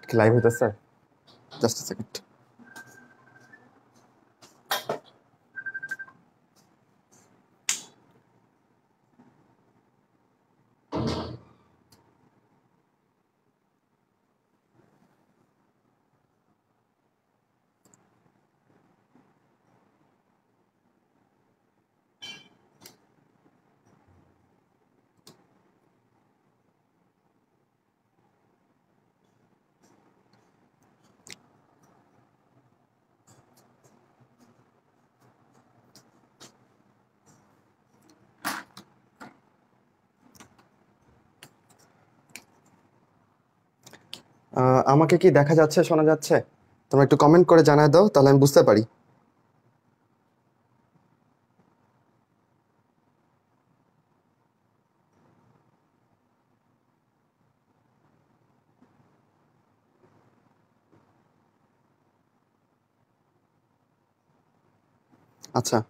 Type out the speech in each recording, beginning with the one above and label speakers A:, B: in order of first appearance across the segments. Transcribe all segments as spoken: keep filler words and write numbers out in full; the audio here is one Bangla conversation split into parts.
A: লাইভ হইতেছে জাস্ট আ সেকেন্ড আমাকে কি দেখা যাচ্ছে শোনা যাচ্ছে তোমরা একটু কমেন্ট করে জানায় দাও তাহলে আমি বুঝতে পারি আচ্ছা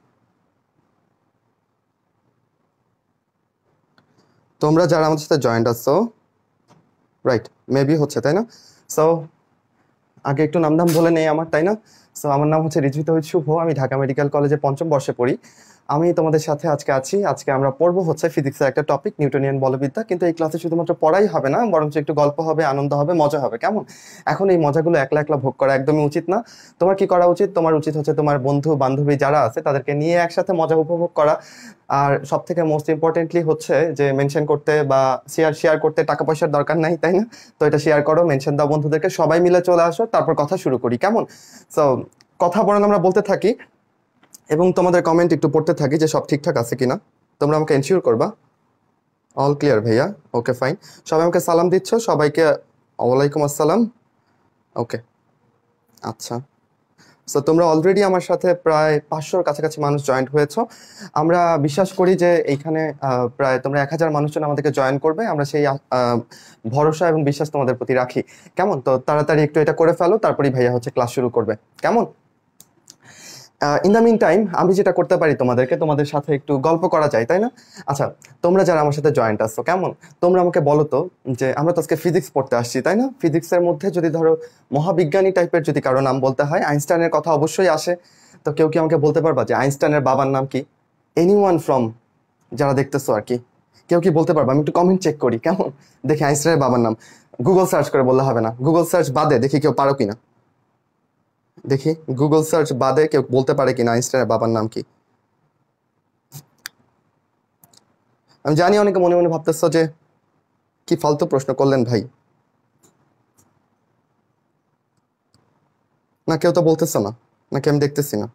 A: তোমরা যারা আমাদের সাথে জয়েন্ট আছো রাইট মেবি হচ্ছে তাই না সো আগে একটু নাম দাম বলে নেই আমার তাই না সো আমার নাম হচ্ছে রিজভি তৌহিদ শুভ আমি ঢাকা মেডিকেল কলেজে পঞ্চম বর্ষে পড়ি আমি তোমাদের সাথে আজকে আছি আজকে আমরা পড়বো হচ্ছে ফিজিক্সের একটা টপিক নিউটনিয়ান বলবিদ্যা কিন্তু এই ক্লাসে শুধুমাত্র পড়াই হবে না বরঞ্চ একটু গল্প হবে আনন্দ হবে মজা হবে কেমন এখন এই মজাগুলো একলা একলা ভোগ করা একদমই উচিত না তোমার কি করা উচিত তোমার উচিত হচ্ছে তোমার বন্ধু বান্ধবী যারা আছে তাদেরকে নিয়ে একসাথে মজা উপভোগ করা আর সব থেকে মোস্ট ইম্পর্টেন্টলি হচ্ছে যে মেনশন করতে বা শেয়ার শেয়ার করতে টাকা পয়সার দরকার নাই তাই না তো এটা শেয়ার করো মেনশন দাও বন্ধুদেরকে সবাই মিলে চলে আসো তারপর কথা শুরু করি কেমন সো কথা বলেন আমরা বলতে থাকি এবং তোমাদের কমেন্ট একটু পড়তে থাকি যে সব ঠিকঠাক আছে কিনা তোমরা আমাকে এনশিওর করবা অল ক্লিয়ার ভাইয়া ওকে ফাইন সবাই আমাকে সালাম দিচ্ছ সবাইকে ওয়ালাইকুম আসসালাম ওকে আচ্ছা সো তোমরা অলরেডি আমার সাথে প্রায় পাঁচশোর কাছাকাছি মানুষ জয়েন্ট হয়েছো আমরা বিশ্বাস করি যে এইখানে প্রায় তোমরা এক হাজার মানুষজন আমাদেরকে জয়েন করবে আমরা সেই ভরসা এবং বিশ্বাস তোমাদের প্রতি রাখি কেমন তো তাড়াতাড়ি একটু এটা করে ফেলো তারপরেই ভাইয়া হচ্ছে ক্লাস শুরু করবে কেমন ইন দ্য মিন টাইম আমি যেটা করতে পারি তোমাদেরকে তোমাদের সাথে একটু গল্প করা যায় তাই না আচ্ছা তোমরা যারা আমার সাথে জয়েন্ট আসছো কেমন তোমরা আমাকে বলো তো যে আমরা তো আজকে ফিজিক্স পড়তে আসছি তাই না ফিজিক্সের মধ্যে যদি ধরো মহাবিজ্ঞানী টাইপের যদি কারো নাম বলতে হয় আইনস্টাইনের কথা অবশ্যই আসে তো কেউ কি আমাকে বলতে পারবা যে আইনস্টাইনের বাবার নাম কি এনিওয়ান ফ্রম যারা দেখতেছো আর কি কেউ কি বলতে পারবা আমি একটু কমেন্ট চেক করি কেমন দেখি আইনস্টাইনের বাবার নাম গুগল সার্চ করে বললে হবে না গুগল সার্চ বাদে দেখি কেউ পারো কিনা দেখি গুগল সার্চ বাদে কেউ বলতে পারে কিনা আইনস্টাইনের বাবার নাম কি আমি জানি অনেকে মনে মনে ভাবতেছ যে কি ফালতু প্রশ্ন করলেন ভাই না কেউ তো বলতেছ না নাকি আমি দেখতেছি না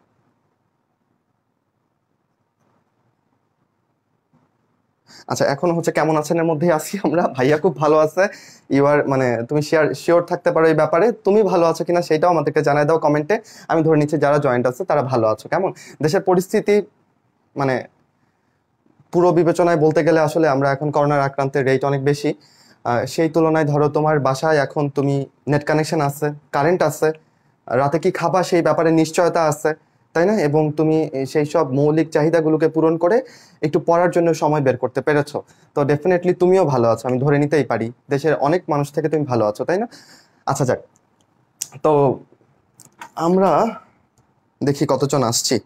A: আচ্ছা এখন হচ্ছে কেমন আছেন এর মধ্যেই আছি আমরা ভাইয়া খুব ভালো আছে ইউ আর মানে তুমি শেয়ার শিওর থাকতে পারো এই ব্যাপারে তুমি ভালো আছো কিনা সেটাও আমাদেরকে জানাই দাও কমেন্টে আমি ধরে নিচ্ছি যারা জয়েন্ট আছে তারা ভালো আছো কেমন দেশের পরিস্থিতি মানে পুরো বিবেচনায় বলতে গেলে আসলে আমরা এখন করোনার আক্রান্তের রেট অনেক বেশি সেই তুলনায় ধরো তোমার বাসায় এখন তুমি নেট কানেকশন আছে কারেন্ট আছে রাতে কি খাবা সেই ব্যাপারে নিশ্চয়তা আছে তাই না এবং তুমি সেই সব মৌলিক চাহিদাগুলোকে পূরণ করে একটু পড়ার জন্য সময় বের করতে পেরেছো তো ডেফিনেটলি তুমিও ভালো আছো আমি ধরে নিতেই পারি দেশের অনেক মানুষ থেকে তুমি ভালো আছো তাই না আচ্ছা যাক তো আমরা দেখি কতজন আসছি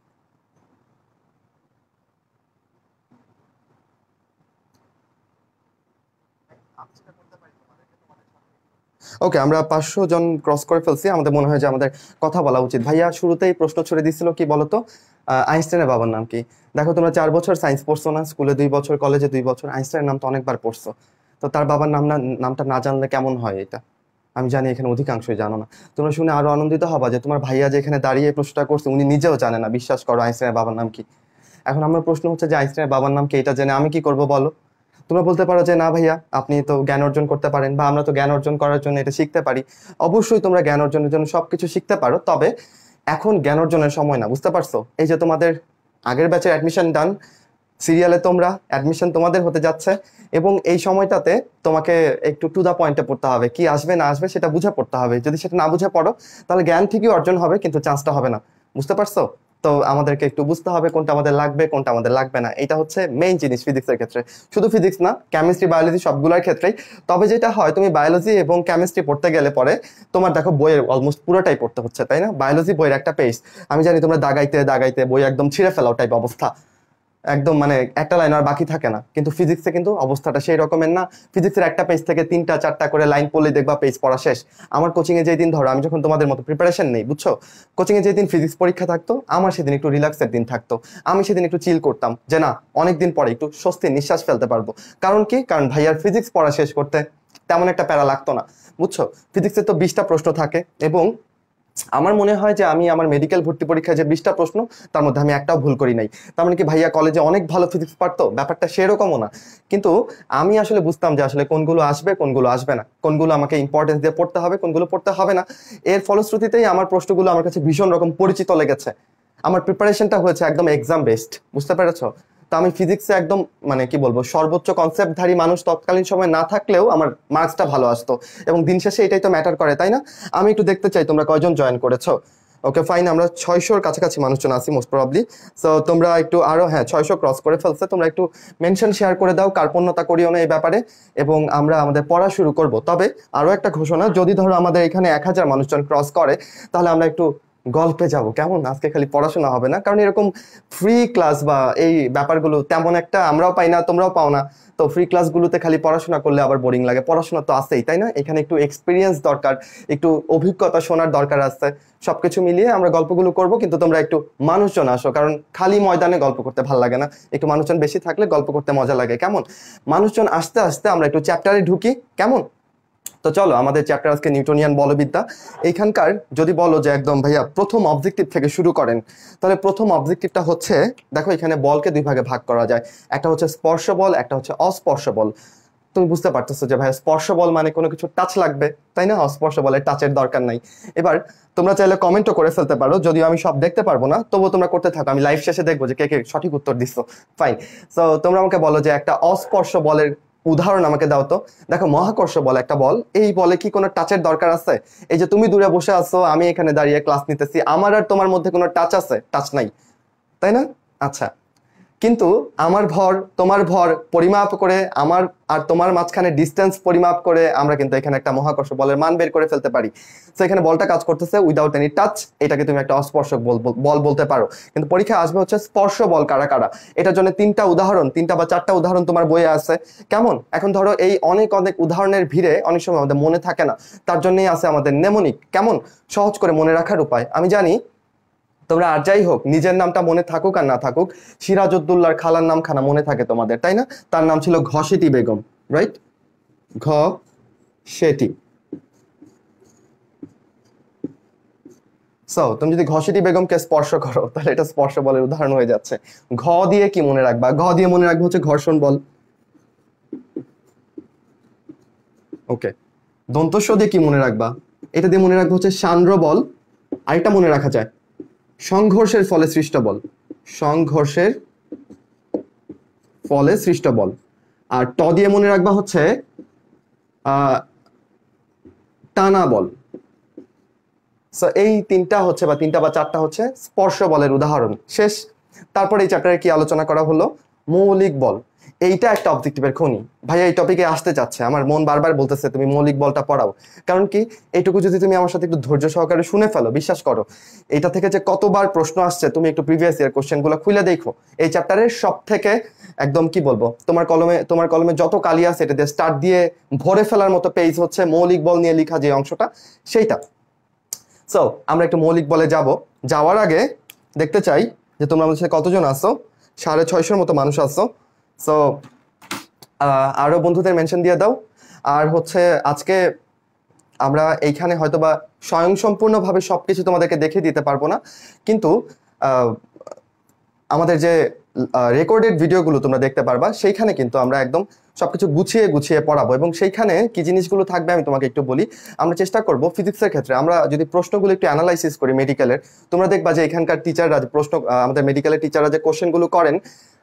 A: ওকে আমরা পাঁচশো জন ক্রস করে ফেলছি আমাদের মনে হয় যে আমাদের কথা বলা উচিত ভাইয়া শুরুতেই প্রশ্ন ছড়ে দিছিল কি বলতো আইনস্টাইনের বাবার নাম কি দেখো তোমরা চার বছর সায়েন্স পড়ছো না স্কুলে দুই বছর কলেজে দুই বছর আইনস্টাইনের নাম তো অনেকবার পড়ছো তো তার বাবার নাম না নামটা না জানলে কেমন হয় এটা আমি জানি এখানে অধিকাংশই জানো না তোমরা শুনে আরো আনন্দিত হবা যে তোমার ভাইয়া যে এখানে দাঁড়িয়ে প্রশ্নটা করছে উনি নিজেও জানে না বিশ্বাস করো আইনস্টাইনের বাবার নাম কি এখন আমার প্রশ্ন হচ্ছে যে আইনস্টাইনের বাবার নাম কি এটা জেনে আমি কি করব বলো তোমরা বলতে পারো যে না ভাইয়া আপনি তো জ্ঞান অর্জন করতে পারেন বা আমরা তো জ্ঞান অর্জন করার জন্য এটা শিখতে পারি অবশ্যই তোমরা জ্ঞান অর্জনের জন্য সবকিছু শিখতে পারো তবে এখন জ্ঞান অর্জনের সময় না বুঝতে পারছো এই যে তোমাদের আগের ব্যাচের অ্যাডমিশন ডান সিরিয়ালে তোমরা অ্যাডমিশন তোমাদের হতে যাচ্ছে এবং এই সময়টাতে তোমাকে একটু টু দা পয়েন্টে পড়তে হবে কি আসবে না আসবে সেটা বুঝে পড়তে হবে যদি সেটা না বুঝে পড়ো তাহলে জ্ঞান ঠিকই অর্জন হবে কিন্তু চান্সটা হবে না বুঝতে পারছো তো আমাদেরকে একটু বুঝতে হবে কোনটা আমাদের লাগবে কোনটা আমাদের লাগবে না, এটা হচ্ছে মেইন জিনিস ফিজিক্সের ক্ষেত্রে। শুধু ফিজিক্স না, কেমিস্ট্রি বায়োলজি সবগুলোর ক্ষেত্রেই। তবে যেটা হয়, তুমি বায়োলজি এবং কেমিস্ট্রি পড়তে গেলে পরে তোমার দেখো বইয়ের অলমোস্ট পুরোটাই পড়তে হচ্ছে, তাই না? বায়োলজি বইয়ের একটা পেজ, আমি জানি তোমরা দাগাইতে দাগাইতে বই একদম ছিঁড়ে ফেলাও টাইপ অবস্থা, একদম মানে একটা লাইন আর বাকি থাকে না। কিন্তু ফিজিক্সে কিন্তু অবস্থাটা সেই রকমের না। ফিজিক্সের একটা পেজ থেকে তিনটা চারটা করে লাইন পড়লে দেখবা পেজ পড়া শেষ। আমার কোচিং এ যেই দিন ধরো আমি যখন তোমাদের মতো প্রিপারেশন নেই, বুঝছো, কোচিং এ যেই দিন ফিজিক্স পরীক্ষা থাকতো, আমার সেদিন একটু রিল্যাক্সের দিন থাকতো, আমি সেদিন একটু চিল করতাম যে না অনেকদিন পরে একটু স্বস্তির নিঃশ্বাস ফেলতে পারবো। কারণ কি? কারণ ভাইয়ার ফিজিক্স পড়া শেষ করতে তেমন একটা প্যারা লাগতো না, বুঝছো। ফিজিক্সে তো বিশটা প্রশ্ন থাকে এবং আমার মনে হয় যে আমি আমার মেডিকেল ভর্তি পরীক্ষায় যে বিশটা প্রশ্ন তার মধ্যে আমি একটাও ভুল করি নাই। তার মানে কি ভাইয়া কলেজে অনেক ভালো ফিজিক্স পারতো? ব্যাপারটা সেরকমও না। কিন্তু আমি আসলে বুঝতাম যে আসলে কোনগুলো আসবে কোনগুলো আসবে না, কোনগুলো আমাকে ইম্পর্টেন্স দিয়ে পড়তে হবে কোনগুলো পড়তে হবে না। এর ফলশ্রুতিতেই আমার প্রশ্নগুলো আমার কাছে ভীষণ রকম পরিচিত লেগেছে। আমার প্রিপারেশনটা হয়েছে একদম এক্সাম বেসড, বুঝতে পেরেছো? তো আমি ফিজিক্সে একদম মানে কি বলবো সর্বোচ্চ কনসেপ্টধারী মানুষ তৎকালীন সময় না থাকলেও আমার মার্কসটা ভালো আসতো, এবং দিন শেষে এটাই তো ম্যাটার করে, তাই না? আমি একটু দেখতে চাই তোমরা কয়জন জয়েন করেছো। ওকে ফাইন, আমরা ছয়শোর কাছাকাছি মানুষজন আছি মোস্ট প্রবাবলি। সো তোমরা একটু আরো, হ্যাঁ ছয়শো ক্রস করে ফেলছে, তোমরা একটু মেনশন শেয়ার করে দাও, কার্পণ্যতা করিও না এই ব্যাপারে, এবং আমরা আমাদের পড়া শুরু করব। তবে আরো একটা ঘোষণা, যদি ধরো আমাদের এখানে এক হাজার মানুষজন ক্রস করে তাহলে আমরা একটু গল্পে যাব, কেমন? আজকে খালি পড়াশোনা হবে না, কারণ এরকম ফ্রি ক্লাস বা এই ব্যাপারগুলো তেমন একটা আমরাও পাই না তোমরাও পাও না। তো ফ্রি ক্লাসগুলোতে খালি পড়াশোনা করলে আবার বোরিং লাগে, পড়াশোনা তো আছেই, তাই না? এখানে একটু এক্সপিরিয়েন্স দরকার, একটু অভিজ্ঞতা শোনার দরকার আছে। সবকিছু মিলিয়ে আমরা গল্পগুলো করব, কিন্তু তোমরা একটু মানুষজন আসো, কারণ খালি ময়দানে গল্প করতে ভালো লাগে না, একটু মানুষজন বেশি থাকলে গল্প করতে মজা লাগে, কেমন? মানুষজন আসতে আসতে আমরা একটু চ্যাপ্টারে ঢুকি, কেমন? তো চলো, আমাদের চ্যাপ্টার আজকে নিউটনিয়ান বলবিদ্যা। এইখানকার যদি বলো যে একদম ভাইয়া প্রথম অবজেক্টিভ থেকে শুরু করেন, তাহলে প্রথম অবজেক্টিভটা হচ্ছে, দেখো এখানে বলকে দুই ভাগে ভাগ করা যায়, একটা হচ্ছে স্পর্শ বল, একটা হচ্ছে অস্পর্শ বল। তুমি বুঝতে পারতেছো যে ভাইয়া স্পর্শ বল মানে কোনো কিছু টাচ লাগবে, তাই না? অস্পর্শ বলে টাচের দরকার নাই। এবার তোমরা চাইলে কমেন্টও করে ফেলতে পারো, যদিও আমি সব দেখতে পারবো না, তবুও তোমরা করতে থাকো, আমি লাইভ শেষে দেখবো যে কে কে সঠিক উত্তর দিচ্ছো। ফাইন, সো তোমরা আমাকে বলো যে একটা অস্পর্শ বলের উদাহরণ আমাকে দাও তো। দেখো মহাকর্ষ বল একটা বল, এই বলে কি কোনো টাচের দরকার আছে? এই যে তুমি দূরে বসে আছো, আমি এখানে দাঁড়িয়ে ক্লাস নিতেছি, আমার আর তোমার মধ্যে কোনো টাচ আছে? টাচ নাই, তাই না? আচ্ছা, কিন্তু আমার ভর তোমার ভর পরিমাপ করে, আমার আর তোমার মাঝখানে ডিস্টেন্স পরিমাপ করে আমরা কিন্তু এখানে একটা মহাকর্ষ বলের মান বের করে ফেলতে পারি। তো এখানে বলটা কাজ করতেছে উইদাউট এনি টাচ, এটাকে তুমি একটা অস্পর্শক বল বল বলতে পারো। কিন্তু পরীক্ষায় আসবে হচ্ছে স্পর্শ বল কারা কারা, এটার জন্য তিনটা উদাহরণ, তিনটা বা চারটা উদাহরণ তোমার বইয়ে আছে, কেমন? এখন ধরো এই অনেক অনেক উদাহরণের ভিড়ে অনেক সময় আমাদের মনে থাকে না, তার জন্যই আছে আমাদের নেমোনিক, কেমন? সহজ করে মনে রাখার উপায়। আমি জানি তোমরা আর যাই হোক নিজের নামটা মনে থাকুক আর না থাকুক, সিরাজউদ্দৌলার খালার নাম খানা মনে থাকে তোমাদের, তাই না? তার নাম ছিল ঘসেটি বেগম, রাইট? ঘ সেটি। সো তুমি যদি ঘসেটি বেগমকে স্পর্শ করো তাহলে এটা স্পর্শ বলের উদাহরণ হয়ে যাচ্ছে। ঘ দিয়ে কি মনে রাখবা? ঘ দিয়ে মনে রাখবো হচ্ছে ঘর্ষণ বল। ওকে, দন্তস্ব দিয়ে কি মনে রাখবা? এটা দিয়ে মনে রাখবো হচ্ছে সান্দ্র বল। আরেকটা মনে রাখা যায়, সংঘর্ষের ফলে সৃষ্ট বল, সংঘর্ষের ফলে সৃষ্ট বল। আর ট দিয়ে মনে রাখবা হচ্ছে আহ টানা বল। সো এই তিনটা হচ্ছে বা তিনটা বা চারটা হচ্ছে স্পর্শ বলের উদাহরণ। শেষ। তারপরে এই চ্যাপ্টারে কি আলোচনা করা হলো? মৌলিক বল। এইটা একটা অবজেক্টিভের খনি। ভাইয়া এই টপিকে আসতে চাচ্ছে, আমার মন বারবার বলতেছে তুমি মৌলিক বলটা পড়াও। কারণ কি, এইটুকু যদি তুমি আমার সাথে একটু ধৈর্য সহকারে শুনে ফেলো, বিশ্বাস করো এটা থেকে যে কতবার প্রশ্ন আসছে, তুমি একটু প্রিভিয়াস ইয়ার কোশ্চেনগুলো খুলে দেখো। এই চ্যাপ্টারের সব থেকে একদম কি বলবো, তোমার কলমে তোমার কলমে যত কালি আছে এটা দিয়ে স্টার্ট দিয়ে ভরে ফেলার মতো পেজ হচ্ছে মৌলিক বল নিয়ে লেখা যে অংশটা, সেইটা। সো আমরা একটু মৌলিক বলে যাব। যাওয়ার আগে দেখতে চাই যে তোমরা আমাদের সাথে কতজন আসো। সাড়ে ছয়শোর মতো মানুষ আসো। সো আরো বন্ধুদের মেনশন দিয়ে দাও। আর হচ্ছে আজকে আমরা এইখানে হয়তোবা স্বয়ংসম্পূর্ণভাবে সবকিছু তোমাদেরকে দেখে দিতে পারবো না, কিন্তু আমাদের যে রেকর্ডেড ভিডিওগুলো তোমরা দেখতে পারবা, সেইখানে কিন্তু আমরা একদম সবকিছু গুছিয়ে গুছিয়ে পড়াবো। এবং সেইখানে কি জিনিসগুলো থাকবে আমি তোমাকে একটু বলি। আমরা চেষ্টা করব ফিজিক্সের ক্ষেত্রে আমরা যদি প্রশ্নগুলো একটু অ্যানালাইসিস করি মেডিকেলের, তোমরা দেখবা যে এখানকার টিচাররা যে প্রশ্ন, আমাদের মেডিকেলের টিচাররা যে কোশ্চেনগুলো করেন,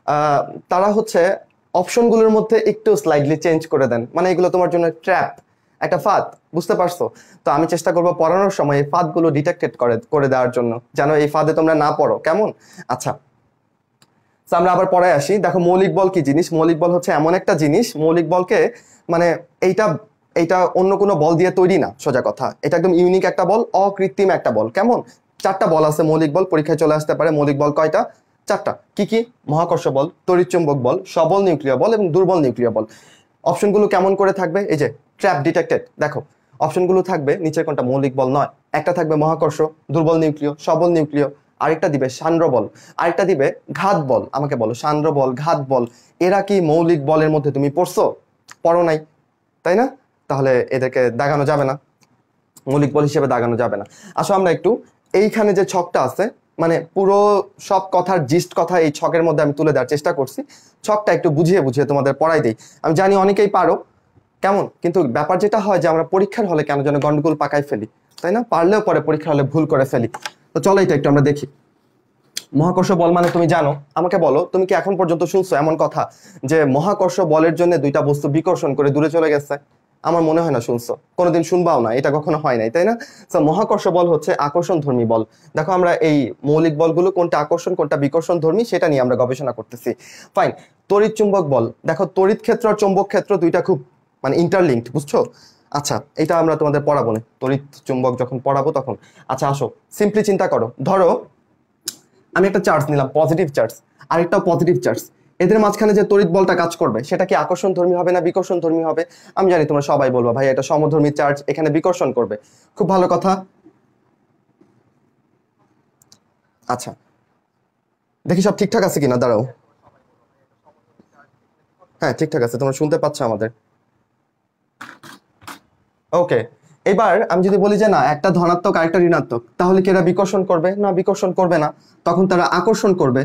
A: তারা হচ্ছে অপশনগুলোর মধ্যে একটু স্লাইডলি চেঞ্জ করে দেন, মানে এগুলো তোমার জন্য ট্র্যাপ। একটা ফাঁদ, বুঝতে পারছো? তো আমি চেষ্টা করবো পড়ানোর সময় এই ফাঁদগুলো ডিটেক্টেড করে করে দেওয়ার জন্য, যেন এই ফাঁদে তোমরা না পড়ো, কেমন? আচ্ছা, তো আমরা আবার পরে আসি। দেখো মৌলিক বল কি জিনিস? মৌলিক বল হচ্ছে এমন একটা জিনিস, মৌলিক বলকে মানে এইটা এইটা অন্য কোনো বল দিয়ে তৈরি না, সোজা কথা। এটা একদম ইউনিক একটা বল, অকৃত্রিম একটা বল, কেমন? চারটা বল আছে মৌলিক বল, পরীক্ষায় চলে আসতে পারে। মৌলিক বল কয়টা? চারটা। কি কি? মহাকর্ষ বল, তড়িৎচুম্বক বল, সবল নিউক্লিয় বল এবং দুর্বল নিউক্লিয় বল। অপশনগুলো কেমন করে থাকবে? এই যে ট্র্যাপ ডিটেক্টেড, দেখো অপশনগুলো থাকবে নিচের কোনটা মৌলিক বল নয়। একটা থাকবে মহাকর্ষ, দুর্বল নিউক্লিয়, সবল নিউক্লিয়, আরেকটা দিবে সান্দ্র বল, আরেকটা দিবে ঘাত বল। আমাকে বলো সান্দ্র বল, ঘাত বল এরা কি মৌলিক বলের মধ্যে তুমি পড়ছো? পড়ো নাই, তাই না? তাহলে এদেরকে দাগানো যাবে না, মৌলিক বল হিসেবে দাগানো যাবে না। আসো আমরা একটু এইখানে যে ছকটা আছে, মানে পুরো সব কথার জিস্ট কথা এই ছকের মধ্যে আমি তুলে দেওয়ার চেষ্টা করছি। ছকটা একটু বুঝিয়ে বুঝিয়ে তোমাদের পড়াই দিই। আমি জানি অনেকেই পারো, কেমন? কিন্তু ব্যাপার যেটা হয় যে আমরা পরীক্ষার হলে কেন যেন গন্ডগোল পাকাই ফেলি, তাই না? পারলেও পরে পরীক্ষার হলে ভুল করে ফেলি। তো চলো এটা একটু আমরা দেখি। মহাকর্ষ বল মানে তুমি জানো, আমাকে বলো তুমি কি এখন পর্যন্ত শুনছো এমন কথা যে মহাকর্ষ বলের জন্য দুইটা বস্তু বিকর্ষণ করে দূরে চলে গেছে? আমার মনে হয় না শুনছো, কোনোদিন শুনবাও না, এটা কখনো হয় নাই, তাই না? তো মহাকর্ষ বল হচ্ছে আকর্ষণ ধর্মী বল। দেখো আমরা এই মৌলিক বলগুলো কোনটা আকর্ষণ কোনটা বিকর্ষণ ধর্মী সেটা নিয়ে আমরা গবেষণা করতেছি। ফাইন। তড়িৎ চুম্বক বল, দেখো তড়িৎ ক্ষেত্র আর চুম্বক ক্ষেত্র দুইটা খুব মানে ইন্টারলিঙ্কড, বুঝছো? আচ্ছা, এটা আমরা তোমাদের পড়াবো না, তড়িৎ চুম্বক যখন পড়াবো তখন। আচ্ছা আসো, সিম্পলি চিন্তা করো, ধরো আমি একটা চার্জ নিলাম, পজিটিভ চার্জ, আরেকটাও পজিটিভ চার্জ। এদের মাঝখানে যে তড়িৎ বলটা কাজ করবে সেটা কি আকর্ষণ ধর্মী হবে না বিকর্ষণ ধর্মী হবে? আমি জানি তোমরা সবাই বলবো ভাই এটা সমধর্মী চার্জ, এখানে বিকর্ষণ করবে। খুব ভালো কথা। আচ্ছা দেখি সব ঠিকঠাক আছে কিনা, দাঁড়াও। হ্যাঁ ঠিকঠাক আছে, তোমরা শুনতে পাচ্ছ আমাদের? ওকে। এবার আমি যদি বলি যে না একটা ধনাত্মক আরেকটা ঋণাত্মক, তাহলে কি এরা বিকর্ষণ করবে? না, বিকর্ষণ করবে না, তখন তারা আকর্ষণ করবে।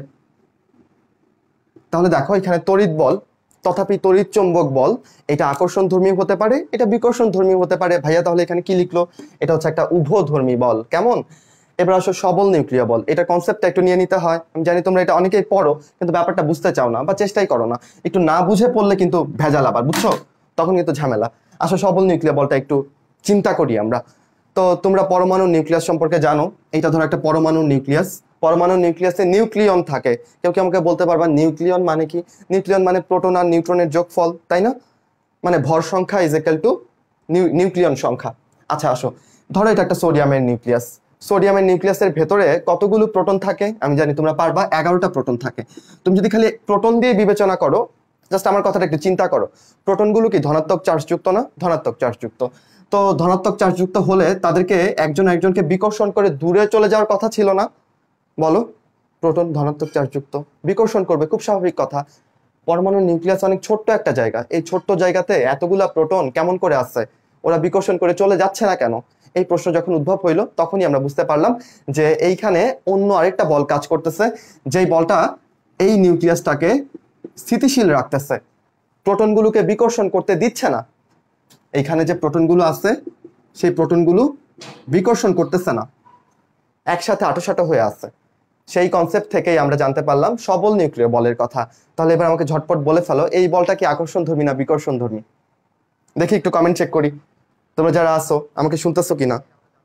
A: তাহলে দেখো এখানে তড়িৎ বল, তথাপি তড়িৎ চৌম্বক বল, এটা আকর্ষণ ধর্মী হতে পারে, এটা বিকর্ষণ ধর্মী হতে পারে। ভাইয়া তাহলে এখানে কি লিখলো? এটা হচ্ছে একটা উভধর্মী বল, কেমন? এবার আসো সবল নিউক্লিয় বল, এটা কনসেপ্টটা একটু নিয়ে নিতে হয়। আমি জানি তোমরা এটা অনেকেই পড়ো কিন্তু ব্যাপারটা বুঝতে চাও না বা চেষ্টাই করো না। একটু না বুঝে পড়লে কিন্তু ভেজাল আবার, বুঝছো? তখন কিন্তু ঝামেলা। আসো সবল নিউক্লিয় বলটা একটু চিন্তা করি আমরা। তো তোমরা পরমাণু নিউক্লিয়াস সম্পর্কে জানো, এটা ধরো একটা পরমাণু নিউক্লিয়াস। পরমাণু নিউক্লিয়াসে নিউক্লিয়ন থাকে। কেউ কি আমাকে বলতে পারবা নিউক্লিয়ন মানে কি? নিউক্লিয়ন মানে প্রোটন আর নিউট্রনের যোগফল, তাই না? মানে ভর সংখ্যা ইজ ইকুয়াল টু নিউক্লিয়ন সংখ্যা। আচ্ছা আসো, ধরো এটা একটা সোডিয়ামের নিউক্লিয়াস। সোডিয়ামের নিউক্লিয়াসের ভেতরে কতগুলো প্রোটন থাকে? আমি জানি তোমরা পারবা, এগারোটা প্রোটন থাকে। তুমি যদি খালি প্রোটন দিয়ে বিবেচনা করো, জাস্ট আমার কথাটা একটু চিন্তা করো, প্রোটনগুলো কি ধনাত্মক চার্জযুক্ত না? ধনাত্মক চার্জযুক্ত। তো ধনাত্মক চার্জযুক্ত হলে তাদেরকে একজন একজনকে বিকর্ষণ করে দূরে চলে যাওয়ার কথা ছিল না? বলো, প্রোটন ধনাত্মক চার্জযুক্ত, বিকর্ষণ করবে, খুব স্বাভাবিক কথা। পরমাণুর নিউক্লিয়াস অনেক ছোট্ট একটা জায়গা, এই ছোট্ট জায়গাতে এতগুলা প্রোটন কেমন করে আছে? ওরা বিকর্ষণ করে চলে যাচ্ছে না কেন? এই প্রশ্ন যখন উদ্ভব হইলো তখনই আমরা বুঝতে পারলাম যে এইখানে অন্য আরেকটা বল কাজ করতেছে, যেই বলটা এই নিউক্লিয়াসটাকে স্থিতিশীল রাখতেছে, প্রোটনগুলোকে বিকর্ষণ করতে দিচ্ছে না। এইখানে যে প্রোটনগুলো আছে সেই প্রোটনগুলো বিকর্ষণ করতেছে না, একসাথে আটোসাটো হয়ে আছে। সেই কনসেপ্ট থেকেই আমরা জানতে পারলাম সবল নিউক্লিয় বলের কথা। তাহলে এবার আমাকে ঝটপট বলে ফেলো, এই বলটা কি আকর্ষণ ধর্মী না বিকর্ষণ ধর্মী? দেখি একটু কমেন্ট চেক করি, তোমরা যারা আসো আমাকে শুনতেছো কিনা।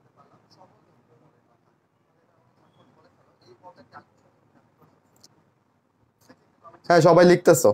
A: হ্যাঁ সবাই লিখতেছো।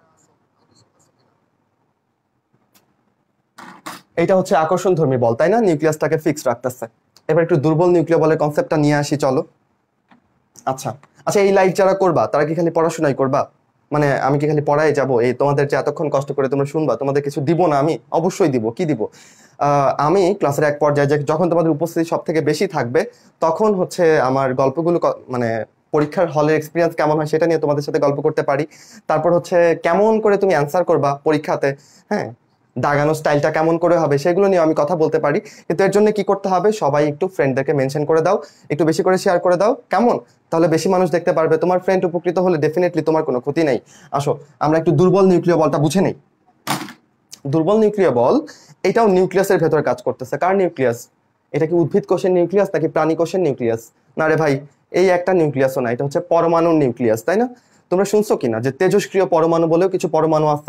A: এইটা হচ্ছে আকর্ষণ ধর্মী বল, তাই না? নিউক্লিয়াসটাকে ফিক্স রাখতেছে। এবার একটু দুর্বল নিউক্লিয় বলের কনসেপ্টটা নিয়ে আসি, চলো। আচ্ছা আচ্ছা, এই লাইভ যারা করবা তারা কি খালি পড়াশোনাই করবা? মানে আমি কি খালি পড়াই যাব? এই তোমাদের যে এতক্ষণ কষ্ট করে তোমরা শুনবা, তোমাদের কিছু দিব না? আমি অবশ্যই দিব। কি দিব? আমি ক্লাসের এক পর্যায়ে যখন তোমাদের উপস্থিতি সব থেকে বেশি থাকবে তখন হচ্ছে আমার গল্পগুলো মানে পরীক্ষার হলের এক্সপিরিয়েন্স কেমন হয় সেটা নিয়ে তোমাদের সাথে গল্প করতে পারি। তারপর হচ্ছে কেমন করে তুমি অ্যান্সার করবা পরীক্ষাতে, হ্যাঁ, দাগানো স্টাইলটা কেমন করে হবে সেগুলো নিয়ে আমি কথা বলতে পারি। কিন্তু এর জন্য কি করতে হবে? সবাই একটু ফ্রেন্ডদেরকে মেনশন করে দাও, একটু বেশি করে শেয়ার করে দাও, কেমন? তাহলে বেশি মানুষ দেখতে পারবে। তোমার ফ্রেন্ড উপকৃত হলে ডেফিনেটলি তোমার কোনো ক্ষতি নেই। আসো আমরা একটু দুর্বল নিউক্লিয় বলটা বুঝে নেই। দুর্বল নিউক্লিয় বল এটাও নিউক্লিয়াসের ভেতরে কাজ করতেছে। কার নিউক্লিয়াস? এটা কি উদ্ভিদ কোষের নিউক্লিয়াস নাকি প্রাণী কোষের নিউক্লিয়াস? না রে ভাই, এই একটা নিউক্লিয়াসও না, এটা হচ্ছে পরমাণুর নিউক্লিয়াস, তাই না? তোমরা শুনছো কিনা যে তেজস্ক্রিয় পরমাণু বলেও কিছু পরমাণু আছে?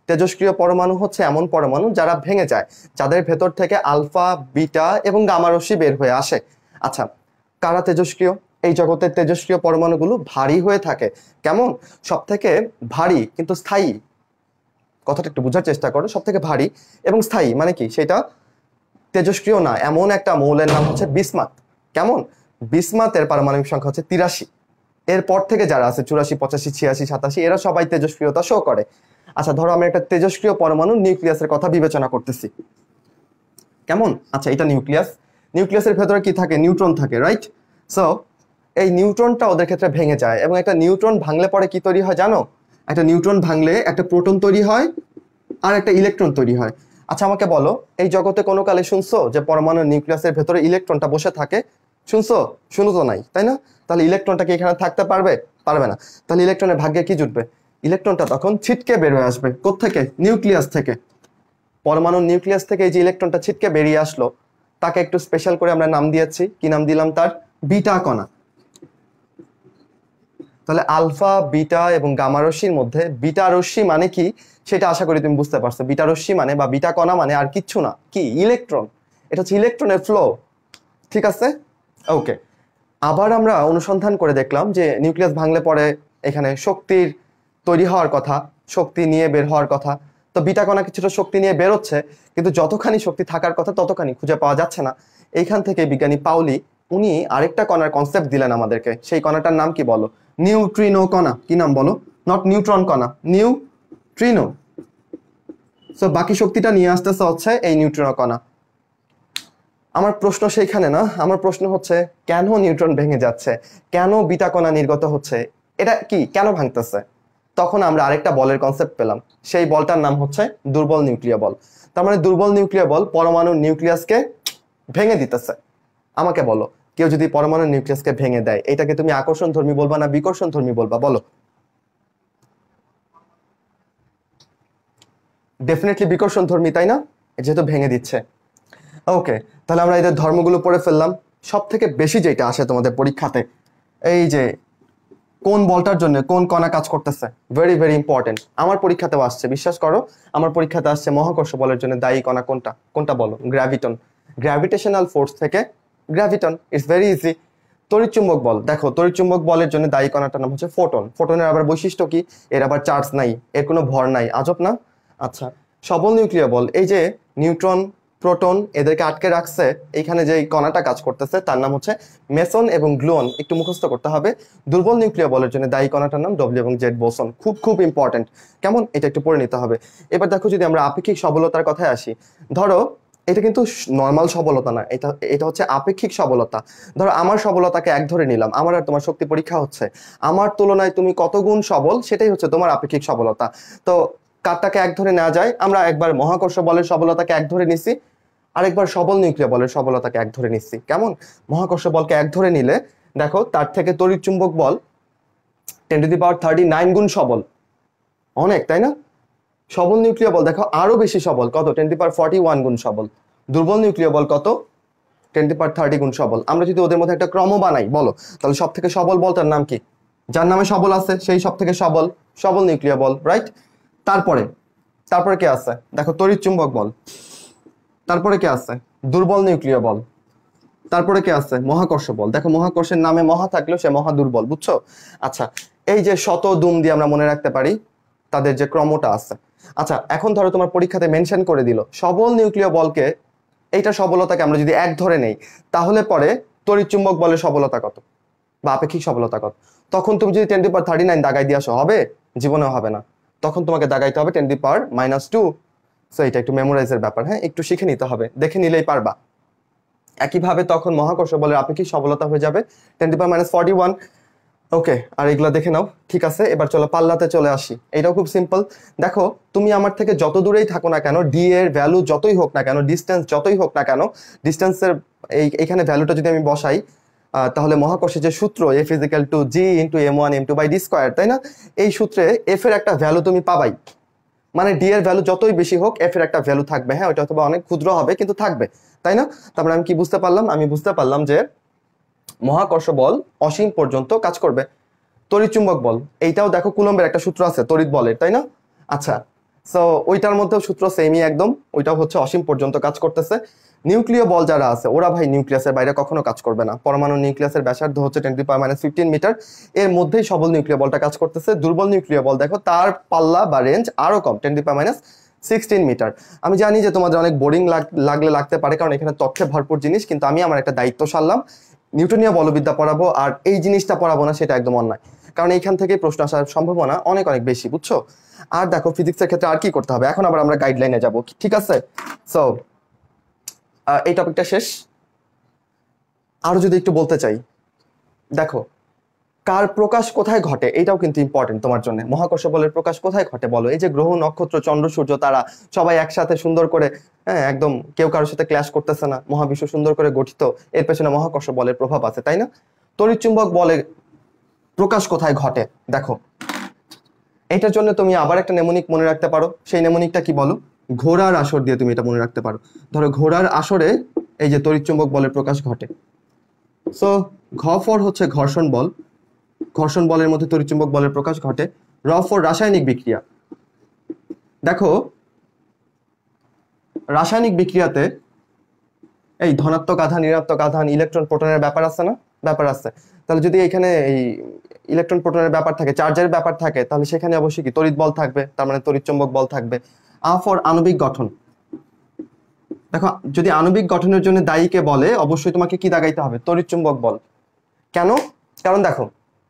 A: তেজস্ক্রিয় পরমাণু হচ্ছে এমন পরমাণু যারা ভেঙে যায়, যাদের ভেতর থেকে আলফা, বিটা এবং গামা রশ্মি বের হয়ে আসে। আচ্ছা, কারা তেজস্ক্রিয়? এই জগতের তেজস্ক্রিয় পরমাণুগুলো ভারী হয়ে থাকে। কেমন? সব থেকে ভারী কিন্তু স্থায়ী। কথাটা একটু বোঝার চেষ্টা করো। সব থেকে ভারী এবং স্থায়ী মানে কি? সেটা তেজস্ক্রিয় না এমন একটা মৌলের নাম হচ্ছে বিসমাথ। কেমন? বিসমাথের পারমাণবিক সংখ্যা হচ্ছে তিরাশি। এরপর থেকে যারা আছে চুরাশি, পঁচাশি, ছিয়াশি, সাতাশি, এরা সবাই তেজস্ক্রিয়তা শো করে। আচ্ছা, ধরো আমি একটা তেজস্ক্রিয় পরমাণু নিউক্লিয়াসের কথা বিবেচনা করতেছি। কেমন? আচ্ছা, এটা নিউক্লিয়াস। নিউক্লিয়াসের ভেতরে কি থাকে? নিউট্রন থাকে, রাইট? সো এই নিউট্রনটা ওদের ক্ষেত্রে ভেঙে যায়, এবং একটা নিউট্রন ভাঙলে পরে কি তৈরি হয় জানো? একটা নিউট্রন ভাঙলে একটা প্রোটন তৈরি হয় আর একটা ইলেকট্রন তৈরি হয়। আচ্ছা, আমাকে বলো, এই জগতে কোনো কালে শুনছো যে পরমাণু নিউক্লিয়াসের ভেতরে ইলেকট্রনটা বসে থাকে? শুনছো? শুনো তো নাই, তাই না? তাহলে ইলেকট্রনটা কি এখানে থাকতে পারবে? পারবে না। তাহলে ইলেকট্রনের ভাগ্যে কি জুটবে? ইলেকট্রনটা তখন ছিটকে বের হয়ে আসবে। কোত্থেকে? নিউক্লিয়াস থেকে। পরমাণুর নিউক্লিয়াস থেকে এই যে ইলেকট্রনটা ছিটকে বেরিয়ে আসলো, তাকে একটু স্পেশাল করে আমরা নাম দিয়েছি। কি নাম দিলাম তার? বিটা কণা। তাহলে আলফা, বিটা এবং গামা রশ্মির মধ্যে বিটা রশ্মি মানে কি সেটা আশা করি তুমি বুঝতে পারছো। বিটা রশ্মি মানে বা বিটা কণা মানে আর কিচ্ছু না, কি? ইলেকট্রন। এটা হচ্ছে ইলেকট্রনের ফ্লো। ঠিক আছে, ওকে। আবার আমরা অনুসন্ধান করে দেখলাম যে নিউক্লিয়াস ভাঙলে পরে এখানে শক্তির তৈরি হওয়ার কথা, শক্তি নিয়ে বের হওয়ার কথা। তো বিটা কণা কিছুটা শক্তি নিয়ে বেরোচ্ছে, কিন্তু যতখানি শক্তি থাকার কথা ততখানি খুঁজে পাওয়া যাচ্ছে না। এইখান থেকে বিজ্ঞানী পাউলি উনি আরেকটা কণার কনসেপ্ট দিলেন আমাদেরকে। সেই কণাটার নাম কি বলো? নিউট্রিনো কণা। কি নাম বলো? নট নিউট্রন কণা, নিউট্রিনো। সো বাকি শক্তিটা নিয়ে আসতেছে হচ্ছে এই নিউট্রিনো কণা। আমার প্রশ্ন সেইখানে না, আমার প্রশ্ন হচ্ছে কেন নিউট্রন ভেঙে যাচ্ছে, কেন বিটা কণা নির্গত হচ্ছে, এটা কি কেন ভাঙতেছে? তখন আমরা আরেকটা বলের কনসেপ্ট পেলাম। সেই বলটার নাম হচ্ছে দুর্বল নিউক্লিয় বল। তার মানে দুর্বল নিউক্লিয় বল পরমাণুর নিউক্লিয়াসকে ভেঙে দিতেছে। আমাকে বলো, কেউ যদি পরমাণুর নিউক্লিয়াসকে ভেঙে দেয়, এটাকে তুমি আকর্ষণ ধর্মী বলবা না বিকর্ষণ ধর্মী বলবা? বলো। ডেফিনেটলি বিকর্ষণ ধর্মী, তাই না? যেহেতু ভেঙে দিচ্ছে। ওকে, তাহলে আমরা এদের ধর্মগুলো পড়ে ফেললাম। সব থেকে বেশি যেটা আসে তোমাদের পরীক্ষাতে, এই যে কোন বলটার জন্য কোন কণা কাজ করতেছে, ভেরি ভেরি ইম্পর্টেন্ট। আমার পরীক্ষাতেও আসছে, বিশ্বাস করো, আমার পরীক্ষাতে আসছে মহাকর্ষ বলের জন্য দায়ী কণা কোনটা? কোনটা বলো? গ্র্যাভিটন। গ্র্যাভিটেশনাল ফোর্স থেকে গ্র্যাভিটন, ইটস ভেরি ইজি। তড়িৎচুম্বক বল, দেখো তড়িৎচুম্বক বলের জন্য দায়ী কণাটার নাম হচ্ছে ফোটন। ফোটনের আবার বৈশিষ্ট্য কি? এর আবার চার্জ নাই, এর কোনো ভর নাই। আজব না? আচ্ছা, সবল নিউক্লিয় বল, এই যে নিউট্রন, প্রোটন এদেরকে আটকে রাখছে, এইখানে যে কণাটা কাজ করতেছে তার নাম হচ্ছে মেসন এবং গ্লুয়ন। একটু মুখস্থ করতে হবে। দুর্বল নিউক্লিয় বলের জন্য দায়ী কণাটার নাম ডব্লিউ এবং জেড বোসন। খুব খুব ইম্পর্টেন্ট। কেমন? এটা একটু পড়ে নিতে হবে। এবার দেখো, যদি আমরা আপেক্ষিক সবলতার কথায় আসি, ধরো এটা কিন্তু নর্মাল সবলতা না, এটা এটা হচ্ছে আপেক্ষিক সবলতা। ধরো আমার সবলতাকে এক ধরে নিলাম, আমার আর তোমার শক্তি পরীক্ষা হচ্ছে, আমার তুলনায় তুমি কত গুণ সবল সেটাই হচ্ছে তোমার আপেক্ষিক সবলতা। তো কারটাকে এক ধরে নেওয়া যায়? আমরা একবার মহাকর্ষ বলের সবলতাকে এক ধরে নিছি, আরেকবার সবল নিউক্লিয় বলের সবলতাকে এক ধরে নিচ্ছি। কেমন? মহাকর্ষ বলকে এক ধরে নিলে দেখো তার থেকে তড়িৎ চুম্বক বল ten to the power thirty nine গুণ সবল। অনেক, তাই না? সবল নিউক্লিয় বল দেখো আরো বেশি সবল, কত? Ten to the power forty one গুণ সবল। দুর্বল নিউক্লিয় বল কত? Ten to the power thirty গুণ সবল। আমরা যদি ওদের মধ্যে একটা ক্রম বানাই, বলো তাহলে সব থেকে সবল বলটার নাম কি? যার নামে সবল আছে সেই সব থেকে সবল, সবল নিউক্লিয় বল, রাইট? তারপরে তারপরে কে আছে? দেখো তড়িৎ চুম্বক বল। তারপরে কে আছে? দুর্বল নিউক্লিয় বল। তারপরে কে আছে? মহাকর্ষ বল। দেখো মহাকর্ষের নামে মহা থাকলেও সে মহা দুর্বল, বুঝছো? আচ্ছা, এই যে শত দুম দিয়ে আমরা মনে রাখতে পারি তাদের যে ক্রমটা আছে। আচ্ছা, এখন ধরো তোমার পরীক্ষাতে মেনশন করে দিল সবল নিউক্লিয় বলকে, এইটা সবলতাকে আমরা যদি এক ধরে নেই, তাহলে পরে তড়িৎচুম্বক বলের সবলতা কত বা আপেক্ষিক সবলতা কত? তখন তুমি যদি ten to the power thirty nine দাগাই দিয়ে আসো, হবে? জীবনেও হবে না। তখন তোমাকে দাগাইতে হবে ten to the power minus two. So এটা একটু মেমোরাইজের ব্যাপার, হ্যাঁ, একটু শিখে নিতে হবে, দেখে নিলেই পারবা। একইভাবে তখন মহাকর্ষ বলের আপেক্ষিক সবলতা হয়ে যাবে ten to the power minus forty one. Okay, আর এগুলো দেখে নাও। ঠিক আছে, এবার চলো পাল্লাতে চলে আসি। এটাও খুব সিম্পল। দেখো তুমি আমার থেকে যত দূরেই থাকো না কেন, ডি এর ভ্যালু যতই হোক না কেন, ডিস্টেন্স যতই হোক না কেন, ডিস্টেন্সের এই এখানে ভ্যালুটা যদি আমি বসাই, তাহলে মহাকর্ষের যে সূত্র F is equal to G into M one M two by D square, তাই না? এই সূত্রে এফ এর একটা ভ্যালু তুমি পাবাই। মানে ডি এর ভ্যালু যতই বেশি হোক এফ এর একটা ভ্যালু থাকবে, হ্যাঁ, ওটা অথবা অনেক ক্ষুদ্র হবে কিন্তু থাকবে, তাই না? তারপরে আমি কি বুঝতে পারলাম? আমি বুঝতে পারলাম যে মহাকর্ষ বল অসীম পর্যন্ত কাজ করবে। তড়িৎ চুম্বক বল, এইটাও দেখো কুলম্বের একটা সূত্র আছে তড়িৎ বলের, তাই না? আচ্ছা, সো ওইটার মধ্যেও সূত্র সেমই একদম, ওইটাও হচ্ছে অসীম পর্যন্ত কাজ করতেছে। নিউক্লিয় বল যারা আছে ওরা ভাই নিউক্লিয়াসের বাইরে কখনো কাজ করবে না। পরমাণু নিউক্লিয়াসের ব্যাসার্ধ হচ্ছে ten to the power minus fifteen metre, এর মধ্যেই সবল নিউক্লিয় বলটা কাজ করতেছে। দুর্বল নিউক্লিয় বল দেখো তার পাল্লা বা রেঞ্জ আরো কম, ten to the power minus sixteen metre. আমি জানি যে তোমাদের অনেক বোরিং লাগলে লাগতে পারে, কারণ এখানে তথ্যে ভরপুর জিনিস, কিন্তু আমি আমার একটা দায়িত্ব সারলাম, নিউটনীয় বলবিদ্যা পড়াবো আর এই জিনিসটা পড়াবো না, সেটা একদম অন্যায়, কারণ এইখান থেকে প্রশ্ন আসার সম্ভাবনা অনেক অনেক বেশি, বুঝছো? আর দেখো ফিজিক্সের ক্ষেত্রে আর কি করতে হবে, এখন আবার আমরা গাইডলাইনে যাব, ঠিক আছে? সো এই টপিকটা শেষ। আরো যদি একটু বলতে চাই, দেখো কার প্রকাশ কোথায় ঘটে এটাও কিন্তু ইম্পর্টেন্ট তোমার জন্য। মহাকর্ষ বলের প্রকাশ কোথায় ঘটে বলো? এই যে গ্রহ নক্ষত্র চন্দ্র সূর্য তারা সবাই একসাথে সুন্দর করে, হ্যাঁ একদম কেউ কারোর সাথে ক্ল্যাশ করতেছে না, মহাবিশ্ব সুন্দর করে গঠিত, এর পেছনে মহাকর্ষ বলের প্রভাব আছে, তাই না? তড়িৎচুম্বক বলের প্রকাশ কোথায় ঘটে দেখো, এটার জন্য তুমি আবার একটা নেমোনিক মনে রাখতে পারো। সেই নেমোনিকটা কি বলো? ঘোড়ার আসর দিয়ে তুমি এটা মনে রাখতে পারো। ধরো ঘোড়ার আসরে এই যে তড়িৎচুম্বক বলের প্রকাশ ঘটে। সো ঘ ফর হচ্ছে ঘর্ষণ বল, ঘর্ষণ বলের মধ্যে তড়িৎচুম্বক বলের প্রকাশ ঘটে। র ফর রাসায়নিক বিক্রিয়া, দেখো রাসায়নিক বিক্রিয়াতে এই ধনাত্মক আধান ঋণাত্মক আধান ইলেকট্রন প্রোটনের ব্যাপার আছে না? ব্যাপার আছে। তাহলে যদি এখানে এই ইলেকট্রন প্রোটনের ব্যাপার থাকে, চার্জের ব্যাপার থাকে, তাহলে সেখানে অবশ্যই কি তড়িৎ বল থাকবে, তার মানে তড়িৎচুম্বক বল থাকবে। আ ফর আণবিক গঠন, দেখো যদি আণবিক গঠনের জন্য দায়ীকে বলে অবশ্যই তোমাকে কি দাগাইতে হবে? তড়িৎচুম্বক বল। কেন? কারণ দেখো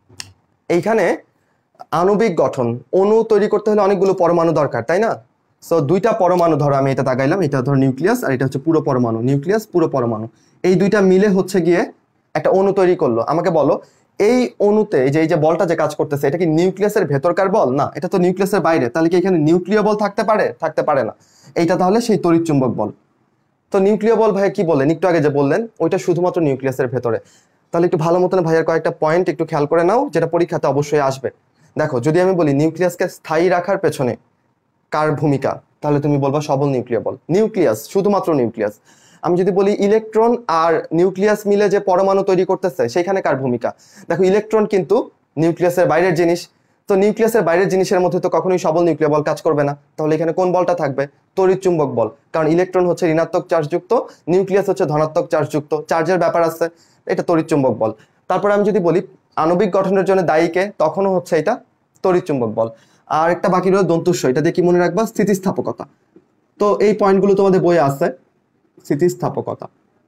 A: এইখানে আণবিক গঠন, অণু তৈরি করতে হলে অনেকগুলো পরমাণু দরকার, তাই না? সো দুইটা পরমাণু, ধরো আমি এটা দাগাইলাম, এটা ধরো নিউক্লিয়াস আর এটা হচ্ছে পুরো পরমাণু, নিউক্লিয়াস পুরো পরমাণু, এই দুইটা মিলে হচ্ছে গিয়ে একটা অণু তৈরি করলো। আমাকে বলো এই অণুতে যে এই যে বলটা যে কাজ করতেছে এটা কি নিউক্লিয়াসের ভেতরকার বল? না, এটা তো নিউক্লিয়াসের বাইরে। তাহলে কি এখানে নিউক্লিয় বল থাকতে পারে? থাকতে পারে না। এইটা তাহলে সেই তড়িৎচুম্বক বল। তো নিউক্লিয় বল ভাই কি বললেন একটু আগে যে বললেন, ওইটা শুধুমাত্র নিউক্লিয়াসের ভেতরে। তাহলে একটু ভালো মতন ভাইয়ের কয়েকটা পয়েন্ট একটু খেয়াল করে নাও, যেটা পরীক্ষাতে অবশ্যই আসবে। দেখো যদি আমি বলি নিউক্লিয়াসকে স্থায়ী রাখার পেছনে কার ভূমিকা, তাহলে তুমি বলবা সবল নিউক্লিয় বল, নিউক্লিয়াস, শুধুমাত্র নিউক্লিয়াস। আমি যদি বলি ইলেকট্রন আর নিউক্লিয়াস মিলে যে পরমাণু তৈরি করতেছে সেখানে কার ভূমিকা, দেখো ইলেকট্রন কিন্তু নিউক্লিয়াসের বাইরের জিনিস, তো নিউক্লিয়াসের বাইরের জিনিসের মধ্যে তো কখনোই সবল নিউক্লিয় বল কাজ করবে না। তাহলে এখানে কোন বলটা থাকবে? তড়িৎচুম্বক বল, কারণ ইলেকট্রন হচ্ছে ঋণাত্মক চার্জযুক্ত, নিউক্লিয়াস হচ্ছে ধনাত্মক চার্জযুক্ত, চার্জের ব্যাপার আছে, এটা তড়িৎচুম্বক বল। তারপর আমি যদি বলি আণবিক গঠনের জন্য দায়ীকে, তখনও হচ্ছে এটা তড়িৎচুম্বক বল। আর একটা বাকি রইল দন্তুস্ব, এটা দিয়ে কি মনে রাখবা? স্থিতিস্থাপকতা। তো এই পয়েন্টগুলো তোমাদের বইয়ে আছে, স্থিতিস্থাপকতা,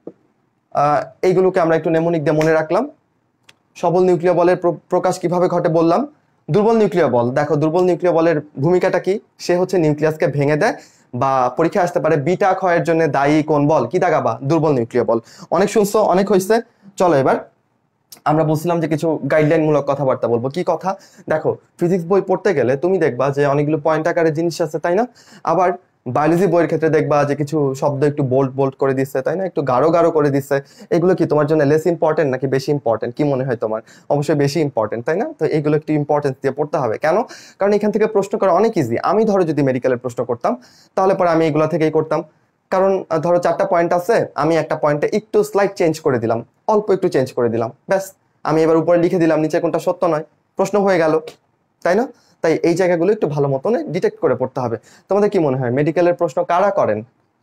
A: আহ এইগুলোকে আমরা একটু নেমোনিক দিয়ে মনে রাখলাম। সবল নিউক্লিয় বলের প্রকাশ কিভাবে ঘটে বললাম। দুর্বল নিউক্লিয় বল, দেখো দুর্বল নিউক্লিয় বলের ভূমিকাটা কি? সে হচ্ছে নিউক্লিয়াসকে ভেঙে দেয়, বা পরীক্ষা আসতে পারে বিটা ক্ষয়ের জন্য দায়ী কোন বল, কি দাগাবা? দুর্বল নিউক্লিয় বল। অনেক শুনছো, অনেক হয়েছে, চলো এবার আমরা বলছিলাম যে কিছু গাইডলাইন মূলক কথাবার্তা বলবো। কি কথা? দেখো ফিজিক্স বই পড়তে গেলে তুমি দেখবা যে অনেকগুলো পয়েন্ট আকারের জিনিস আছে, তাই না? আবার বায়োলজি বইয়ের ক্ষেত্রে দেখবা যে কিছু শব্দ একটু বোল্ড বোল্ড করে দিচ্ছে, তাই না? একটু গাঢ় গাঢ় করে দিচ্ছে। এগুলো কি তোমার জন্য লেস ইম্পর্টেন্ট নাকি বেশি ইম্পর্টেন্ট? কি মনে হয় তোমার? অবশ্যই বেশি ইম্পর্টেন্ট, তাই না? তো এইগুলো একটু ইম্পর্টেন্স দিয়ে পড়তে হবে। কেন? কারণ এখান থেকে প্রশ্ন করা অনেক ইজি। আমি ধরো যদি মেডিকেলের প্রশ্ন করতাম তাহলে পরে আমি এগুলো থেকেই করতাম। কারণ ধরো চারটা পয়েন্ট আছে, আমি একটা পয়েন্টে একটু স্লাইড চেঞ্জ করে দিলাম, অল্প একটু চেঞ্জ করে দিলাম, ব্যাস আমি এবার উপরে লিখে দিলাম নিচে কোনটা সত্য নয়, প্রশ্ন হয়ে গেল, তাই না? তাই এই জায়গাগুলো একটু ভালো মতন ডিটেক্ট করে পড়তে হবে। তোমাদের কি মনে হয় মেডিকেলের প্রশ্ন কারা করেন?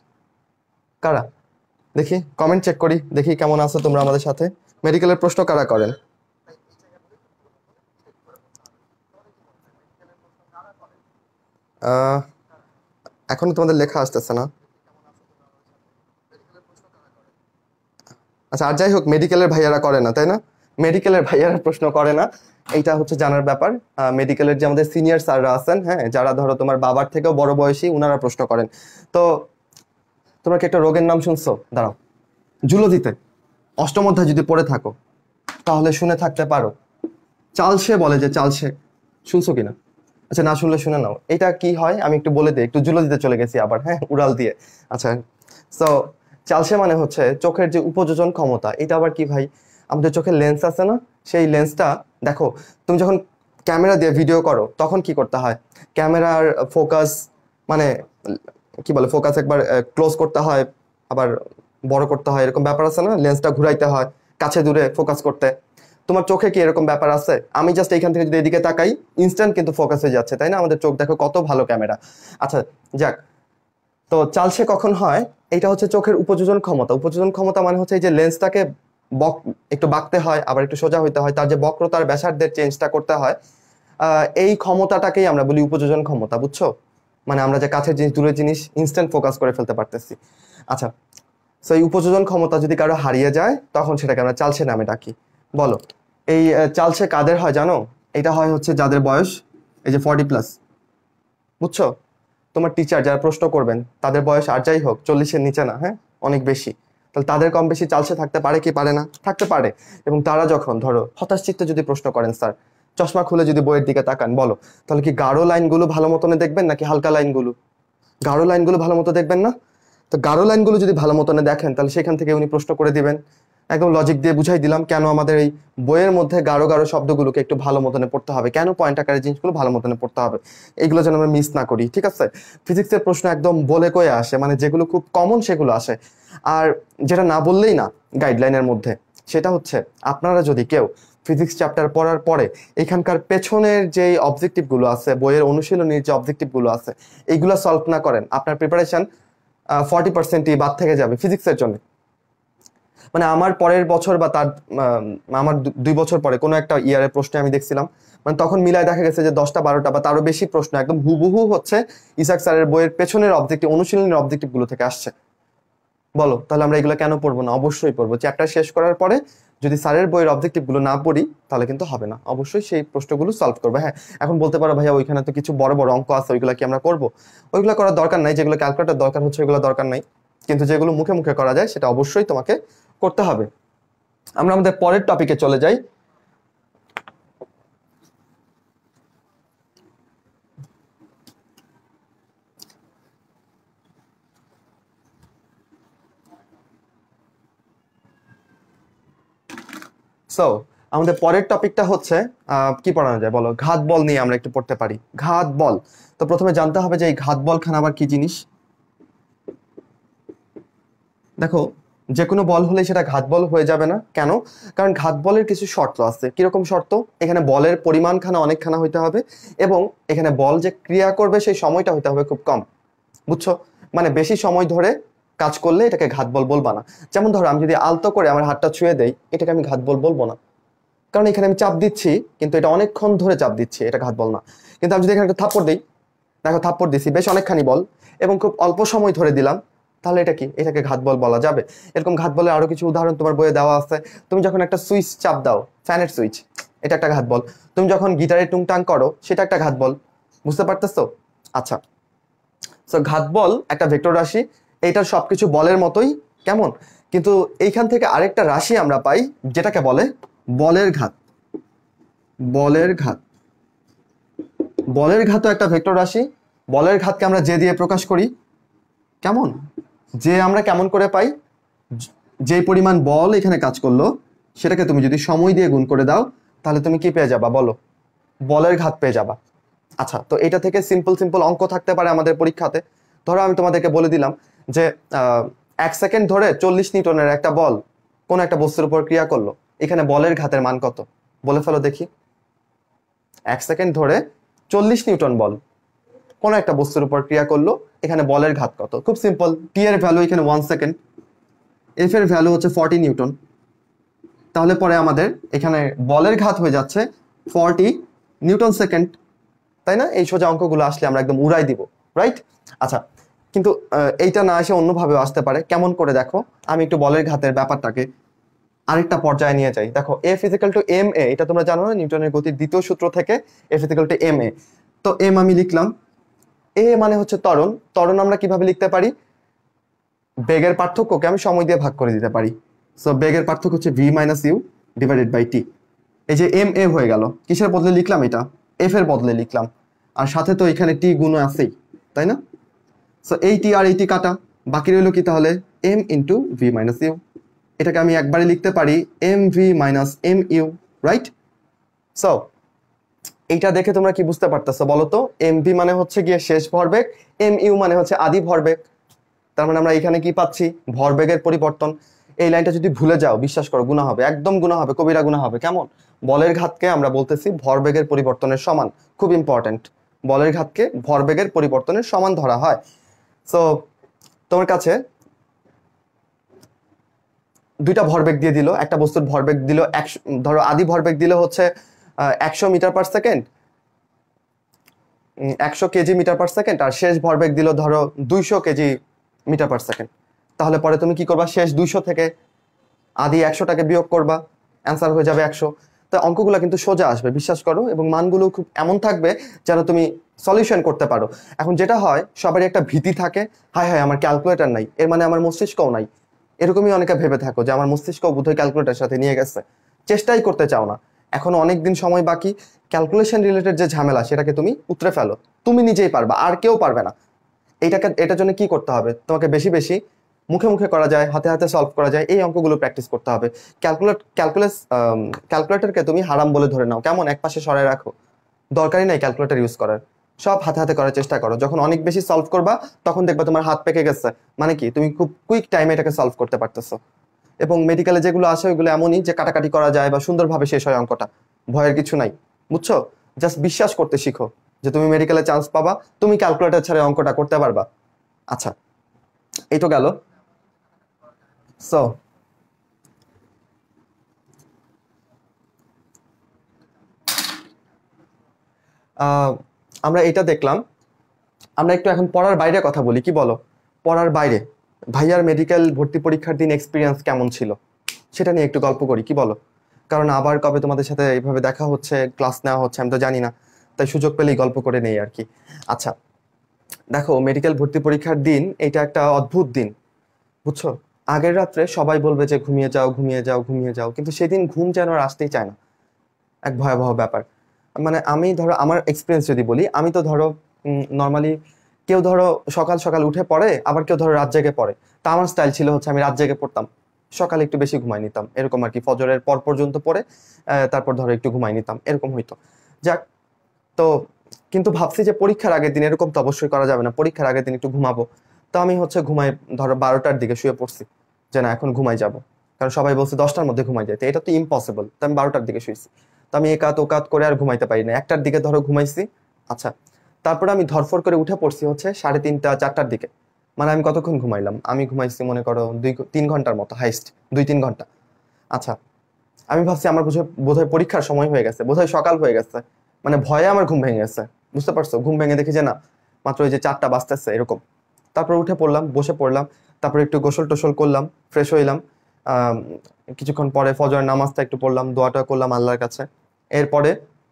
A: কারা? দেখি কমেন্ট চেক করি, দেখি কেমন আছো তোমরা আমাদের সাথে। মেডিকেলের প্রশ্ন কারা করেন? আহ এখনো তোমাদের লেখা আসতেছে না। আচ্ছা আর যাই হোক, মেডিকেলের ভাইয়ারা করে না, তাই না? মেডিকেলের ভাইয়ারা প্রশ্ন করে না, এইটা হচ্ছে জানার ব্যাপার। মেডিকেলের যে আমাদের সিনিয়র স্যাররা আছেন, হ্যাঁ, যারা ধরো তোমার বাবার থেকেও বড় বয়সী, উনারা প্রশ্ন করেন। তো তোমরা কি একটা রোগের নাম শুনছো? দাঁড়াও, জুলজিতে অষ্টম অধ্যায় যদি পড়ে থাকো তাহলে শুনে থাকতে পারো, চালসে বলে যে চালসে, শুনছো কিনা? আচ্ছা না শুনলে শুনে নাও। এটা কি হয় আমি একটু বলে দিই, একটু জুলজিতে চলে গেছি আবার, হ্যাঁ, উড়াল দিয়ে। আচ্ছা সো চালসে মানে হচ্ছে চোখের যে উপযোজন ক্ষমতা। এটা আবার কি ভাই? আমাদের চোখের লেন্স আছে না, সেই লেন্সটা দেখো তুমি যখন ক্যামেরা দিয়ে ভিডিও করো তখন কি করতে হয়? ক্যামেরার ফোকাস মানে কি বলে, ফোকাস একবার ক্লোজ করতে হয়, আবার বড় করতে হয়, এরকম ব্যাপার আছে না? লেন্সটা ঘুরাইতে হয় কাছে দূরে ফোকাস করতে। তোমার চোখে কি এরকম ব্যাপার আছে? আমি জাস্ট এইখান থেকে যদি এদিকে তাকাই ইনস্ট্যান্ট কিন্তু ফোকাস হয়ে যাচ্ছে, তাই না? আমাদের চোখ দেখো কত ভালো ক্যামেরা। আচ্ছা যাক, তো চালসে কখন হয়? এটা হচ্ছে চোখের উপযোজন ক্ষমতা। উপযোজন ক্ষমতা মানে হচ্ছে এই যে লেন্সটাকে বক একটু বাঁকতে হয়, আবার একটু সোজা হইতে হয়, তার যে বক্রতার ব্যাসার্ধের চেঞ্জটা করতে হয়, এই ক্ষমতাটাকেই আমরা বলি উপযোজন ক্ষমতা, বুঝছো? মানে আমরা যে কাছের জিনিস দূরের জিনিস ইনস্ট্যান্ট ফোকাস করে ফেলতে পারতেছি। আচ্ছা, সো এই উপযোজন ক্ষমতা যদি কারো হারিয়ে যায় তখন সেটাকে আমরা চালসে নামে ডাকি। বলো এই চালসে কাদের হয় জানো? এটা হয় হচ্ছে যাদের বয়স এই যে ফর্টি প্লাস, বুঝছো? তোমার টিচার যারা প্রশ্ন করবেন তাদের বয়স আর যাই হোক চল্লিশের নিচে না, হ্যাঁ অনেক বেশি, তাহলে তাদের কম বেশি চালসে থাকতে পারে কি পারে না? থাকতে পারে। এবং তারা যখন ধরো হতাশ চিত্তে যদি প্রশ্ন করেন, স্যার চশমা খুলে যদি বইয়ের দিকে তাকান, বলো তাহলে কি গাঢ় লাইনগুলো ভালো মতনে দেখবেন নাকি হালকা লাইনগুলো? গাঢ় লাইনগুলো ভালো মতো দেখবেন না? তো গাঢ় লাইনগুলো যদি ভালো মতনে দেখেন তাহলে সেখান থেকে উনি প্রশ্ন করে দিবেন। একদম লজিক দিয়ে বুঝাই দিলাম কেন আমাদের এই বইয়ের মধ্যে গাঢ় গাঢ় শব্দগুলোকে একটু ভালো মতনে পড়তে হবে, কেন পয়েন্ট আকারের জিনিসগুলো ভালো মতনে পড়তে হবে, এইগুলো যেন আমরা মিস না করি, ঠিক আছে? ফিজিক্সের প্রশ্ন একদম বলে কয়ে আসে, মানে যেগুলো খুব কমন সেগুলো আসে। আর যেটা না বললেই না গাইডলাইনের মধ্যে, সেটা হচ্ছে আপনারা যদি কেউ ফিজিক্স চ্যাপ্টার পড়ার পরে এখানকার পেছনের যে অবজেক্টিভগুলো আছে, বইয়ের অনুশীলনীর যে অবজেক্টিভগুলো আছে, এইগুলো সলভ না করেন, আপনার প্রিপারেশন ফর্টি পার্সেন্টই বাদ থেকে যাবে ফিজিক্সের জন্য। মানে আমার পরের বছর বা তার আমার দুই বছর পরে কোনো একটা ইয়ারের প্রশ্নে আমি দেখছিলাম, মানে তখন মিলায় দেখা গেছে যে দশটা বারোটা বা তারও বেশি প্রশ্ন একদম হুবহু হচ্ছে ইসাক স্যারের বইয়ের পেছনের অবজেক্টিভ অনুশীলনের অবজেক্টিভ গুলো থেকে আসছে। বলো তাহলে আমরা এগুলো কেন পড়বো না? অবশ্যই পড়বো। চ্যাপ্টার শেষ করার পরে যদি স্যারের বইয়ের অবজেক্টিভ গুলো না পড়ি তাহলে কিন্তু হবে না, অবশ্যই সেই প্রশ্নগুলো সলভ করবে। হ্যাঁ এখন বলতে পারো ভাইয়া ওইখানে তো কিছু বড় বড় অঙ্ক আছে, ওইগুলো কি আমরা করবো? ওইগুলো করার দরকার নাই, যেগুলো ক্যালকুলেটর দরকার হচ্ছে ওইগুলো দরকার নাই, কিন্তু যেগুলো মুখে মুখে করা যায় সেটা অবশ্যই তোমাকে করতে হবে। আমরা আমাদের পরের টপিকে চলে যাই। সো আমাদের পরের টপিকটা হচ্ছে কি পড়ানো যায় বলো? ঘাত বল নিয়ে আমরা একটু পড়তে পারি। ঘাত বল, তো প্রথমে জানতে হবে যে এই ঘাত বল খান আবার কি জিনিস। দেখো যে কোনো বল হলে সেটা ঘাত বল হয়ে যাবে না, কেন? কারণ ঘাত বলের কিছু শর্ত আছে। কিরকম শর্ত? এখানে বলের পরিমাণখানা অনেকখানা হইতে হবে এবং এখানে বল যে ক্রিয়া করবে সেই সময়টা হইতে হবে খুব কম, বুঝছো? মানে বেশি সময় ধরে কাজ করলে এটাকে ঘাত বল বলবা না। যেমন ধরো আমি যদি আলতো করে আমার হাতটা ছুঁয়ে দেই, এটাকে আমি ঘাত বল বলবো না, কারণ এখানে আমি চাপ দিচ্ছি কিন্তু এটা অনেকক্ষণ ধরে চাপ দিচ্ছি, এটা ঘাত বল না। কিন্তু আমি যদি এখানে একটা থাপ্পড় দিই, দেখো থাপ্পড় দিচ্ছি বেশ অনেকখানি বল এবং খুব অল্প সময় ধরে দিলাম, তাহলে এটা কি? এটাকে ঘাত বল বলা যাবে। এরকম ঘাত বলের আরো কিছু উদাহরণ তোমার বইয়ে দেওয়া আছে। তুমি যখন একটা সুইচ চাপ দাও, ফ্যানের সুইচ, এটা একটা ঘাত বল। তুমি যখন গিটারে টুংটাং করো, সেটা একটা ঘাত বল। বুঝতে পারতেছো? আচ্ছা, সো ঘাত বল একটা ভেক্টর রাশি, এইটার সবকিছু বলের মতোই, কেমন? কিন্তু এইখান থেকে আরেকটা রাশি আমরা পাই যেটাকে বলে বলের ঘাত। বলের ঘাত, বলের ঘাতও একটা ভেক্টর রাশি। বলের ঘাতকে আমরা যে দিয়ে প্রকাশ করি, কেমন? যে আমরা কেমন করে পাই? যে পরিমাণ বল এখানে কাজ করলো সেটাকে তুমি যদি সময় দিয়ে গুণ করে দাও তাহলে তুমি কি পেয়ে যাবা বলো? বলের ঘাত পেয়ে যাবা। আচ্ছা, তো এটা থেকে সিম্পল সিম্পল অঙ্ক থাকতে পারে আমাদের পরীক্ষাতে। ধরো আমি তোমাদেরকে বলে দিলাম যে এক সেকেন্ড ধরে চল্লিশ নিউটনের একটা বল কোন একটা বস্তুর উপর ক্রিয়া করলো, এখানে বলের ঘাতের মান কত? বলে ফেলো দেখি। এক সেকেন্ড ধরে চল্লিশ নিউটন বল কোন একটা বস্তুর উপর ক্রিয়া করলো, এখানে বলের ঘাত কত? খুব সিম্পল, টি এর ভ্যালু এখানে ওয়ান সেকেন্ড, এফ এর ভ্যালু হচ্ছে ফর্টি নিউটন, তাহলে পরে আমাদের এখানে বলের ঘাত হয়ে যাচ্ছে ফর্টি নিউটন সেকেন্ড, তাই না? এই সোজা অঙ্কগুলো আসলে আমরা একদম উড়াই দিব, রাইট? আচ্ছা, কিন্তু এইটা না এসে অন্যভাবেও আসতে পারে। কেমন করে দেখো, আমি একটু বলের ঘাতের ব্যাপারটাকে আরেকটা পর্যায়ে নিয়ে যাই। দেখো F is equal to M A, এটা তোমরা জানো না নিউটনের গতির দ্বিতীয় সূত্র থেকে F is equal to M A. তো এম আমি লিখলাম, এ মানে হচ্ছে ত্বরণ। ত্বরণ আমরা কিভাবে লিখতে পারি? বেগের পার্থক্যকে আমি সময় দিয়ে ভাগ করে দিতে পারি। সো বেগের পার্থক্য হচ্ছে V minus U divided by T. এই যে এম এ হয়ে গেল, কিসের বদলে লিখলাম? এটা এফ এর বদলে লিখলাম, আর সাথে তো এখানে টি গুণ আছেই, তাই না? সো এই টি আর এই টি কাটা, বাকি রইল কি তাহলে? M into V minus U. এটাকে আমি একবারে লিখতে পারি M V minus M U, right? So এইটা দেখে তোমরা কি বুঝতে পারতেছো বলো তো? এম ভি মানে হচ্ছে গিয়ে শেষ ভরবেগ, এম ইউ মানে হচ্ছে আদি ভরবেগ। তার মানে আমরা এখানে কি পাচ্ছি? ভরবেগের পরিবর্তন। এই লাইনটা যদি ভুলে যাও বিশ্বাস করো গুনাহ হবে, একদম গুনাহ হবে, কবিরা গুনাহ হবে। কেমন? বলের ঘাতকে আমরা বলতেছি ভরবেগের পরিবর্তনের সমান, খুব ইম্পর্টেন্ট। বলের ঘাতকে ভরবেগের পরিবর্তনের সমান ধরা হয়। সো তোমার কাছে দুইটা ভরবেগ দিয়ে দিল, একটা বস্তুর ভরবেগ দিল একশো, ধরো আদি ভরবেগ দিল হচ্ছে একশো মিটার পার সেকেন্ড, একশো কেজি মিটার পার সেকেন্ড, আর শেষ ভরবেগ দিল ধরো দুইশো কেজি মিটার পার সেকেন্ড। তাহলে পরে তুমি কি করবা? শেষ দুইশো থেকে আদি একশোটাকে বিয়োগ করবা, অ্যান্সার হয়ে যাবে একশো। তো অঙ্কগুলো কিন্তু সোজা আসবে, বিশ্বাস করো, এবং মানগুলো খুব এমন থাকবে যেন তুমি সলিউশন করতে পারো। এখন যেটা হয়, সবারই একটা ভীতি থাকে, হায় হায় আমার ক্যালকুলেটর নাই, এর মানে আমার মস্তিষ্কও নাই। এরকমই অনেকে ভেবে থাকো যে আমার মস্তিষ্ক বোধহয় ক্যালকুলেটার সাথে নিয়ে গেছে, চেষ্টাই করতে চাও না। এখন অনেক দিন সময় বাকি, ক্যালকুলেশন রিলেটেড যে ঝামেলা সেটাকে তুমি উতরে ফেলো, তুমি নিজেই পারবা, আর কেউ পারবে না। এইটাকে এটার জন্য কি করতে হবে? তোমাকে বেশি বেশি মুখে মুখে করা যায়, হাতে হাতে সলভ করা যায়, এই অঙ্কগুলো প্র্যাকটিস করতে হবে। ক্যালকুলেট ক্যালকুলেস ক্যালকুলেটরকে তুমি হারাম বলে ধরে নাও, কেমন? এক পাশে সরাই রাখো, দরকারই নাই ক্যালকুলেটর ইউজ করার, সব হাতে হাতে করার চেষ্টা করো। যখন অনেক বেশি সলভ করবা তখন দেখবা তোমার হাত পেকে গেছে, মানে কি তুমি খুব কুইক টাইমে এটাকে সলভ করতে পারতেছো। এবং মেডিকেলে যেগুলো আসে ওইগুলো এমনই যে কাটাকাটি করা যায় বা সুন্দরভাবে শেষ হয় অঙ্কটা, ভয়ের কিছু নাই, বুঝছো? জাস্ট বিশ্বাস করতে শিখো যে তুমি মেডিকেলে চান্স পাবা, তুমি ক্যালকুলেটর ছাড়া অঙ্কটা করতে পারবা। আচ্ছা, এই তো গেল। সো আমরা এটা দেখলাম, আমরা একটু এখন পড়ার বাইরে কথা বলি, কি বলো? পড়ার বাইরে ভাইয়ার মেডিকেল ভর্তি পরীক্ষার দিন এক্সপিরিয়েন্স কেমন ছিল সেটা নিয়ে একটু গল্প করি, কি বলো? কারণ আবার কবে তোমাদের সাথে এইভাবে দেখা হচ্ছে, ক্লাস নেওয়া হচ্ছে আমি তো জানি না, তাই সুযোগ পেলেই গল্প করে নেই আর কি। আচ্ছা দেখো, মেডিকেল ভর্তি পরীক্ষার দিন এটা একটা অদ্ভুত দিন, বুঝছো? আগের রাত্রে সবাই বলবে যে ঘুমিয়ে যাও ঘুমিয়ে যাও ঘুমিয়ে যাও, কিন্তু সেদিন ঘুম যেন আর আসতেই চায় না, এক ভয়াবহ ব্যাপার। মানে আমি ধরো আমার এক্সপিরিয়েন্স যদি বলি, আমি তো ধরো নর্মালি কেউ ধরো সকাল সকাল উঠে পড়ে, আবার কেউ ধরো রাত জেগে পড়ে। তা আমার স্টাইল ছিল হচ্ছে আমি রাত জেগে পড়তাম, সকালে একটু বেশি ঘুমাই নিতাম, এরকম আর কি। ফজরের পর পর্যন্ত পড়ে তারপর ধরো একটু ঘুমাই নিতাম, এরকম হইতো। যাক, তো কিন্তু ভাবছি যে পরীক্ষার আগের দিন এরকম তো অবশ্যই করা যাবে না, পরীক্ষার আগের দিন একটু ঘুমাবো। তো আমি হচ্ছে ঘুমাই ধরো বারোটার দিকে শুয়ে পড়ছি, যে না এখন ঘুমাই যাব, কারণ সবাই বলছে দশটার মধ্যে ঘুমাই যেতে, এটা তো ইম্পসিবল। তো আমি বারোটার দিকে শুয়েছি, তো আমি একাত ওকাত করে আর ঘুমাইতে পারি না, একটার দিকে ধরো ঘুমাইছি। আচ্ছা, তারপরে আমি ধরফর করে উঠে পড়ছি হচ্ছে সাড়ে তিনটা চারটার দিকে। মানে আমি কতক্ষণ ঘুমাইলাম? আমি ঘুমাইছি মনে করো দুই তিন ঘন্টার মতো, হাইস্ট দুই তিন ঘন্টা। আচ্ছা, আমি ভাবছি আমার বোধহয় পরীক্ষার সময় হয়ে গেছে, বোধহয় সকাল হয়ে গেছে, মানে ভয়ে আমার ঘুম ভেঙে গেছে, বুঝতে পারছো? ঘুম ভেঙে দেখি যে না মাত্র ওই যে চারটা বাজতেছে এরকম। তারপর উঠে পড়লাম, বসে পড়লাম, তারপর একটু গোসল টোসল করলাম, ফ্রেশ হইলাম। আহ কিছুক্ষণ পরে ফজরের নামাজটা একটু পড়লাম, দোয়াটা করলাম আল্লাহর কাছে। এরপরে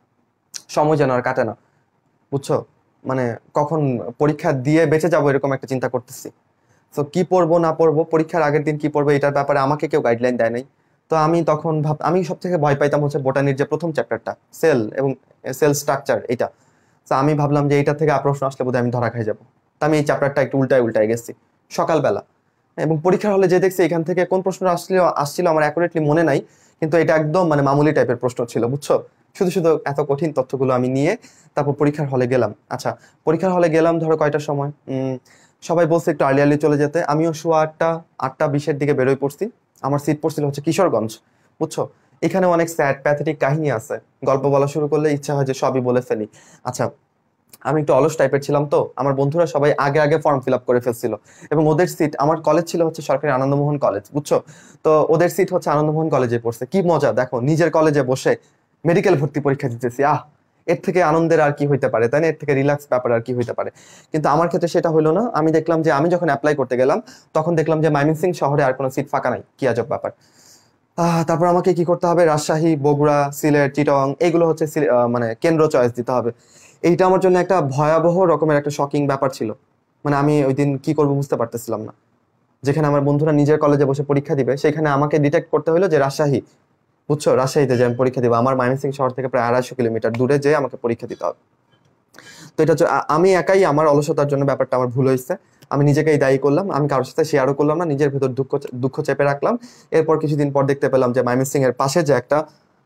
A: সময় যেন আর কাটে না, বুঝছো? মানে কখন পরীক্ষা দিয়ে বেঁচে যাবো এরকম একটা চিন্তা করতেছি। তো কি পড়বো না পড়বো, পরীক্ষার আগের দিন কি পড়বো এটার ব্যাপারে আমাকে কেউ গাইডলাইন দেয় নাই। তো আমি তখন ভাব আমি সব থেকে ভয় পাইতাম হচ্ছে বোটানির যে প্রথম চ্যাপ্টারটা, সেল এবং সেল স্ট্রাকচার, এটা। তো আমি ভাবলাম যে এইটা থেকে প্রশ্ন আসলে বোধহয় আমি ধরা খাই যাবো। তো আমি এই চ্যাপ্টারটা একটু উল্টায় উল্টায় গেছি সকালবেলা, এবং পরীক্ষার হলে যে দেখছি এখান থেকে কোন প্রশ্ন আসছিল আসছিল আমার অ্যাকুরেটলি মনে নাই, কিন্তু এটা একদম মানে মামুলি টাইপের প্রশ্ন ছিল, বুঝছো? শুধু শুধু এত কঠিন তথ্যগুলো আমি নিয়ে তারপর পরীক্ষার হলে গেলাম। আচ্ছা, পরীক্ষার হলে গেলাম ধরো কয়টার সময়, উম সবাই বলছে একটু আর্লি আর্লি চলে যেতে, আমিও শোয়া আটটা আটটা বিশের দিকে বেরোয় পড়ছি। আমার সিট পড়ছিল হচ্ছে কিশোরগঞ্জ, বুঝছো? এখানে অনেক স্যাড প্যাথেটিক কাহিনী আছে, গল্প বলা শুরু করলে ইচ্ছা হয় যে সবই বলে ফেলি। আচ্ছা, আমি একটু অলস টাইপের ছিলাম, তো আমার বন্ধুরা সবাই আগে আগে ফর্ম ফিল আপ করে ফেলছিল, এবং ওদের সিট, আমার কলেজ ছিল হচ্ছে সরকারি আনন্দমোহন কলেজ, বুঝছো? তো ওদের সিট হচ্ছে আনন্দমোহন কলেজে পড়ছে। কি মজা দেখো, নিজের কলেজে বসে মেডিকেল ভর্তি পরীক্ষা দিতেছি, আহ এর থেকে আনন্দের আর কি হইতে পারে, তাই না? এর থেকে রিল্যাক্স ব্যাপার আর কি হইতে পারে? কিন্তু আমার ক্ষেত্রে সেটা হলো না। আমি দেখলাম যে আমি যখন অ্যাপ্লাই করতে গেলাম তখন দেখলাম যে ময়মনসিংহ শহরে আর কোনো সিট ফাঁকা নাই, কি আজব ব্যাপার। আহ তারপর আমাকে কি করতে হবে, রাজশাহী, বগুড়া, সিলেট, চিটাগাং, এগুলো হচ্ছে মানে কেন্দ্র চয়েস দিতে হবে। এইটা আমার জন্য একটা ভয়াবহ রকমের একটা শকিং ব্যাপার ছিল। মানে আমি ওই দিন কি করবো বুঝতে পারতেছিলাম না। যেখানে আমার বন্ধুরা নিজের কলেজে বসে পরীক্ষা দিবে, সেখানে আমাকে ডিটেক্ট করতে হলো যে রাজশাহী, বুঝছো? রাজশাহীতে যে আমি পরীক্ষা দিব, আমার ময়মনসিংহ শহর থেকে প্রায় আড়াইশো কিলোমিটার দূরে যেয়ে আমাকে পরীক্ষা দিতে হবে। তো এটা আমি একাই, আমার অলসতার জন্য ব্যাপারটা আমার ভুল হয়েছে, আমি নিজেকেই দায়ী করলাম, আমি কারোর সাথে শেয়ারও করলাম না, নিজের ভেতর দুঃখ দুঃখ চেপে রাখলাম। এরপর কিছুদিন পর দেখতে পেলাম যে ময়মনসিংহ এর পাশে যে একটা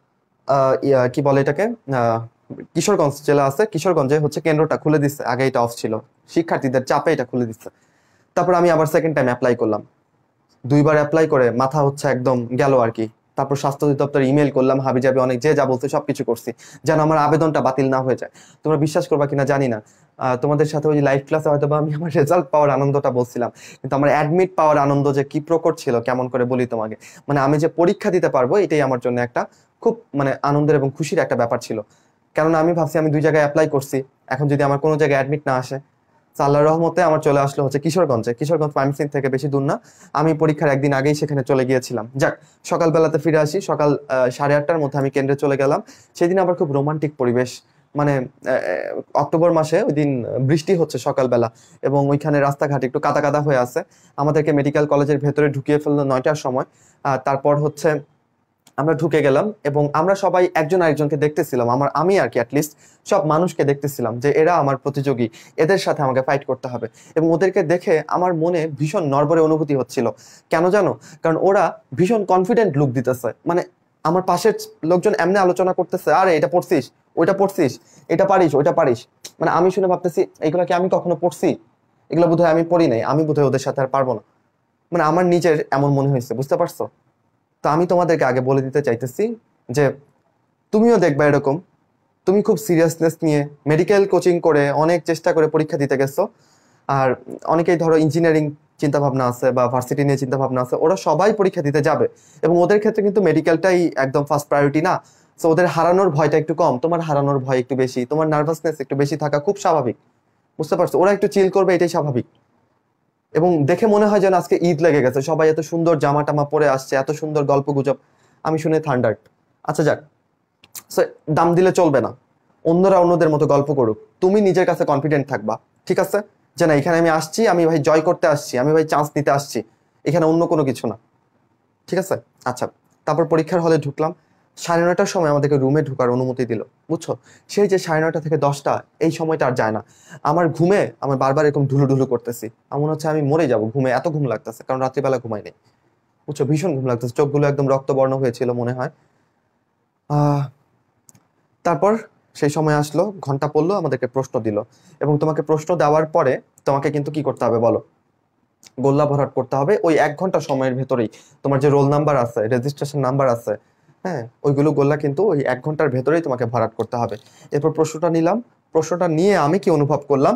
A: আহ কি বলে এটাকে, আহ কিশোরগঞ্জ জেলা আছে, কিশোরগঞ্জে হচ্ছে কেন্দ্রটা খুলে দিচ্ছে, আগে এটা অফ ছিল, শিক্ষার্থীদের চাপে এটা খুলে দিচ্ছে। তারপর আমি আবার সেকেন্ড টাইম অ্যাপ্লাই করলাম, দুইবার অ্যাপ্লাই করে মাথা হচ্ছে একদম গেল আর কি। তারপর স্বাস্থ্য অধিদপ্তর ইমেল করলাম, হাবি যাবে অনেক, যে যা বলছে সবকিছু করছি যেন আমার আবেদনটা বাতিল না হয়ে যায়। তোমরা বিশ্বাস করবা কিনা জানি না, তোমাদের সাথে ওই লাইভ ক্লাসে হয়তো বা আমি আমার রেজাল্ট পাওয়ার আনন্দটা বলছিলাম, কিন্তু আমার অ্যাডমিট পাওয়ার আনন্দ যে কি প্রকট ছিল কেমন করে বলি তোমাকে। মানে আমি যে পরীক্ষা দিতে পারবো এটাই আমার জন্য একটা খুব মানে আনন্দের এবং খুশির একটা ব্যাপার ছিল। কেননা আমি ভাবছি আমি দুই জায়গায় অ্যাপ্লাই করছি, এখন যদি আমার কোনো জায়গায় অ্যাডমিট না আসে, আল্লাহর রহমতে আমার চলে আসলো হচ্ছে কিশোরগঞ্জে। কিশোরগঞ্জ মাইমসিং থেকে বেশি দূর না, আমি পরীক্ষার একদিন আগেই সেখানে চলে গিয়েছিলাম। যাক, সকালবেলাতে ফিরে আসি, সকাল সাড়ে আটটার মধ্যে আমি কেন্দ্রে চলে গেলাম। সেদিন আবার খুব রোমান্টিক পরিবেশ, মানে অক্টোবর মাসে ওই দিন বৃষ্টি হচ্ছে সকালবেলা এবং ওইখানে রাস্তাঘাট একটু কাদা কাদা হয়ে আছে। আমাদেরকে মেডিকেল কলেজের ভেতরে ঢুকিয়ে ফেললো নয়টার সময়। তারপর হচ্ছে আমরা ঢুকে গেলাম এবং আমরা সবাই একজন আরেকজনকে দেখতেছিলাম, আমার আমি আর কি অ্যাটলিস্ট সব মানুষকে দেখতেছিলাম যে এরা আমার প্রতিযোগী, এদের সাথে আমাকে ফাইট করতে হবে। এবং ওদেরকে দেখে আমার মনে ভীষণ নড়বড়ে অনুভূতি হচ্ছিল। কেন জানো? কারণ ওরা ভীষণ কনফিডেন্ট লুক দিতেছে। মানে আমার পাশের লোকজন এমনি আলোচনা করতেছে, আরে এটা পড়ছিস, ওইটা পড়ছিস, এটা পারিস, ওইটা পারিস। মানে আমি শুনে ভাবতেছি এগুলো কি আমি কখনো পড়ছি? এগুলো বোধহয় আমি পড়ি নাই, আমি বোধহয় ওদের সাথে আর পারবো না। মানে আমার নিজের এমন মনে হয়েছে, বুঝতে পারছো? তো আমি তোমাদেরকে আগে বলে দিতে চাইতেছি যে তুমিও দেখবা এরকম, তুমি খুব সিরিয়াসনেস নিয়ে মেডিকেল কোচিং করে অনেক চেষ্টা করে পরীক্ষা দিতে গেছো। আর অনেকেই ধরো ইঞ্জিনিয়ারিং চিন্তা ভাবনা আছে বা ভার্সিটি নিয়ে চিন্তা ভাবনা আছে, ওরা সবাই পরীক্ষা দিতে যাবে এবং ওদের ক্ষেত্রে কিন্তু মেডিকেলটাই একদম ফার্স্ট প্রায়োরিটি না। সো ওদের হারানোর ভয়টা একটু কম, তোমার হারানোর ভয় একটু বেশি, তোমার নার্ভাসনেস একটু বেশি থাকা খুব স্বাভাবিক, বুঝতে পারছো? ওরা একটু চিল করবে, এটাই স্বাভাবিক। এবং দেখে মনে হয় যেন আজকে ঈদ লেগে গেছে, সবাই এত সুন্দর জামা টামা পরে আসছে, এত সুন্দর গল্প গুজব, আমি শুনে থান্ডার্ড। আচ্ছা যাক, দাম দিলে চলবে না, অন্যরা অন্যদের মতো গল্প করুক, তুমি নিজের কাছে কনফিডেন্ট থাকবা, ঠিক আছে? যে না, এখানে আমি আসছি, আমি ভাই জয় করতে আসছি, আমি ভাই চান্স নিতে আসছি, এখানে অন্য কোনো কিছু না, ঠিক আছে? আচ্ছা, তারপর পরীক্ষার হলে ঢুকলাম। সাড়ে নয়টার সময় আমাদেরকে রুমে ঢোকার অনুমতি দিল, বুঝছো? সেই যে সাড়ে নয়টা থেকে দশটা এই সময়টা আর যায় না। আমার ঘুমে আমার বারবার এরকম ঢুলু ঢুলু করতেছি, এমন হচ্ছে আমি মরে যাবো ঘুমে, এত ঘুম লাগতেছে, কারণ রাত্রিবেলা ঘুমাই নেই, বুঝছো? ভীষণ ঘুম লাগতেছে, চোখগুলো একদম রক্তবর্ণ হয়েছিল মনে হয়। আহ তারপর সেই সময় আসলো, ঘন্টা পড়লো, আমাদেরকে প্রশ্ন দিল এবং তোমাকে প্রশ্ন দেওয়ার পরে তোমাকে কিন্তু কি করতে হবে বলো? গোল্লা ভরাট করতে হবে। ওই এক ঘন্টা সময়ের ভেতরেই তোমার যে রোল নাম্বার আছে, রেজিস্ট্রেশন নাম্বার আছে, হ্যাঁ, ওইগুলো গোল্লা কিন্তু ওই এক ঘন্টার ভেতরেই তোমাকে ভরাট করতে হবে। এরপর প্রশ্নটা নিলাম, প্রশ্নটা নিয়ে আমি কি অনুভব করলাম,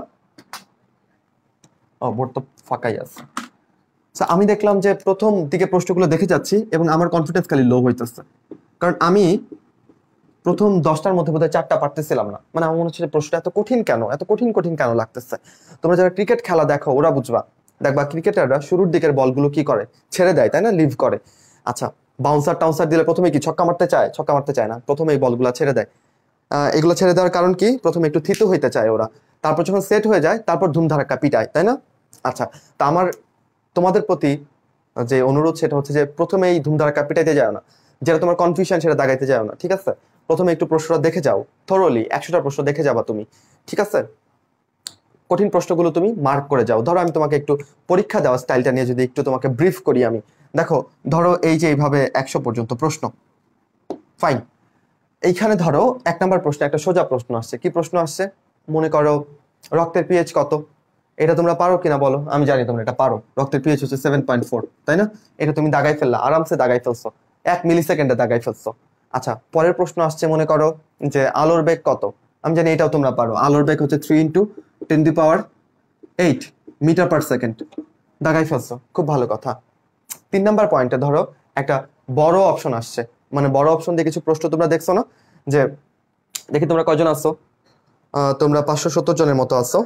A: ও বোর্ড তো ফাঁকাই আছে। আমি দেখলাম যে প্রথম দিকে প্রশ্নগুলো দেখে যাচ্ছি এবং আমার কনফিডেন্স খালি লো হইতেছে, কারণ আমি প্রথম দশটার মধ্যে বোধহয় চারটা পারতেছিলাম না। মানে আমার মনে হচ্ছে প্রশ্নটা এত কঠিন কেন, এত কঠিন কঠিন কেন লাগতেছে। তোমরা যারা ক্রিকেট খেলা দেখো ওরা বুঝবা, দেখবা ক্রিকেটাররা শুরুর দিকের বলগুলো কি করে, ছেড়ে দেয়, তাই না? লিভ করে। আচ্ছা, বাউন্সার টাউন্সার দিলে প্রথমে কি ছক্কা মারতে চায়? ছক্কা মারতে চায় না, প্রথমে এই বলগুলো ছেড়ে দেয়। আহ এগুলো ছেড়ে দেওয়ার কারণ কি? প্রথমে একটু থিতু হইতে চায় ওরা, তারপর যখন সেট হয়ে যায় তারপর ধুমধারাক্কা পিটায়, তাই না? আচ্ছা, তা আমার তোমাদের প্রতি যে অনুরোধ সেটা হচ্ছে যে প্রথমে এই ধুমধারাক্কা পিটাইতে যাও না, যেটা তোমার কনফিউশন সেটা দাগাইতে যাও না, ঠিক আছে? প্রথমে একটু প্রশ্নটা দেখে যাও থরোলি, একশোটা প্রশ্ন দেখে যাবা তুমি, ঠিক আছে? কঠিন প্রশ্নগুলো তুমি মার্ক করে যাও। ধরো আমি তোমাকে একটু পরীক্ষা দেওয়া স্টাইলটা নিয়ে যদি একটু তোমাকে ব্রিফ করি আমি, দেখো ধরো এই যে এইভাবে একশো পর্যন্ত প্রশ্ন, ফাইন। এইখানে ধরো এক নম্বর প্রশ্ন একটা সোজা প্রশ্ন আসছে। কি প্রশ্ন আসছে? মনে করো রক্তের পিএইচ কত? এটা তোমরা পারো কিনা বলো? আমি জানি তোমরা এটা পারো, রক্তের পিএইচ হচ্ছে সেভেন পয়েন্ট ফোর, তাই না? এটা তুমি দাগাই ফেললা, আরামসে দাগাই ফেলছো, এক মিলি সেকেন্ডে দাগাই ফেলছো। আচ্ছা, পরের প্রশ্ন আসছে, মনে করো যে আলোর বেগ কত? আমি জানি এটাও তোমরা পারো, আলোর বেগ হচ্ছে three into ten the power eight metre per second, দাগাই ফেলছো, খুব ভালো কথা। তিন নাম্বার পয়েন্টে ধরো একটা বড় অপশন আসছে, মানে বড় অপশন দিয়ে কিছু প্রশ্ন তোমরা দেখছো না, যে দেখি তোমরা কয়জন আছো, তোমরা পাঁচশো সত্তর জনের মতো আছো।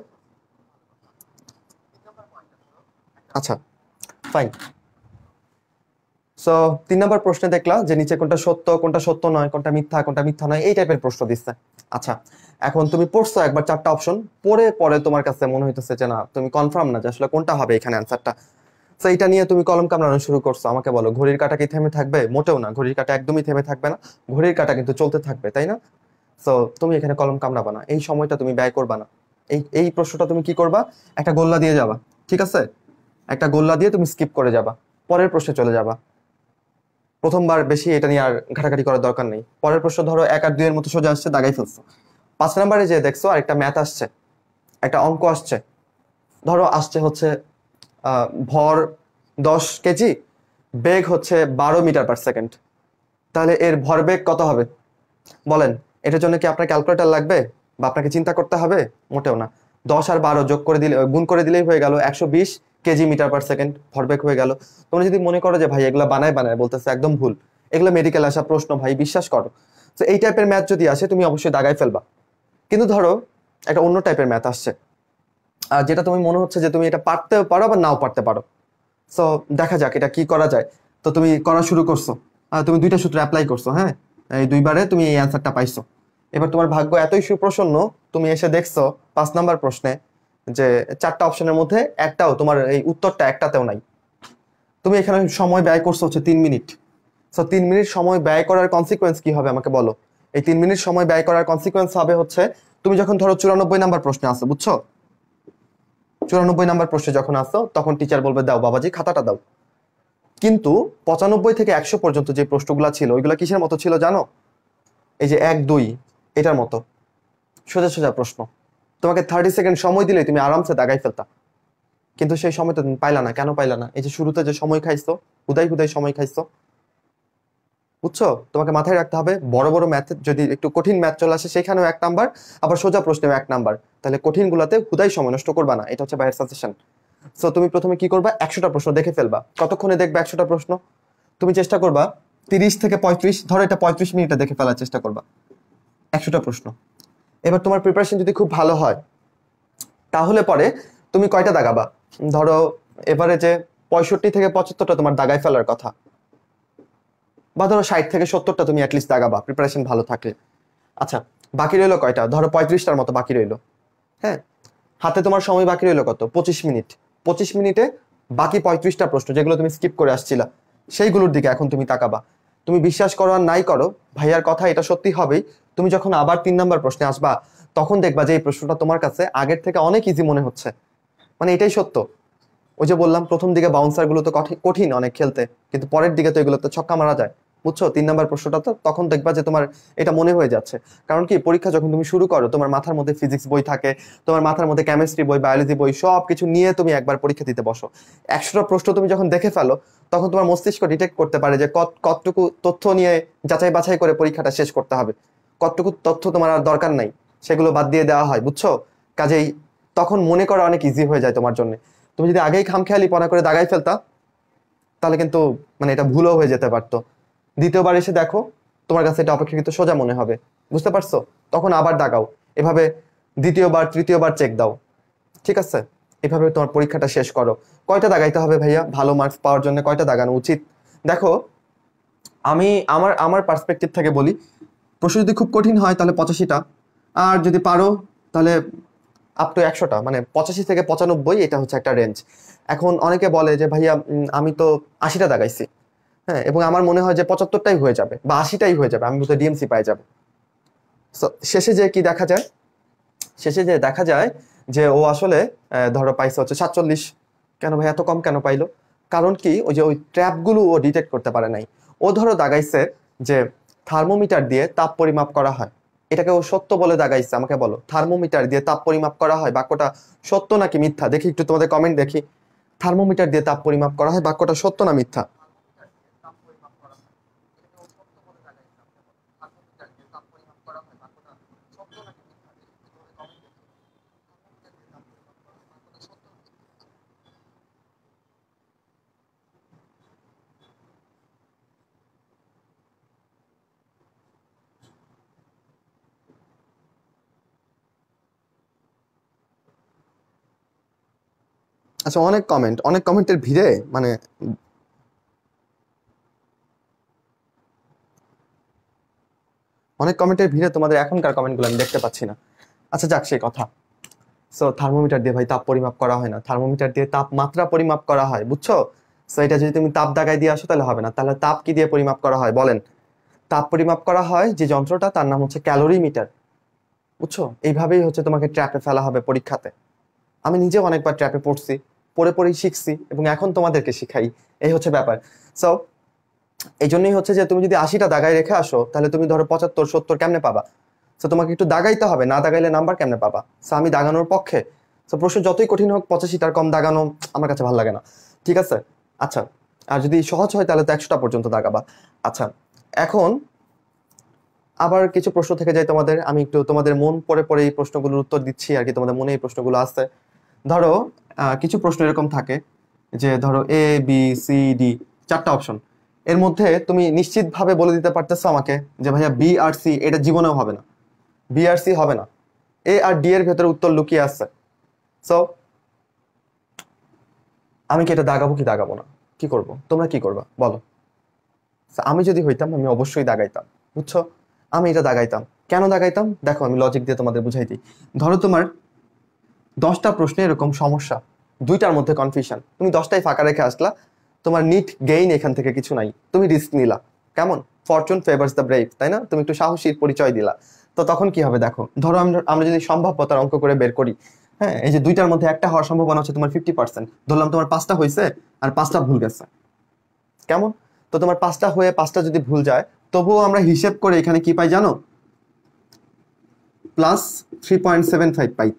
A: আচ্ছা, ফাইন। সো তিন নম্বর প্রশ্নে দেখলা যে নিচে কোনটা সত্য, কোনটা সত্য নয়, কোনটা মিথ্যা, কোনটা মিথ্যা নয়, এই টাইপের প্রশ্ন দিচ্ছে। আচ্ছা, এখন তুমি পড়ছো একবার চারটা অপশন, পরে পরে তোমার কাছে মনে হইতেছে যে না, তুমি কনফার্ম না যে আসলে কোনটা হবে এখানে অ্যান্সারটা। তো এইটা নিয়ে তুমি কলম কামড়ানো শুরু করছো। আমাকে বলো, ঘড়ির কাঁটা কি থেমে থাকবে? মোটেও না, ঘড়ির কাঁটা একদমই থেমে থাকবে না, ঘড়ির কাঁটা কিন্তু চলতে থাকবে, তাই না? সো তুমি এখানে কলম কামড়াবা না, এই সময়টা তুমি ব্যয় করবা না। এই এই প্রশ্নটা তুমি কি করবা? একটা গোল্লা দিয়ে যাবা, ঠিক আছে? একটা গোল্লা দিয়ে তুমি স্কিপ করে যাবা, পরের প্রশ্নে চলে যাবা। প্রথমবার বেশি এটা নিয়ে আর ঘাটাঘাটি করার দরকার নেই। পরের প্রশ্ন ধরো এক আর দুইয়ের মতো সোজা আসছে, দাগাই ফেলছো। পাঁচ নাম্বারে যে দেখছো আরেকটা ম্যাথ আসছে, একটা অঙ্ক আসছে। ধরো আসছে হচ্ছে আহ ভর দশ কেজি, বেগ হচ্ছে বারো মিটার পার সেকেন্ড, তাহলে এর ভরবেগ কত হবে বলেন? এটার জন্য কি আপনার ক্যালকুলেটর লাগবে বা আপনাকে চিন্তা করতে হবে? মোটেও না। দশ আর বারো যোগ করে দিলে, গুণ করে দিলেই হয়ে গেল একশো বিশ কেজি মিটার পার সেকেন্ড ভরবেগ হয়ে গেল। তোমরা যদি মনে করো যে ভাই এগুলো বানায় বানায় বলতেছে, একদম ভুল। এগুলো মেডিকেল আসা প্রশ্ন ভাই, বিশ্বাস করো। তো এই টাইপের ম্যাথ যদি আসে তুমি অবশ্যই দাগায় ফেলবা। কিন্তু ধরো একটা অন্য টাইপের ম্যাথ আসছে, আর যেটা তুমি মনে হচ্ছে যে তুমি এটা পারতেও পারো বা নাও পারতে পারো। সো দেখা যাক এটা কি করা যায়। তো তুমি করা শুরু করছো, আর তুমি দুইটা সূত্র অ্যাপ্লাই করছো, হ্যাঁ, এই দুইবারে তুমি এই অ্যান্সারটা পাইছো। এবার তোমার ভাগ্য এতই সুপ্রসন্ন, তুমি এসে দেখছো পাঁচ নাম্বার প্রশ্নে যে চারটা অপশনের মধ্যে একটাও তোমার এই উত্তরটা একটাতেও নাই। তুমি এখানে সময় ব্যয় করছো হচ্ছে তিন মিনিট। সো তিন মিনিট সময় ব্যয় করার কনসিকোয়েন্স কি হবে আমাকে বলো? এই তিন মিনিট সময় ব্যয় করার কনসিকোয়েন্স হবে হচ্ছে, তুমি যখন ধরো চুরানব্বই নাম্বার প্রশ্নে আসো, বুঝছো, চুরানব্বই নাম্বার প্রশ্নে যখন আসো তখন টিচার বলবে দাও বাবাজি খাতাটা দাও। কিন্তু পঁচানব্বই থেকে একশো পর্যন্ত যে প্রশ্নগুলো ছিল ওইগুলো কিসের মতো ছিল জানো? এই যে এক দুই এটার মতো সোজা সোজা প্রশ্ন। তোমাকে থার্টি সেকেন্ড সময় দিলে তুমি আরামসে দাগাই ফেলতা, কিন্তু সেই সময়টা তুমি পাইলা না। কেন পাইলা না? এই যে শুরুতে যে সময় খাইছো, হুদাই হুদাই সময় খাইছো, বুঝছো? তোমাকে মাথায় রাখতে হবে বড় বড় ম্যাথ যদি একটু কঠিন ম্যাথ চলে আসে সেখানেও এক নাম্বার, আবার সোজা প্রশ্নেও এক নাম্বার, তাহলে কঠিন গুলাতে হুদাই সময় নষ্ট করবা না। এটা হচ্ছে ভাইয়ের সাজেশন। সো তুমি প্রথমে কি করবা, একশোটা প্রশ্ন দেখে ফেলবা। কতক্ষণে দেখবা একশোটা প্রশ্ন? তুমি চেষ্টা করবা তিরিশ থেকে পঁয়ত্রিশ, ধরো এটা পঁয়ত্রিশ মিনিটে দেখে ফেলার চেষ্টা করবা একশোটা প্রশ্ন। এবার তোমার প্রিপারেশন যদি খুব ভালো হয় তাহলে পরে তুমি কয়টা দাগাবা? ধরো এবারে যে পঁয়ষট্টি থেকে পঁচাত্তরটা তোমার দাগায় ফেলার কথা, বা ধরো ষাট থেকে সত্তরটা তুমি অ্যাটলিস্ট দাগাবা প্রিপারেশন ভালো থাকলে। আচ্ছা, বাকি রইলো কয়টা? ধরো পঁয়ত্রিশটার মতো বাকি রইলো। হ্যাঁ, হাতে তোমার সময় বাকি রইলো কত? পঁচিশ মিনিট। পঁচিশ মিনিটে বাকি পঁয়ত্রিশটা প্রশ্ন যেগুলো তুমি স্কিপ করে আসছিলা সেইগুলোর দিকে এখন তুমি তাকাবা। তুমি বিশ্বাস করো আর নাই করো, ভাইয়ার কথা এটা সত্যি হবেই। তুমি যখন আবার তিন নাম্বার প্রশ্নে আসবা তখন দেখবা যে এই প্রশ্নটা তোমার কাছে আগের থেকে অনেক ইজি মনে হচ্ছে। মানে এটাই সত্য। ওই যে বললাম প্রথম দিকে বাউন্সার গুলো তো কঠিন অনেক খেলতে, কিন্তু পরের দিকে তো এগুলো তো ছক্কা মারা যায়, বুঝছো? তিন নাম্বার প্রশ্নটা তো তখন দেখবা যে তোমার এটা মনে হয়ে যাচ্ছে। কারণ কি, পরীক্ষা যখন তুমি শুরু করো তোমার মাথার মধ্যে ফিজিক্স বই থাকে, তোমার মাথার মধ্যে কেমিস্ট্রি বই, বায়োলজি বই, সব কিছু নিয়ে তুমি একবার পরীক্ষা দিতে বসো। একশোটা প্রশ্ন তুমি যখন দেখে ফেলো তখন তোমার মস্তিষ্ক ডিটেক্ট করতে পারে যে কত কতটুকু তথ্য নিয়ে যাচাই বাছাই করে পরীক্ষাটা শেষ করতে হবে, কতটুকু তথ্য তোমার আর দরকার নাই সেগুলো বাদ দিয়ে দেওয়া হয়, বুঝছো? কাজেই তখন মনে করা অনেক ইজি হয়ে যায় তোমার জন্য। তুমি যদি আগেই খামখেয়ালি পনা করে দাগাই ফেলতা তাহলে কিন্তু মানে এটা ভুলও হয়ে যেতে পারতো। দ্বিতীয়বার এসে দেখো তোমার কাছে এটা অপেক্ষাকৃত সোজা মনে হবে, বুঝতে পারছো? তখন আবার দাগাও, এভাবে দ্বিতীয়বার তৃতীয়বার চেক দাও, ঠিক আছে? এভাবে তোমার পরীক্ষাটা শেষ করো। কয়টা দাগাইতে হবে ভাইয়া ভালো মার্কস পাওয়ার জন্য? কয়টা দাগানো উচিত? দেখো, আমি আমার আমার পার্সপেক্টিভ থেকে বলি, প্রশ্ন যদি খুব কঠিন হয় তাহলে পঁচাশিটা, আর যদি পারো তাহলে আপ টু একশোটা, মানে পঁচাশি থেকে পঁচানব্বই, এটা হচ্ছে একটা রেঞ্জ। এখন অনেকে বলে যে ভাইয়া আমি তো আশিটা দাগাইছি, হ্যাঁ, এবং আমার মনে হয় যে পঁচাত্তরটাই হয়ে যাবে বা আশিটাই হয়ে যাবে, আমি বোধহয় ডিএমসি পাই যাবো। শেষে যে কি দেখা যায়, শেষে যে দেখা যায় যে ও আসলে ধরো পাইছে হচ্ছে সাতচল্লিশ। কেন ভাই এত কম কেন পাইলো? কারণ কি, ওই যে ওই ট্র্যাপগুলো ও ডিটেক্ট করতে পারে নাই। ও ধরো দাগাইছে যে থার্মোমিটার দিয়ে তাপ পরিমাপ করা হয়, এটাকে ও সত্য বলে দাগাইছে। আমাকে বলো থার্মোমিটার দিয়ে তাপ পরিমাপ করা হয়, বাক্যটা সত্য নাকি মিথ্যা? দেখি একটু তোমাদের কমেন্ট দেখি। থার্মোমিটার দিয়ে তাপ পরিমাপ করা হয়, বাক্যটা সত্য না মিথ্যা? আচ্ছা, অনেক কমেন্ট, অনেক কমেন্টের ভিড়ে মানে অনেক কমেন্টের ভিড়ে তোমাদের এখনকার কমেন্টগুলো আমি দেখতে পাচ্ছি না। আচ্ছা যাক, সেই কথা। সো থার্মোমিটার দিয়ে ভাই তাপ পরিমাপ করা হয় না, থার্মোমিটার দিয়ে তাপমাত্রা পরিমাপ করা হয়, বুঝছো? সো এটা যদি তুমি তাপ দাগায় দিয়ে আসো তাহলে হবে না। তাহলে তাপ কি দিয়ে পরিমাপ করা হয় বলেন? তাপ পরিমাপ করা হয় যে যন্ত্রটা, তার নাম হচ্ছে ক্যালোরিমিটার, বুঝছো? এইভাবেই হচ্ছে তোমাকে ট্র্যাপে ফেলা হবে পরীক্ষাতে। আমি নিজেও অনেকবার ট্র্যাপে পড়ছি, পড়ে পড়েই শিখছি এবং এখন তোমাদেরকে শিখাই, এই হচ্ছে ব্যাপার। সো এই জন্যই হচ্ছে যে তুমি যদি আশিটা দাগায় রেখে আসো তাহলে তুমি ধরো পঁচাত্তর সত্তর কেমনে পাবা? সো তোমাকে একটু দাগাইতে হবে, না দাগাইলে নাম্বার কেমনে পাবা? সো আমি দাগানোর পক্ষে। সো প্রশ্ন যতই কঠিন হোক পঁচাশিটার কম দাগানো আমার কাছে ভালো লাগে না, ঠিক আছে? আচ্ছা, আর যদি সহজ হয় তাহলে তো একশোটা পর্যন্ত দাগাবা। আচ্ছা, এখন আবার কিছু প্রশ্ন থেকে যায় তোমাদের, আমি একটু তোমাদের মন পড়ে পড়ে এই প্রশ্নগুলোর উত্তর দিচ্ছি আর কি, তোমাদের মনে এই প্রশ্নগুলো আছে। ধরো কিছু প্রশ্ন এরকম থাকে যে ধরো এ বি সি ডি চারটা অপশন, এর মধ্যে তুমি নিশ্চিতভাবে বলে দিতে পারতেছো আমাকে যে ভাইয়া বি আর সি এটা জীবনেও হবে না, বি আর সি হবে না, এ আর ডি এর ভেতরে উত্তর লুকিয়ে আছে। সো আমি কি এটা দাগাবো কি দাগাবো না, কি করব, তোমরা কি করবা বলো? আমি যদি হইতাম আমি অবশ্যই দাগাইতাম, বুঝছো? আমি এটা দাগাইতাম। কেন দাগাইতাম দেখো, আমি লজিক দিয়ে তোমাদের বুঝাই দিই। ধরো তোমার দশটা প্রশ্নে এরকম সমস্যা, দুইটার মধ্যে কনফিউশন, তুমি দশটাই ফাঁকা রেখে আসলা, তোমার নিট গেইন এখান থেকে কিছু নাই, তুমি রিস্ক নিলা। কেমন? ফরচুন ফেভার্স দ্য ব্রেভ, তাই না? তুমি একটু সাহসীর পরিচয় দিলা। তো তখন কি হবে দেখো, ধরো আমরা আমরা যদি সম্ভাব্যতার অঙ্ক করে বের করি, হ্যাঁ, এই যে দুইটার মধ্যে একটা হওয়ার সম্ভাবনা হচ্ছে তোমার ফিফটি পার্সেন্ট, ধরলাম তোমার পাঁচটা হয়েছে আর পাঁচটা ভুল গেছে। কেমন? তো তোমার পাঁচটা হয়ে পাঁচটা যদি ভুল যায়, তবুও আমরা হিসেব করে এখানে কি পাই জানো? Plus three point seven five পাই,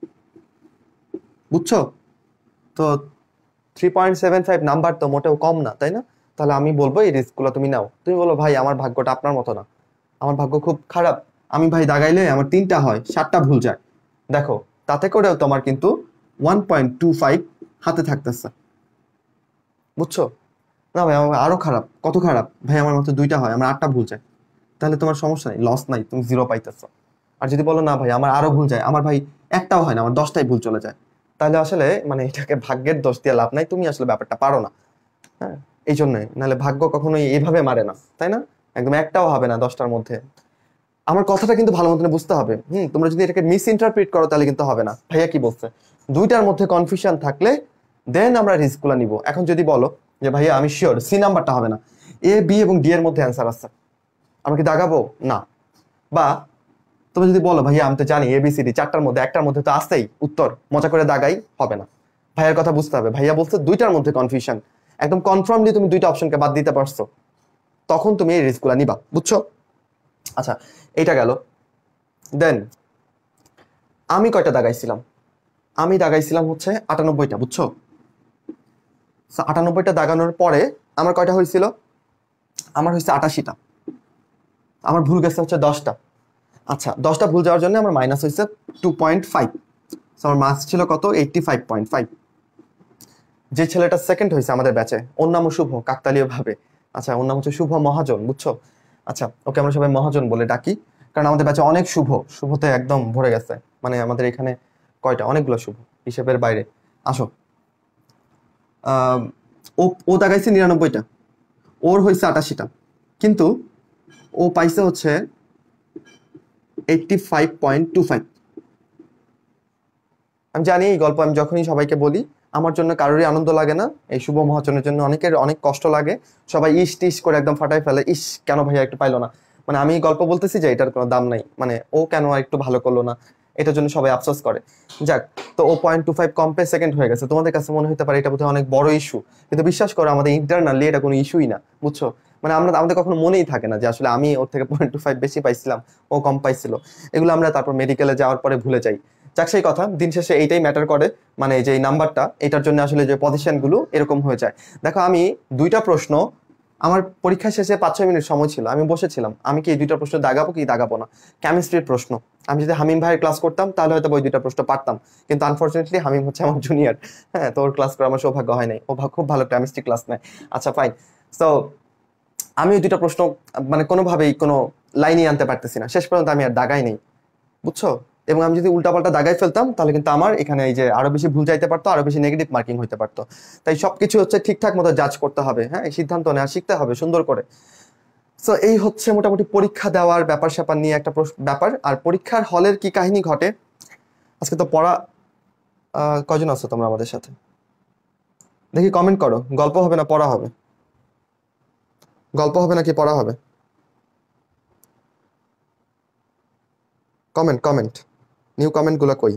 A: বুঝছো? তো three point seven five number তো মোটেও কম না, তাই না? তাহলে আমি বলবো এই রিস্কগুলো তুমি নাও। তুমি বলো ভাই আমার ভাগ্যটা আপনার মতো না, আমার ভাগ্য খুব খারাপ, আমি ভাই দাগাইলে আমার তিনটা হয় সাতটা ভুল যায়। দেখো তাতে করেও তোমার কিন্তু ওয়ান পয়েন্ট টু ফাইভ হাতে থাকতেছে, বুঝছো? না ভাই আমার আরো খারাপ, কত খারাপ ভাই, আমার মতো দুইটা হয় আমার আটটা ভুল যায়, তাহলে তোমার সমস্যা নেই, লস নাই, তুমি জিরো পাইতেছ। আর যদি বলো না ভাই আমার আরো ভুল যায়, আমার ভাই একটাও হয় না, আমার দশটাই ভুল চলে যায়, তাহলে আসলে মানে এটাকে ভাগ্যের দোষ দিয়ে লাভ নাই, তুমি আসলে ব্যাপারটা পারো না। হ্যাঁ, এই জন্যই, নাহলে ভাগ্য কখনোই এইভাবে মারে না, তাই না? একদম একটাও হবে না দশটার মধ্যে। আমার কথাটা কিন্তু ভালো মতন বুঝতে হবে। হুম, তোমরা যদি এটাকে মিস ইন্টারপ্রিট করো তাহলে কিন্তু হবে না। ভাইয়া কি বলছে, দুইটার মধ্যে কনফিউশন থাকলে দেন আমরা রিস্কগুলো নিব। এখন যদি বলো যে ভাইয়া আমি শিওর সি নাম্বারটা হবে না, এ বি এবং ডি এর মধ্যে অ্যান্সার আছে, আমরা কি দাগাবো না? বা তুমি যদি বলো ভাইয়া আমি তো জানি এবিসিডি চারটার মধ্যে একটার মধ্যে তো আসতেই উত্তর, মজা করে দাগাই, হবে না। ভাইয়ার কথা বুঝতে হবে, ভাইয়া বলছে দুইটার মধ্যে কনফিউশন, একদম কনফার্মলি তুমি দুইটা অপশনকে বাদ দিতে পারছো, তখন তুমি এই রিস্কগুলো নিবা, বুঝছো? আচ্ছা, এইটা গেল। দেন আমি কয়টা দাগাইছিলাম? আমি দাগাইছিলাম হচ্ছে আটানব্বইটা, বুঝছো? আটানব্বইটা দাগানোর পরে আমার কয়টা হয়েছিল? আমার হয়েছে আটাশিটা, আমার ভুল গেছে হচ্ছে দশটা। আচ্ছা, দশটা ভুল যাওয়ার জন্য আমার মাইনাস হয়েছে টু পয়েন্ট ফাইভ, আমার মার্কস ছিল কত? Eighty five point five. যে ছেলেটা সেকেন্ড হয়েছে আমাদের ব্যাচে, ওর নামও শুভ, কাকতালীয় ভাবে। আচ্ছা, ওর নাম হচ্ছে শুভ মহাজন, বুঝছো? আচ্ছা, ওকে আমরা সবাই মহাজন বলে ডাকি, কারণ আমাদের ব্যাচে অনেক শুভ, শুভতে একদম ভরে গেছে, মানে আমাদের এখানে কয়টা, অনেকগুলো শুভ হিসেবের বাইরে। আসো, আহ ও ও দাগাইছে নিরানব্বইটা, ওর হয়েছে আটাশিটা, কিন্তু ও পাইছে হচ্ছে eighty five point two five. আমি জানি এই গল্প আমি যখনই সবাইকে বলি আমার জন্য কারোরই আনন্দ লাগে না, এই শুভ মহাজনের জন্য অনেকের অনেক কষ্ট লাগে, সবাই ইস টিস করে একদম ফাটাই ফেলে, ইস কেন ভাইয়া একটু পাইলো না, মানে আমি গল্প বলতেছি যে এটার কোনো দাম নাই, মানে ও কেন আর একটু ভালো করলো না, এটার জন্য সবাই আফসোস করে। যাক, তো ও পয়েন্ট টু ফাইভ কম পেয়ে সেকেন্ড হয়ে গেছে, তোমাদের কাছে মনে হতে পারে এটা বোধহয় অনেক বড় ইস্যু, কিন্তু বিশ্বাস করো আমাদের ইন্টারনালি এটা কোনো ইস্যুই না, বুঝছো? মানে আমরা আমাদের কখনো মনেই থাকে না যে আসলে আমি ওর থেকে পয়েন্ট টু ফাইভ বেশি পাইছিলাম, ও কম পাইছিল, এগুলো আমরা তারপর মেডিকেলে যাওয়ার পরে ভুলে যাই। যাক, সেই কথা, দিন শেষে এইটাই ম্যাটার করে, মানে যে নাম্বারটা, এটার জন্য আসলে যে পজিশন গুলো এরকম হয়ে যায়। দেখো আমি দুইটা প্রশ্ন, আমার পরীক্ষা শেষে পাঁচ ছয় মিনিট সময় ছিল, আমি বসেছিলাম আমি কি এই দুইটা প্রশ্ন দাগাবো কি দাগাবো না। কেমিস্ট্রির প্রশ্ন, আমি যদি হামিম ভাইয়ের ক্লাস করতাম তাহলে হয়তো ওই দুইটা প্রশ্ন পারতাম, কিন্তু আনফর্চুনেটলি হামিম হচ্ছে আমার জুনিয়র, হ্যাঁ, তো ওর ক্লাস করে আমার সৌভাগ্য হয় নাই, ও খুব ভালো কেমিস্ট্রি ক্লাস নেয়। আচ্ছা ফাইন, তো আমি ওই দুইটা প্রশ্ন মানে কোনোভাবেই কোনো লাইনই আনতে পারতেছি না, শেষ পর্যন্ত আমি আর দাগাই নেই, বুঝছো? এবং আমি যদি উল্টাপাল্টা দাগাই ফেলতাম তাহলে কিন্তু আমার এখানে এই যে আরো বেশি ভুল যাইতে পারতো, আরো বেশি নেগেটিভ মার্কিং হইতে পারতো। তাই সবকিছু হচ্ছে ঠিকঠাক মতো জাজ করতে হবে, হ্যাঁ, সিদ্ধান্ত নেওয়া শিখতে হবে সুন্দর করে। সো এই হচ্ছে মোটামুটি পরীক্ষা দেওয়ার ব্যাপার স্যাপার নিয়ে একটা ব্যাপার। আর পরীক্ষার হলের কি কাহিনী ঘটে, আজকে তো পড়া, আহ কয়জন আছো তোমরা আমাদের সাথে? দেখি কমেন্ট করো, গল্প হবে না পড়া হবে? গল্প হবে নাকি পড়া হবে? কমেন্ট কমেন্ট, নিউ কমেন্ট গুলো কই?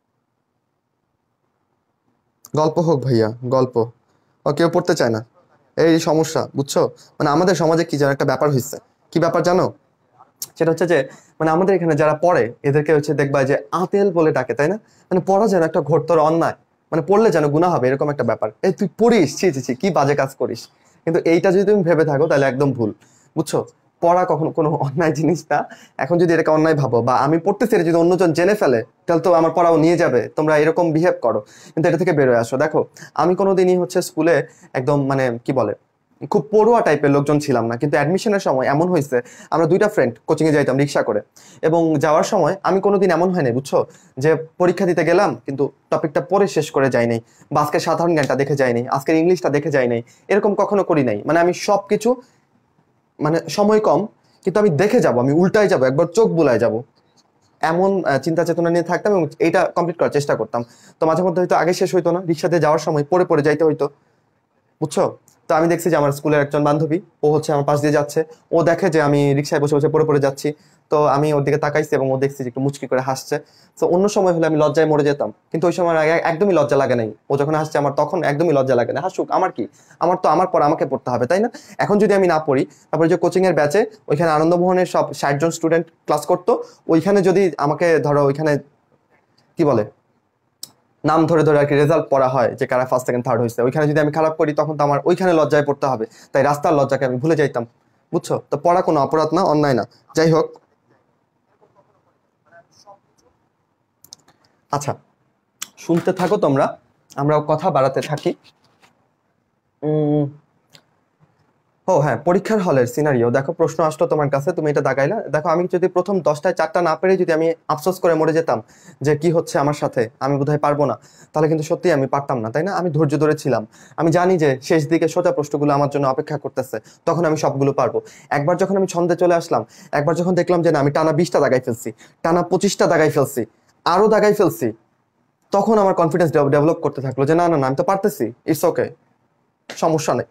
A: গল্প হোক ভাইয়া, গল্প। ও কেউ পড়তে চায় না? এই সমস্যা, বুঝছো? মানে আমাদের সমাজে কি যেন একটা ব্যাপার হয়েছে। কি ব্যাপার জানো? সেটা হচ্ছে যে মানে আমাদের এখানে যারা পড়ে এদেরকে হচ্ছে দেখবা যে আতেল বলে ডাকে, তাই না? মানে পড়া যেন একটা ঘোরতর অন্যায়, মানে পড়লে যেন গুনাহ হবে এরকম একটা ব্যাপার। এই তুই পড়িস, ছি ছি ছি, কি বাজে কাজ করিস। কিন্তু এইটা যদি তুমি ভেবে থাকো তাহলে একদম ভুল, বুঝছো? পড়া কখনো কোনো অন্যায় জিনিস না। এখন যদি এটাকে অন্যায় ভাবো বা আমি পড়তেছি এটা যদি অন্যজন জেনে ফেলে তাহলে তো আমার পড়াও নিয়ে যাবে, তোমরা এরকম বিহেভ করো। কিন্তু এটা থেকে বেরোয় আসো। দেখো আমি কোনোদিনই হচ্ছে স্কুলে একদম মানে কি বলে খুব পড়ুয়া টাইপের লোকজন ছিলাম না, কিন্তু অ্যাডমিশনের সময় এমন হয়েছে আমরা দুইটা ফ্রেন্ড কোচিং এ যাইতাম রিক্সা করে, এবং যাওয়ার সময় আমি কোনোদিন এমন হয়নি, বুঝছো, যে পরীক্ষা দিতে গেলাম কিন্তু টপিকটা পড়ে শেষ করে যাই নাই, বা আজকের সাধারণ জ্ঞানটা দেখে যাই নাই, আজকের ইংলিশটা দেখে যাই নাই, এরকম কখনো করি নাই। মানে আমি সবকিছু মানে সময় কম কিন্তু আমি দেখে যাব, আমি উল্টায় যাব, একবার চোখ বুলায় যাব, এমন চিন্তা চেতনা নিয়ে থাকতাম এবং এটা কমপ্লিট করার চেষ্টা করতাম। তো মাঝে মধ্যে হয়তো আগে শেষ হইতো না, রিক্সাতে যাওয়ার সময় পড়ে পড়ে যাইতে হইতো, বুঝছো? তো আমি দেখছি যে আমার স্কুলের একজন বান্ধবী ও হচ্ছে আমার পাশ দিয়ে যাচ্ছে, ও দেখে যে আমি রিক্সায় বসে বসে পড়ে পড়ে যাচ্ছি, তো আমি ওর দিকে তাকাইছি এবং ও দেখছি যে একটু মুচকি করে হাসছে। তো অন্য সময় হলে আমি লজ্জায় মরে যেতাম, কিন্তু ওই সময় আগে একদমই লজ্জা লাগে নাই। ও যখন হাসছে আমার তখন একদমই লজ্জা লাগে না। হাসুক, আমার কি, আমার তো আমার পর আমাকে পড়তে হবে, তাই না? এখন যদি আমি না পড়ি, তারপরে যে কোচিং এর ব্যাচে ওইখানে আনন্দমোহনের সব ষাট জন স্টুডেন্ট ক্লাস করতো, ওইখানে যদি আমাকে ধরো ওইখানে কি বলে নাম ধরে ধরে আর কি রেজাল্ট পড়া হয় যে কারা ফার্স্ট সেকেন্ড থার্ড হয়েছে, ওইখানে যদি আমি খারাপ করি তখন তো আমার ওইখানে লজ্জায় পড়তে হবে, তাই রাস্তার লজ্জাকে আমি ভুলে যাইতাম, বুঝছো? তো পড়া কোনো অপরাধ না, অন্যায় না। যাই হোক, আচ্ছা শুনতে থাকো তোমরা, আমরা কথা বাড়াতে থাকি। উম ও হ্যাঁ, পরীক্ষার হলের সিনারিও দেখো, প্রশ্ন আসলো তোমার কাছে, তুমি এটা দাগাইলা। দেখো আমি যদি প্রথম দশটায় চারটা না পেরে যদি আমি আফসোস করে মরে যেতাম যে কি হচ্ছে আমার সাথে, আমি বোধহয় পারবো না, তাহলে কিন্তু সত্যি আমি পারতাম না, তাই না? আমি ধৈর্য ধরেছিলাম, আমি জানি যে শেষ দিকে সোজা প্রশ্নগুলো আমার জন্য অপেক্ষা করতেছে, তখন আমি সবগুলো পারবো। একবার যখন আমি ছন্দে চলে আসলাম, একবার যখন দেখলাম যে না আমি টানা বিশটা দাগাই ফেলছি, টানা পঁচিশটা দাগাই ফেলছি, আরো দাগাই ফেলছি, তখন আমার কনফিডেন্স ডেভেলপ করতে থাকলো যে না না না আমি তো পারতেছি, ইটস ওকে, সমস্যা নেই,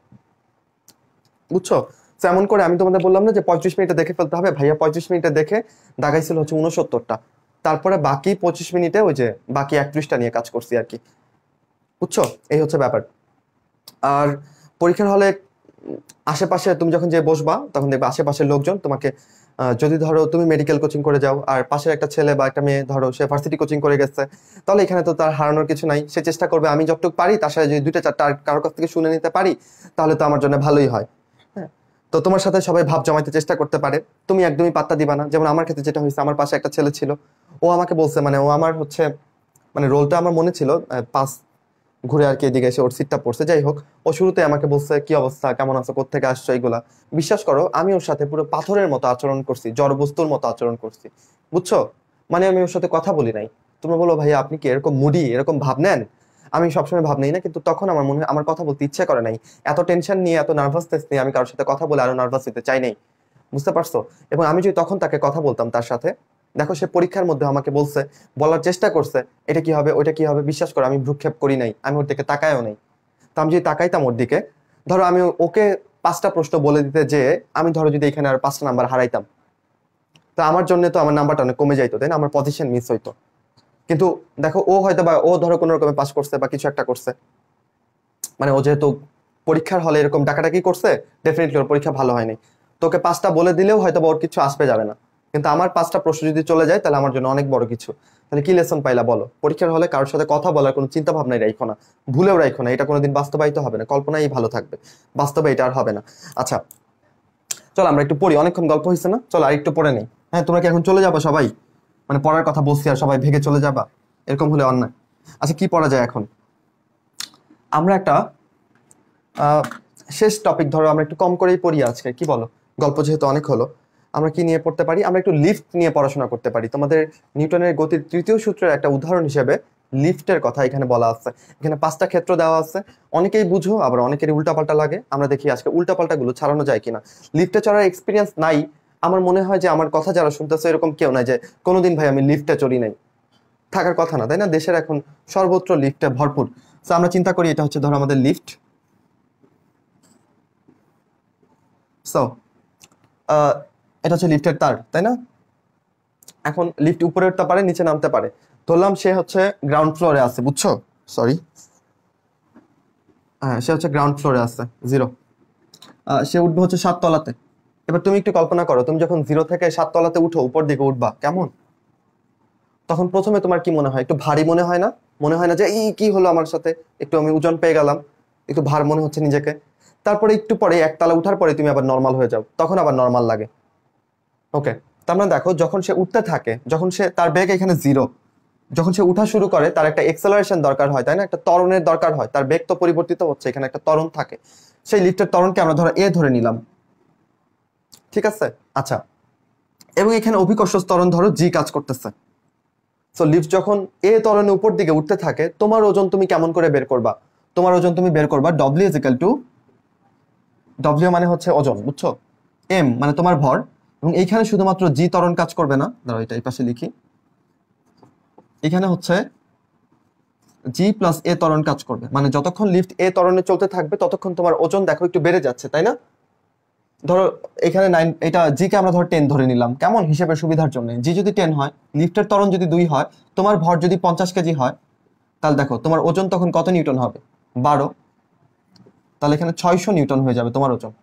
A: বুঝছো? তো এমন করে আমি তোমাদের বললাম না যে পঁয়ত্রিশ মিনিটে দেখে ফেলতে হবে, ভাইয়া পঁয়ত্রিশ মিনিটে দেখে দাগাইছিল হচ্ছে উনসত্তরটা, তারপরে বাকি পঁচিশ মিনিটে ওই যে বাকি একত্রিশটা নিয়ে কাজ করছি আর কি, বুঝছো? এই হচ্ছে ব্যাপার। আর পরীক্ষার হলে আশেপাশে তুমি যখন যে বসবা তখন দেখবে আশেপাশের লোকজন তোমাকে যদি ধরো তুমি মেডিকেল কোচিং করে যাও আর পাশের একটা ছেলে বা একটা মেয়ে ধরো সে ভার্সিটি কোচিং করে গেছে, তাহলে এখানে তো তার হারানোর কিছু নাই, সে চেষ্টা করবে আমি যতটুকু পারি তার সাথে যদি দুইটা চারটা কারোর কাছ থেকে শুনে নিতে পারি তাহলে তো আমার জন্য ভালোই হয়। হ্যাঁ, তো তোমার সাথে সবাই ভাব জমাইতে চেষ্টা করতে পারে, তুমি একদমই পাত্তা দিবা না। যেমন আমার ক্ষেত্রে যেটা হয়েছে, আমার পাশে একটা ছেলে ছিল, ও আমাকে বলছে, মানে ও আমার হচ্ছে মানে রোলটা আমার মনে ছিল, পাস ঘুরে আর কি এদিকে এসে ওর সিটটা পড়ছে। যাই হোক, ও শুরুতে আমাকে বলছে কি অবস্থা, কেমন আছো, কোত্থেকে আসছো, এইগুলা। বিশ্বাস করো আমি ওর সাথে পুরো পাথরের মতো আচরণ করছি, জড়বস্তুর মতো আচরণ করছি, বুঝছো? মানে আমি ওর সাথে কথা বলি নাই। তোমরা বলো ভাইয়া আপনি কি এরকম মুডি, এরকম ভাব নেন? আমি সবসময় ভাব নেই না, কিন্তু তখন আমার মনে হয় আমার কথা বলতে ইচ্ছে করে নাই, এত টেনশন নিয়ে এত নার্ভাসনেস নিয়ে আমি কারোর সাথে কথা বলে আরো নার্ভাস হতে চাই নাই, বুঝতে পারছো? এবং আমি যদি তখন তাকে কথা বলতাম তার সাথে, দেখো সে পরীক্ষার মধ্যে আমাকে বলছে, বলার চেষ্টা করছে এটা কি হবে ওইটা কি হবে, বিশ্বাস করো আমি ভ্রুক্ষেপ করি নাই, আমি ওর দিকে তাকায়ও নাই। তো আমি যদি তাকাইতাম ওর দিকে, ধরো আমি ওকে পাঁচটা প্রশ্ন বলে দিতে যে আমি ধরো যদি এখানে আর পাঁচটা নাম্বার হারাইতাম, তো আমার জন্য তো আমার নাম্বারটা অনেক কমে যাইতো, তাই না? আমার পজিশন মিস হইতো। কিন্তু দেখো ও হয়তো বা ও ধরো কোনো রকমে পাস করছে বা কিছু একটা করছে, মানে ও যেহেতু পরীক্ষার হলে এরকম ডাকাডাকি করছে, ডেফিনেটলি ওর পরীক্ষা ভালো হয়নি। তোকে পাঁচটা বলে দিলেও হয়তো বা ওর কিছু আসবে যাবে না, কিন্তু আমার পাঁচটা প্রশ্ন যদি চলে যায় তাহলে আমার জন্য অনেক বড় কিছু। তাহলে কি লেসন পাইলা বলো? পরীক্ষার হলে কারোর সাথে কথা বলার কোনো চিন্তা ভাবনাই রাখো না, ভুলেও রাখো না, এটা কোনোদিন বাস্তবায়িত হবে না, কল্পনাই ভালো থাকবে, বাস্তবে এটা আর হবে না। আচ্ছা চলো আমরা একটু পড়ি, অনেকক্ষণ গল্প হয়েছে না, চলো আর একটু পড়ে নেই। হ্যাঁ তোমরা কি এখন চলে যাবা সবাই? মানে পড়ার কথা বলছি আর সবাই ভেগে চলে যাবা, এরকম হলে অন্যায়। আচ্ছা কি পড়া যায় এখন? আমরা একটা আহ শেষ টপিক ধরো আমরা একটু কম করেই পড়ি আজকে, কি বলো? গল্প যেহেতু অনেক হলো, আমরা কি নিয়ে পড়তে পারি? আমরা একটু লিফট নিয়ে পড়াশোনা করতে পারি। তোমাদের নিউটনের গতির তৃতীয় সূত্রের একটা উদাহরণ হিসেবে লিফটের কথা এখানে বলা আছে। এখানে পাঁচটা ক্ষেত্র দেওয়া আছে, অনেকেই বুঝো আবার অনেকেরই উল্টাপাল্টা লাগে। আমরা দেখি আজকে উল্টাপাল্টা গুলো ছাড়ানো যায় কিনা। লিফটে চড়ার এক্সপিরিয়েন্স নাই, আমার মনে হয় যে আমার কথা যারা শুনতেছে এরকম কেউ নাই যে কোনোদিন ভাই আমি লিফটে চড়ি নাই, থাকার কথা না, তাই না? দেশের এখন সর্বত্র লিফটে ভরপুর। তো আমরা চিন্তা করি এটা হচ্ছে ধরো আমাদের লিফট। সো এটা হচ্ছে লিফটের তার, তাই না? এখন লিফট উপরে উঠতে পারে, নিচে নামতে পারে। ধরলাম সে হচ্ছে গ্রাউন্ড ফ্লোরে আছে, বুঝছো? সরি, হ্যাঁ সে হচ্ছে গ্রাউন্ড ফ্লোরে আছে, জিরো। সে উঠবে হচ্ছে সাত তলাতে। এবার তুমি একটু কল্পনা করো, তুমি যখন জিরো থেকে সাত তলাতে উঠো, উপর দিকে উঠবা কেমন, তখন প্রথমে তোমার কি মনে হয়? একটু ভারী মনে হয় না? মনে হয় না যে এই কি হলো আমার সাথে, একটু আমি ওজন পেয়ে গেলাম, একটু ভার মনে হচ্ছে নিজেকে। তারপরে একটু পরে একতলা উঠার পরে তুমি আবার নর্মাল হয়ে যাও, তখন আবার নর্মাল লাগে। ওকে, তার মানে দেখো যখন সে উঠতে থাকে, যখন সে তার বেগ এখানে জিরো, যখন সে উঠা শুরু করে তার একটা এক্সেলারেশন দরকার হয়, তাই না? একটা ত্বরণের দরকার হয়, তার বেগ তো পরিবর্তিত হচ্ছে, এখানে একটা ত্বরণ থাকে। সেই লিফটের ত্বরণকে আমরা ধরো এ ধরে নিলাম, ঠিক আছে? আচ্ছা, এবং এখানে অভিকর্ষ ত্বরণ ধরো জি কাজ করতেছে। সো লিফট যখন এ ত্বরণে উপর দিকে উঠতে থাকে, তোমার ওজন তুমি কেমন করে বের করবা? তোমার ওজন তুমি বের করবা W is equal to, W মানে হচ্ছে ওজন, বুঝছো? এম মানে তোমার ভর, এবং এইখানে শুধুমাত্র জি ত্বরণ কাজ করবে না, ধরো এটা এই পাশে লিখি, এখানে হচ্ছে জি প্লাস এ ত্বরণ কাজ করবে। মানে যতক্ষণ লিফট এ ত্বরণে চলতে থাকবে ততক্ষণ তোমার ওজন দেখো একটু বেড়ে যাচ্ছে, তাই না? ধরো এখানে নাইন, এটা জি কে আমরা ধর টেন ধরে নিলাম, কেমন হিসেবের সুবিধার জন্য। জি যদি টেন হয়, লিফটের ত্বরণ যদি দুই হয়, তোমার ভর যদি পঞ্চাশ কেজি হয়, তাহলে দেখো তোমার ওজন তখন কত নিউটন হবে? বারো। তাহলে এখানে ছয়শো নিউটন হয়ে যাবে তোমার ওজন,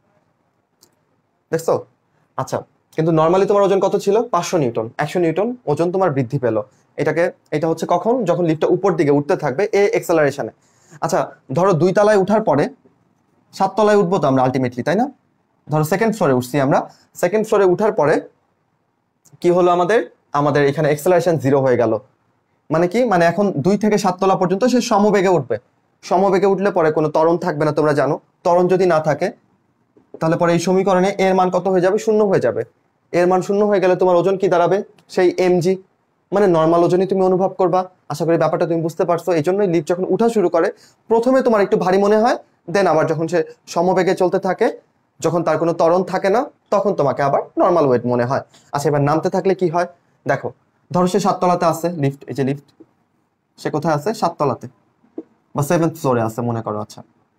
A: দেখছো? আচ্ছা, কিন্তু নর্মালি তোমার ওজন কত ছিল? পাঁচশো নিউটন। একশো নিউটন ওজন তোমার বৃদ্ধি পেলো। এটাকে, এটা হচ্ছে কখন? যখন লিফটটা উপর দিকে উঠতে থাকবে এ এক্সেলারেশনে। আচ্ছা, ধরো দুই তলায় উঠার পরে সাত তলায় উঠবো তো আমরা আলটিমেটলি, তাই না? ধরো সেকেন্ড ফ্লোরে উঠছি আমরা, সেকেন্ড ফ্লোরে উঠার পরে কি হলো আমাদের? আমাদের এখানে এক্সেলারেশন জিরো হয়ে গেল। মানে কি? মানে এখন দুই থেকে সাত তলা পর্যন্ত সে সমবেগে উঠবে। সমবেগে উঠলে পরে কোনো ত্বরণ থাকবে না, তোমরা জানো। ত্বরণ যদি না থাকে তাহলে পরে এই সমীকরণে এর মান কত হয়ে যাবে? শূন্য হয়ে যাবে। এর মান শূন্য হয়ে গেলে তোমার ওজন কি দাঁড়াবে? সেই এমজি, মানে নর্মাল ওজনই তুমি অনুভব করবা। আশা করি ব্যাপারটা তুমি বুঝতে পারছো। এই জন্যই লিফট যখন উঠা শুরু করে প্রথমে তোমার একটু ভারী মনে হয়, দেন আবার যখন সে সমবেগে চলতে থাকে, যখন তার কোনো ত্বরণ থাকে না, তখন তোমাকে আবার নর্মাল ওয়েট মনে হয়। আচ্ছা, এবার নামতে থাকলে কি হয় দেখো। ধরো সে সাততলাতে আছে লিফট, এই যে লিফট, সে কোথায় আছে? সাততলাতে বা সেভেন্থ ফ্লোরে আছে মনে করো। আচ্ছা,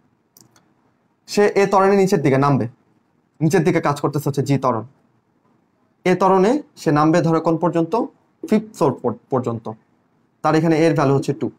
A: সে এ ত্বরণে নিচের দিকে নামবে, নিচের দিকে কাজ করতেছে হচ্ছে জি ত্বরণ। এ ত্বরণে সে নামবে ধরো কোন পর্যন্ত? ফিফথ ফ্লোর পর্যন্ত। তার এখানে এর ভ্যালু হচ্ছে টু।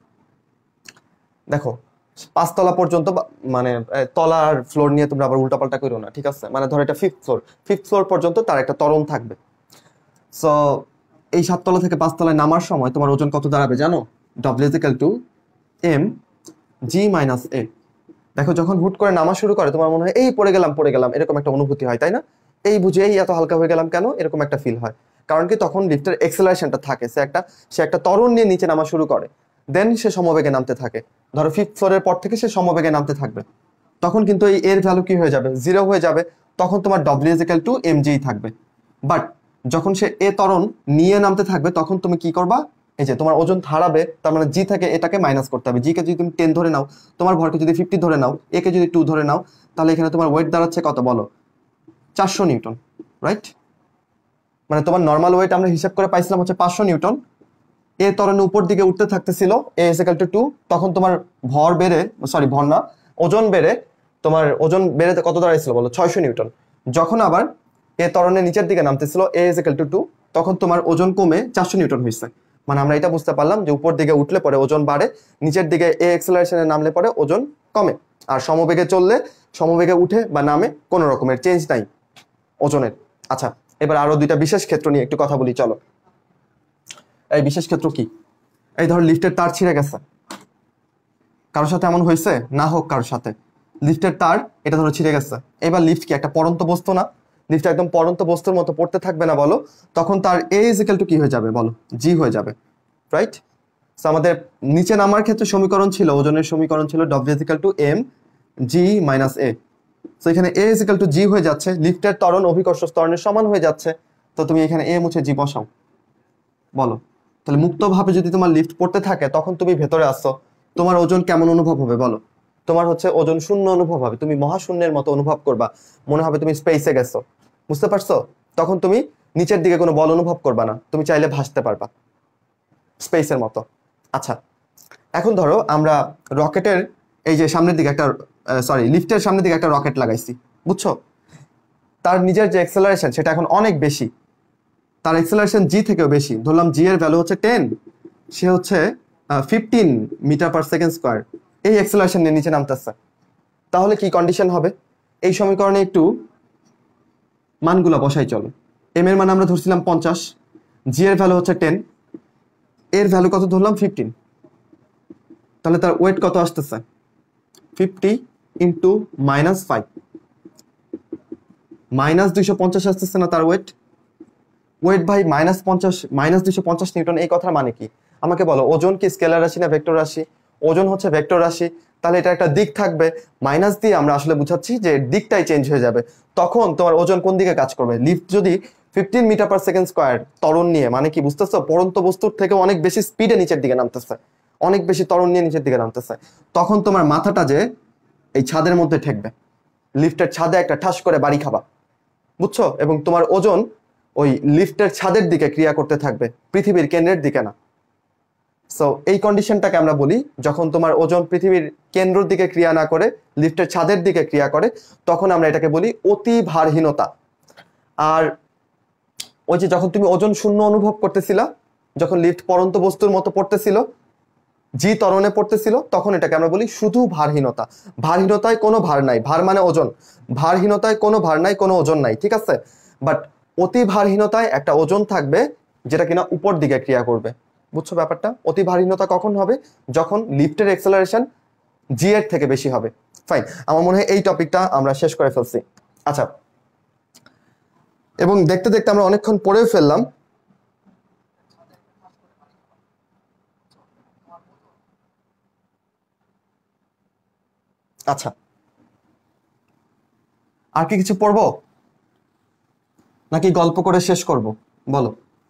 A: দেখো পাঁচতলা পর্যন্ত, মানে তলার ফ্লোর নিয়ে তোমরা আবার উল্টাপাল্টা করো না, ঠিক আছে? মানে ধরো এটা ফিফথ ফ্লোর, ফিফথ ফ্লোর পর্যন্ত তার একটা ত্বরণ থাকবে। সো এই সাততলা থেকে পাঁচতলায় নামার সময় তোমার ওজন কত দাঁড়াবে জানো? W is equal to M G minus A. দেখো যখন হুট করে নামা শুরু করে তোমার মনে হয় এই পড়ে গেলাম পড়ে গেলাম, এরকম একটা অনুভূতি হয়, তাই না? এই বুঝে এই এত হালকা হয়ে গেলাম কেন, এরকম একটা ফিল হয়। কারণ কি? তখন লিফটের এক্সেলারেশনটা থাকে, সে একটা সে একটা ত্বরণ নিয়ে নিচে নামা শুরু করে, দেন সে সমবেগে নামতে থাকে। ধরো ফিফথ ফ্লোরের পর থেকে সে সমবেগে নামতে থাকবে, তখন কিন্তু এই এর ভ্যালু কি হয়ে যাবে? জিরো হয়ে যাবে। তখন তোমার W is equal to M G থাকবে। বাট যখন সে এ ত্বরণ নিয়ে নামতে থাকবে তখন তুমি কি করবা? এই যে তোমার ওজন হারাবে, তার মানে জি থেকে এটাকে মাইনাস করতে হবে। জি কে যদি তুমি টেন ধরে নাও, তোমার ভরকে যদি ফিফটি ধরে নাও, এ কে যদি টু ধরে নাও, তাহলে এখানে তোমার ওয়েট দাঁড়াচ্ছে কত বলো? চারশো নিউটন, রাইট? মানে তোমার নর্মাল ওয়েট আমরা হিসাব করে পাইছিলাম হচ্ছে পাঁচশো নিউটন। এ ত্বরণে উপর দিকে উঠতে থাকতেছিল A is equal to two, তখন তোমার ভর বেড়ে, সরি ভর না, ওজন বেড়ে, তোমার ওজন বেড়ে কত দাঁড়াইছিল বলো? ছয়শো নিউটন। যখন আবার এ ত্বরণে নিচের দিকে নামতেছিল A is equal to two, তখন তোমার ওজন কমে চারশো নিউটন হয়েছে। মানে আমরা এটা বুঝতে পারলাম যে উপর দিকে উঠলে পরে ওজন বাড়ে, নিচের দিকে এ এক্সেলারেশনে নামলে পরে ওজন কমে। আর সমবেগে চললে, সমবেগে উঠে বা নামে কোনো রকমের চেঞ্জ নাই ওজনের। আচ্ছা, এবার আরো দুইটা বিশেষ ক্ষেত্র নিয়ে একটু কথা বলি, চলো। এই বিশেষ ক্ষেত্র কি? এই ধর লিফটের তার ছিঁড়ে গেছে, কারোর সাথে এমন হয়েছে? না হোক কারোর সাথে, লিফটের তার এটা ধরো ছিঁড়ে গেছে। এবার লিফট কি একটা পড়ন্ত বস্তু না? লিফট একদম পড়ন্ত বস্তুর মতো পড়তে থাকবে না বলো? তখন তার এ ইজ ইকুয়াল টু কি হয়ে যাবে বলো? জি হয়ে যাবে, রাইট? সো আমাদের নিচে নামার ক্ষেত্রে সমীকরণ ছিল, ওজনের সমীকরণ ছিল W is equal to M G minus A. So এখানে A is equal to G হয়ে যাচ্ছে, লিফটের ত্বরণ অভিকর্ষ ত্বরণের সমান হয়ে যাচ্ছে। তো তুমি এখানে এ মুছে জি বসাও, বলো। তাহলে মুক্তভাবে যদি তোমার লিফট পড়তে থাকে তখন তুমি ভেতরে আসছো, তোমার ওজন কেমন অনুভব হবে বলো? তোমার হচ্ছে ওজন শূন্য অনুভব হবে, তুমি মহাশূন্যের মতো অনুভব করবা, মনে হবে তুমি স্পেসে গেছো। বুঝতে পারছো? তখন তুমি নিচের দিকে কোনো বল অনুভব করবা না, তুমি চাইলে ভাসতে পারবা স্পেসের মতো। আচ্ছা, এখন ধরো আমরা রকেটের এই যে সামনের দিকে একটা, সরি লিফটের সামনের দিকে একটা রকেট লাগাইছি, বুঝছো? তার নিজের যে এক্সেলারেশন সেটা এখন অনেক বেশি, তার এক্সেলারেশন জি থেকেও বেশি। ধরলাম জি এর ভ্যালু হচ্ছে টেন, সে হচ্ছে fifteen metre per second square, এই এক্সেলারেশন নিয়ে নিচে নামতেছে। তাহলে কি কন্ডিশন হবে? এই সমীকরণে একটু মানগুলো বসাই চলো। এম এর মান আমরা ধরছিলাম পঞ্চাশ, জি এর ভ্যালু হচ্ছে টেন, এর ভ্যালু কত ধরলাম ফিফটিন, তাহলে তার ওয়েট কত আসতেছে fifty into minus five, minus দুইশো পঞ্চাশ আসতেছে না তার ওয়েট। ওয়েট ভাই মাইনাস পঞ্চাশ, মাইনাস দুইশো পঞ্চাশ নিউটন, এই কথার মানে কি আমাকে বলো? ওজন কি স্কেলার রাশি না ভেক্টর রাশি? ওজন হচ্ছে ভেক্টর রাশি, তাহলে এটা একটা দিক থাকবে, মাইনাস দিয়ে আমরা আসলে বুঝাচ্ছি যে দিকটাই চেঞ্জ হয়ে যাবে। তখন তোমার ওজন কোন দিকে কাজ করবে? লিফট যদি fifteen metre per second square ত্বরণ নিয়ে, মানে কি বুঝতেছো? পড়ন্ত বস্তুর থেকে অনেক বেশি স্পিডে নিচের দিকে নামতেছে, অনেক বেশি ত্বরণ নিয়ে নিচের দিকে নামতেছে, তখন তোমার মাথাটা যে এই ছাদের মধ্যে ঠেকবে, লিফটের ছাদে একটা ঠাস করে বাড়ি খাবা, বুঝছো? এবং তোমার ওজন ওই লিফটের ছাদের দিকে ক্রিয়া করতে থাকবে, পৃথিবীর কেন্দ্রের দিকে না। সো এই কন্ডিশনটাকে আমরা বলি যখন তোমার ওজন পৃথিবীর কেন্দ্রের দিকে ক্রিয়া না করে লিফটের ছাদের দিকে ক্রিয়া করে, তখন আমরা এটাকে বলি অতি ভারহীনতা। আর ওই যে যখন তুমি ওজন শূন্য অনুভব করতেছিলা, যখন লিফট পড়ন্ত বস্তুর মতো পড়তেছিল, জি ত্বরণে পড়তেছিল, তখন এটাকে আমরা বলি শুধু ভারহীনতা। ভারহীনতায় কোনো ভার নাই, ভার মানে ওজন, ভারহীনতায় কোনো ভার নাই, কোনো ওজন নাই, ঠিক আছে? বাট অতি ভারহীনতায় একটা ওজন থাকবে যেটা কিনা উপর দিকে ক্রিয়া করবে, বুঝছো ব্যাপারটা? অতি ভারহীনতা কখন হবে? যখন লিফটের এক্সেলারেশন জি এর থেকে বেশি হবে। ফাইন, আমার মনে হয় এই টপিকটা আমরা শেষ করে ফেলছি। আচ্ছা, এবং দেখতে দেখতে আমরা অনেকক্ষণ পড়েও ফেললাম। আচ্ছা, আর কি কিছু পড়বো নাকি গল্প করে শেষ করব বলো?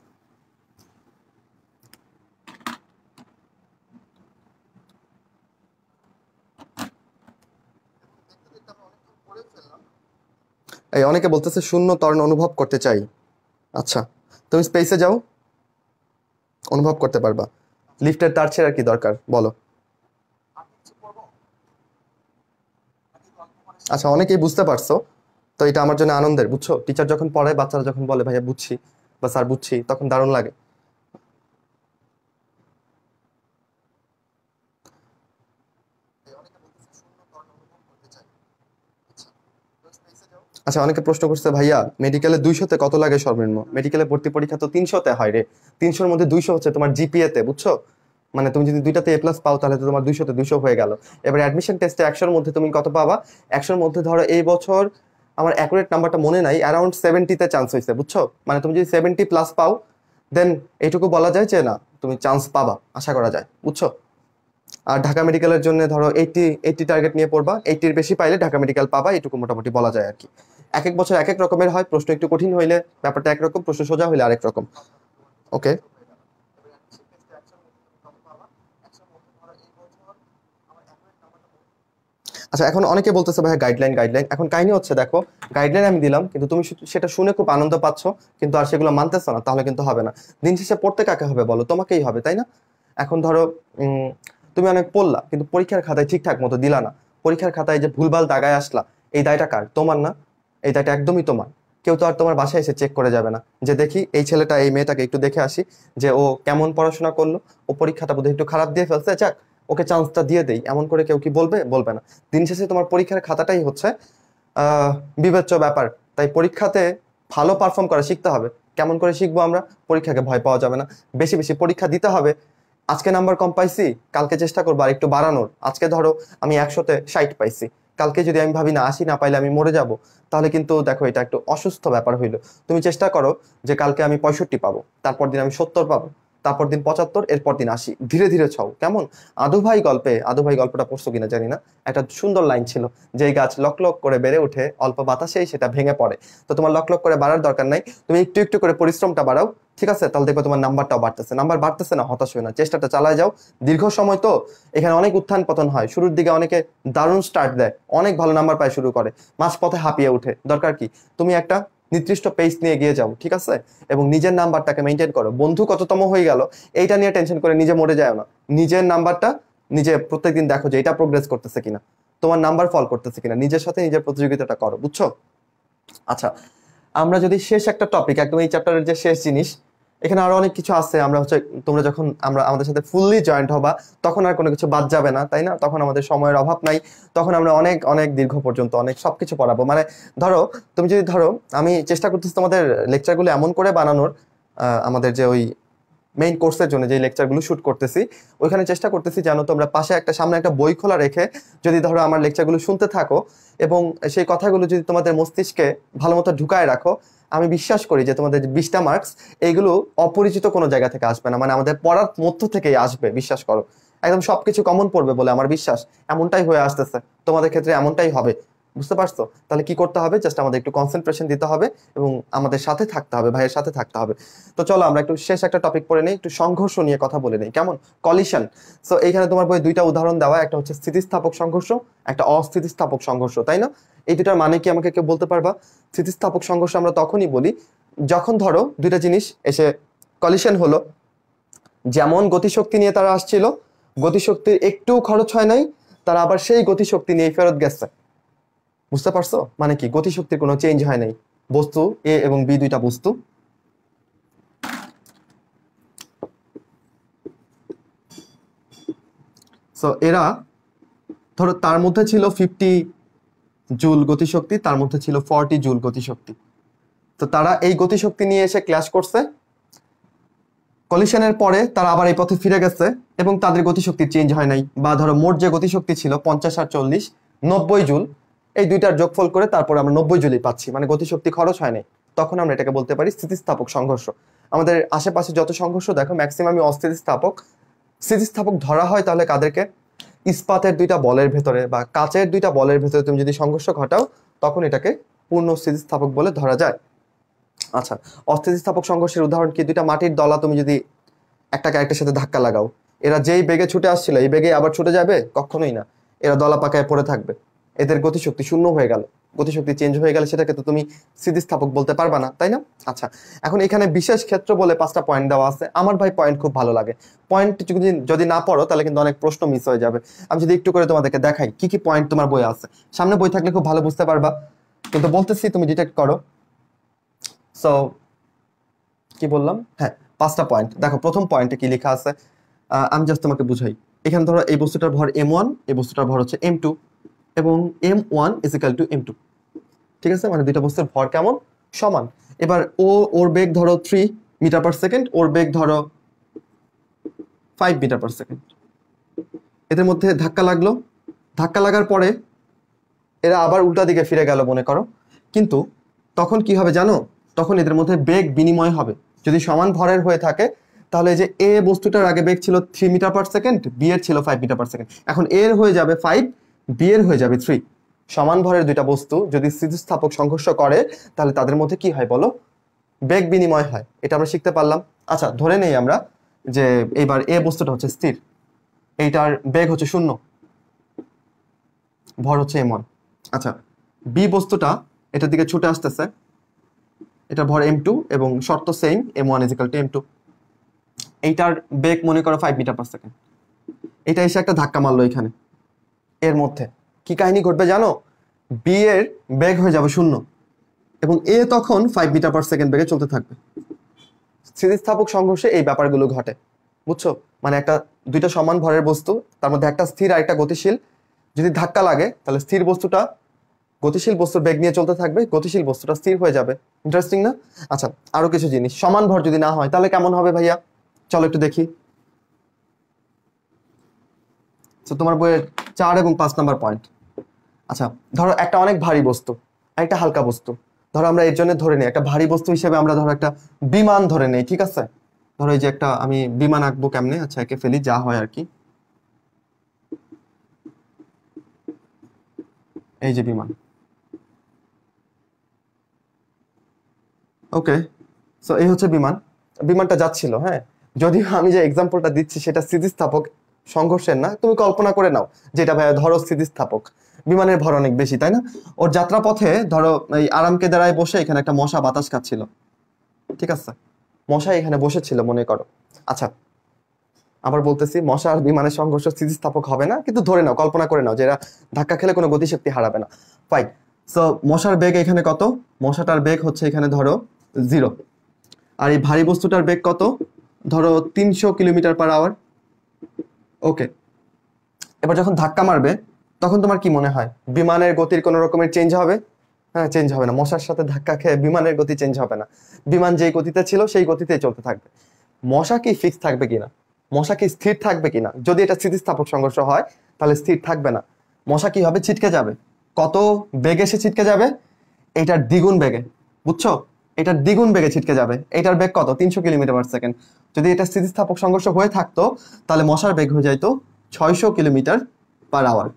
A: এই অনেকে বলতেছে শূন্য ত্বরণ অনুভব করতে চাই। আচ্ছা, তুমি স্পেসে যাও, অনুভব করতে পারবা। লিফটের তার ছেড়ে আর কি দরকার বলো? আচ্ছা, অনেকেই বুঝতে পারছো, তো এটা আমার জন্য আনন্দের, বুঝছো? টিচার যখন পড়ায়, বাচ্চারা যখন বলে ভাইয়া বুঝছি বা স্যার বুঝছি, তখন দারুণ লাগে। আচ্ছা, অনেকে প্রশ্ন করছে ভাইয়া মেডিকেলে দুইশোতে কত লাগে সর্বনিম্ন? মেডিকেলে ভর্তি পরীক্ষা তো তিনশোতে হয় রে, তিনশোর মধ্যে দুইশো হচ্ছে তোমার জিপিএ তে, বুঝছো? মানে তুমি যদি দুইটাতে এ প্লাস পাও তাহলে তো তোমার দুইশোতে দুইশো হয়ে গেল। এবার অ্যাডমিশন টেস্টে একশোর মধ্যে তুমি কত পাবা? একশোর মধ্যে ধরো এই বছর আমার অ্যাকুরেট নাম্বারটা মনে নাই, অ্যারাউন্ড সেভেন্টিতে চান্স হয়েছে, বুঝছো? মানে তুমি যদি সেভেন্টি প্লাস পাও দেন এইটুকু বলা যায় যে না, তুমি চান্স পাবা, আশা করা যায়, বুঝছো? আর ঢাকা মেডিকেলের জন্য ধরো এইটি এইটি টার্গেট নিয়ে পড়বা, এইটির বেশি পাইলে ঢাকা মেডিকেল পাবা, এইটুকু মোটামুটি বলা যায় আর কি। এক এক বছর এক এক রকমের হয়, প্রশ্ন একটু কঠিন হইলে ব্যাপারটা একরকম, প্রশ্ন সোজা হইলে আরেক রকম। ওকে, আচ্ছা, এখন অনেকে বলতেছে ভাই গাইডলাইন গাইডলাইন, এখন কাহিনী হচ্ছে দেখো, গাইডলাইন আমি দিলাম কিন্তু তুমি সেটা শুনে খুব আনন্দ পাচ্ছ, কিন্তু আর সেগুলো মানতেছো না, তাহলে কিন্তু হবে না। দিন শেষে পড়তে কাকে হবে বলো? তোমাকেই হবে, তাই না? এখন ধরো উম তুমি অনেক পড়লা কিন্তু পরীক্ষার খাতায় ঠিকঠাক মতো দিলা না, পরীক্ষার খাতায় যে ভুলভাল দাগায় আসলা, এই দায়টা কার? তোমার না? এই দায়টা একদমই তোমার। কেউ তো আর তোমার বাসায় এসে চেক করে যাবে না যে দেখি এই ছেলেটা এই মেয়েটাকে একটু দেখে আসি যে ও কেমন পড়াশোনা করলো, ও পরীক্ষাটা বোধহয় একটু খারাপ দিয়ে ফেলছে, যাক ওকে চান্সটা দিয়ে দেই, এমন করে কেউ কি বলবে? বলবে না। দিন শেষে তোমার পরীক্ষার খাতাটাই হচ্ছে আহ বিবেচ্য ব্যাপার। তাই পরীক্ষাতে ভালো পারফর্ম করা শিখতে হবে। কেমন করে শিখবো আমরা? পরীক্ষাকে ভয় পাওয়া যাবে না, বেশি বেশি পরীক্ষা দিতে হবে। আজকে নাম্বার কম পাইছি, কালকে চেষ্টা করবো আর একটু বাড়ানোর। আজকে ধরো আমি একশোতে ষাট পাইছি, কালকে যদি আমি ভাবি না আশি না পাইলে আমি মরে যাব, তাহলে কিন্তু দেখো এটা একটু অসুস্থ ব্যাপার হইলো। তুমি চেষ্টা করো যে কালকে আমি পঁয়ষট্টি পাবো, তারপর দিন আমি সত্তর পাবো, তারপর দিন পঁচাত্তর, এরপর দিন আশি, ধীরে ধীরে ছও। কেমন? আদু ভাই গল্পে, আদু ভাই গল্পটা পড়ছো কিনা জানি না, একটা সুন্দর লাইন ছিল, যে গাছ লক লক করে বেড়ে উঠে অল্প বাতাসেই সেটা ভেঙে পড়ে। তো তোমার লক লক করে বাড়ার দরকার নাই, তুমি একটু একটু করে পরিশ্রমটা বাড়াও, ঠিক আছে? তাহলে দেখবে তোমার নাম্বারটাও বাড়তেছে। নাম্বার বাড়তেছে না, হতাশ হয় না, চেষ্টাটা চালায় যাও। দীর্ঘ সময় তো এখানে অনেক উত্থান পতন হয়, শুরুর দিকে অনেকে দারুণ স্টার্ট দেয়, অনেক ভালো নাম্বার পায় শুরু করে, মাঝপথে হাঁপিয়ে উঠে। দরকার কি তুমি একটা নির্দিষ্ট পেজ নিয়ে গিয়ে যাও, ঠিক আছে? এবং নিজের নাম্বারটাকে মেনটেন করো। বন্ধু কততম হয়ে গেল এইটা নিয়ে টেনশন করে নিজে মরে যায় না, নিজের নাম্বারটা নিজে প্রত্যেকদিন দেখো যে এটা প্রোগ্রেস করতেছে কিনা, তোমার নাম্বার ফল করতেছে কিনা, নিজের সাথে নিজের প্রতিযোগিতাটা করো, বুঝছো? আচ্ছা, আমরা যদি শেষ একটা টপিক, একদম এই চ্যাপ্টারের যে শেষ জিনিস, এখানে আরো অনেক কিছু আছে, আমরা হচ্ছে তোমরা যখন আমরা আমাদের সাথে ফুললি জয়েন্ট হবা তখন আর কোনো কিছু বাদ যাবে না, তাই না? তখন আমাদের সময়ের অভাব নাই, তখন আমরা অনেক অনেক দীর্ঘ পর্যন্ত অনেক সবকিছু পড়াবো। মানে ধরো তুমি যদি ধরো, আমি চেষ্টা করতেছি তোমাদের লেকচারগুলো এমন করে বানানোর, আমাদের যে ওই মেইন কোর্সের জন্য যে লেকচারগুলো শুট করতেছি ওইখানে চেষ্টা করতেছি যেন তোমরা পাশে একটা সামনে একটা বই খোলা রেখে যদি ধরো আমার লেকচারগুলো শুনতে থাকো এবং সেই কথাগুলো যদি তোমাদের মস্তিষ্কে ভালো মতো ঢুকায় রাখো, আমি বিশ্বাস করি যে তোমাদের বিশটা মার্কস এইগুলো অপরিচিত কোনো জায়গা থেকে আসবে না, মানে আমাদের পড়ার মধ্য থেকেই আসবে, বিশ্বাস করো। একদম সবকিছু কমন পড়বে বলে আমার বিশ্বাস, এমনটাই হয়ে আসতেছে, তোমাদের ক্ষেত্রে এমনটাই হবে, বুঝতে পারছো? তাহলে কি করতে হবে, জাস্ট আমাদের একটু কনসেন্ট্রেশন দিতে হবে এবং আমাদের সাথে থাকতে হবে, ভাইয়ের সাথে থাকতে হবে। তো চলো আমরা একটু শেষ একটা টপিক পড়ে নেই, একটু সংঘর্ষ নিয়ে কথা বলে নেই, কেমন? কলিশন। সো এইখানে তোমার বই দুইটা উদাহরণ দেওয়া, একটা হচ্ছে স্থিতিস্থাপক সংঘর্ষ, একটা অস্থিতিস্থাপক সংঘর্ষ, তাই না? এই দুটার মানে কি আমাকে কেউ বলতে পারবা? স্থিতিস্থাপক সংঘর্ষ আমরা তখনই বলি যখন ধরো দুইটা জিনিস এসে কলিশন হলো, যেমন গতিশক্তি নিয়ে তারা আসছিল, গতিশক্তির একটু খরচ হয় নাই, তারা আবার সেই গতিশক্তি নিয়ে ফেরত গেছে, বুঝতে পারছো? মানে কি, গতিশক্তির কোনো চেঞ্জ হয় নাই, বস্তু এ এবং বি দুইটা বস্তু, সো এরা ধরো তার মধ্যে ছিল ফিফটি জুল গতিশক্তি, তার মধ্যে ছিল ফর্টি জুল গতিশক্তি, তো তারা এই গতিশক্তি নিয়ে এসে ক্ল্যাশ করছে, কলিশনের পরে তারা আবার এই পথে ফিরে গেছে এবং তাদের গতিশক্তি চেঞ্জ হয় নাই, বা ধরো মোট যে গতিশক্তি ছিল পঞ্চাশ আর চল্লিশ নব্বই জুল, এই দুইটার যোগফল করে তারপর আমরা নব্বই জুলই পাচ্ছি, মানে গতিশক্তি খরচ হয় নাই, তখন আমরা এটাকে বলতে পারি স্থিতিস্থাপক সংঘর্ষ। আমাদের আশেপাশে যত সংঘর্ষ দেখো ম্যাক্সিমামই অস্থিতিস্থাপক। স্থিতিস্থাপক ধরা হয় তাহলে কাদেরকে? ইস্পাতের দুইটা বলের ভেতরে বা কাচের দুইটা বলের ভেতরে তুমি যদি সংঘর্ষ ঘটাও তখন এটাকে পূর্ণ স্থিতিস্থাপক বলে ধরা যায়। আচ্ছা, অস্থিতিস্থাপক সংঘর্ষের উদাহরণ কি? দুইটা মাটির দলা তুমি যদি একটাকে আরেকটার সাথে ধাক্কা লাগাও, এরা যেই বেগে ছুটে আসছিল এই বেগে আবার ছুটে যাবে? কখনোই না, এরা দলা পাকায় পড়ে থাকবে, এদের গতিশক্তি শূন্য হয়ে গেল, গতিশক্তি চেঞ্জ হয়ে গেলে সেটাকে তো তুমি স্থিতিস্থাপক বলতে পারবা না, তাই না? আচ্ছা, এখন এখানে বিশেষ ক্ষেত্র বলে পাঁচটা পয়েন্ট দেওয়া আছে, আমার ভাই পয়েন্ট খুব ভালো লাগে, পয়েন্ট যদি যদি না পড়ো তাহলে কিন্তু অনেক প্রশ্ন মিস হয়ে যাবে। আমি যদি একটু করে তোমাদেরকে দেখাই কি কি পয়েন্ট তোমার বই আছে, সামনে বই থাকলে খুব ভালো বুঝতে পারবা, কিন্তু বলতেছি তুমি ডিটেক্ট করো। সো কি বললাম, হ্যাঁ পাঁচটা পয়েন্ট দেখো, প্রথম পয়েন্টে কি লেখা আছে আমি জাস্ট তোমাকে বুঝাই। এখানে ধরো এই বস্তুটার ভর এম ওয়ান, এই বস্তুটার ভর হচ্ছে এম টু, এবং M one is equal to M two, ঠিক আছে? মানে দুইটা বস্তুর ভর কেমন? সমান। এবার ও ওর বেগ ধরো থ্রি মিটার পার সেকেন্ড, ওর বেগ ধরো ফাইভ মিটার পার সেকেন্ড, এদের মধ্যে ধাক্কা লাগলো, ধাক্কা লাগার পরে এরা আবার উল্টা দিকে ফিরে গেল মনে করো, কিন্তু তখন কি হবে জানো? তখন এদের মধ্যে বেগ বিনিময় হবে। যদি সমান ভরের হয়ে থাকে তাহলে যে এ বস্তুটার আগে বেগ ছিল three metre per second, B এর ছিল ফাইভ মিটার পার সেকেন্ড, এখন এর হয়ে যাবে ফাইভ, বি এর হয়ে যাবে থ্রি। সমান ভরের দুইটা বস্তু যদি স্থিতিস্থাপক সংঘর্ষ করে তাহলে তাদের মধ্যে কি হয় বলো? বেগ বিনিময় হয়। এটা আমরা শিখতে পারলাম। আচ্ছা, ধরে নেই আমরা যে এইবার এ বস্তুটা হচ্ছে স্থির, এইটার বেগ হচ্ছে শূন্য, ভর হচ্ছে এম ওয়ান। আচ্ছা, বি বস্তুটা এটার দিকে ছুটে আসতেছে, এটা ভর এম টু এবং শর্ত same, M one is equal to M two. এইটার বেগ মনে করো ফাইভ মিটার পার সেকেন্ড, এটা এসে একটা ধাক্কা মারলো এখানে, এর মধ্যে কি কাহিনী ঘটবে জানো? বি এর বেগ হয়ে যাবে শূন্য এবং এ তখন ফাইভ মিটার পার সেকেন্ড বেগে চলতে থাকবে। স্থিতিস্থাপক সংঘর্ষে এই ব্যাপারগুলো ঘটে, বুঝছো? মানে একটা দুইটা সমান ভরের বস্তু, তার মধ্যে একটা স্থির আর একটা গতিশীল, যদি ধাক্কা লাগে তাহলে স্থির বস্তুটা গতিশীল বস্তুর বেগ নিয়ে চলতে থাকবে, গতিশীল বস্তুটা স্থির হয়ে যাবে। ইন্টারেস্টিং না? আচ্ছা, আরো কিছু জিনিস, সমান ভর যদি না হয় তাহলে কেমন হবে ভাইয়া? চলো একটু দেখি। তো তোমার বইয়ের চার এবং পাঁচ নাম্বার পয়েন্ট। আচ্ছা, ধরো একটা অনেক ভারী বস্তু, একটা হালকা বস্তু, ধরো আমরা এর জন্য ধরে নিই একটা ভারী বস্তু হিসেবে আমরা ধরো একটা বিমান ধরে নেই, ঠিক আছে? ধরো এই যে একটা আমি বিমান আঁকবো কেমনে, আচ্ছা একে ফেলি, যা হয় আর কি, এই যে বিমান। ওকে, সো এই হচ্ছে বিমান, বিমানটা যাচ্ছিল, হ্যাঁ, যদিও আমি যে এক্সাম্পলটা দিচ্ছি সেটা স্থিতিস্থাপক সংঘর্ষের না, তুমি কল্পনা করে নাও যেটা ভাইয়া ধরো স্থিতিস্থাপক। বিমানের ভর অনেক বেশি, তাই না? ওর যাত্রাপথে ধরো এই আরামকে দাঁড়ায় বসে এখানে একটা মশা বাতাস খাচ্ছিল, ঠিক আছে? মশা এখানে বসেছিল মনে করো। আচ্ছা, আবার বলতেছি, মশা আর বিমানের সংঘর্ষ স্থিতিস্থাপক হবে না, কিন্তু ধরে নাও, কল্পনা করে নাও যে এরা ধাক্কা খেলে কোনো গতিশক্তি হারাবে না, ফাইন। সো মশার বেগ এখানে কত? মশাটার বেগ হচ্ছে এখানে ধরো জিরো, আর এই ভারী বস্তুটার বেগ কত? ধরো তিনশো কিলোমিটার পার আওয়ার। ওকে, এবার যখন ধাক্কা মারবে তখন তোমার কি মনে হয় বিমানের গতির কোনো রকমের চেঞ্জ হবে? হ্যাঁ, চেঞ্জ হবে না। মশার সাথে ধাক্কা খেয়ে বিমানের গতি চেঞ্জ হবে না। বিমান যেই গতিতে ছিল সেই গতিতেই চলতে থাকবে। মশা কি ফিক্স থাকবে কিনা, মশা কি স্থির থাকবে কিনা? যদি এটা স্থিতিস্থাপক সংঘর্ষ হয় তাহলে স্থির থাকবে না। মশা কি হবে? ছিটকে যাবে। কত বেগে সে ছিটকে যাবে? এটার দ্বিগুণ বেগে, বুঝছো? এটার দ্বিগুণ বেগে ছিটকে যাবে। এটার বেগ কত? তিনশো কিলোমিটার পার সেকেন্ড। যদি এটা স্থিতিস্থাপক সংঘর্ষ হয়ে থাকতো তাহলে মশার বেগ হয়ে যাইতো ছয়শো কিলোমিটার পার আওয়ার।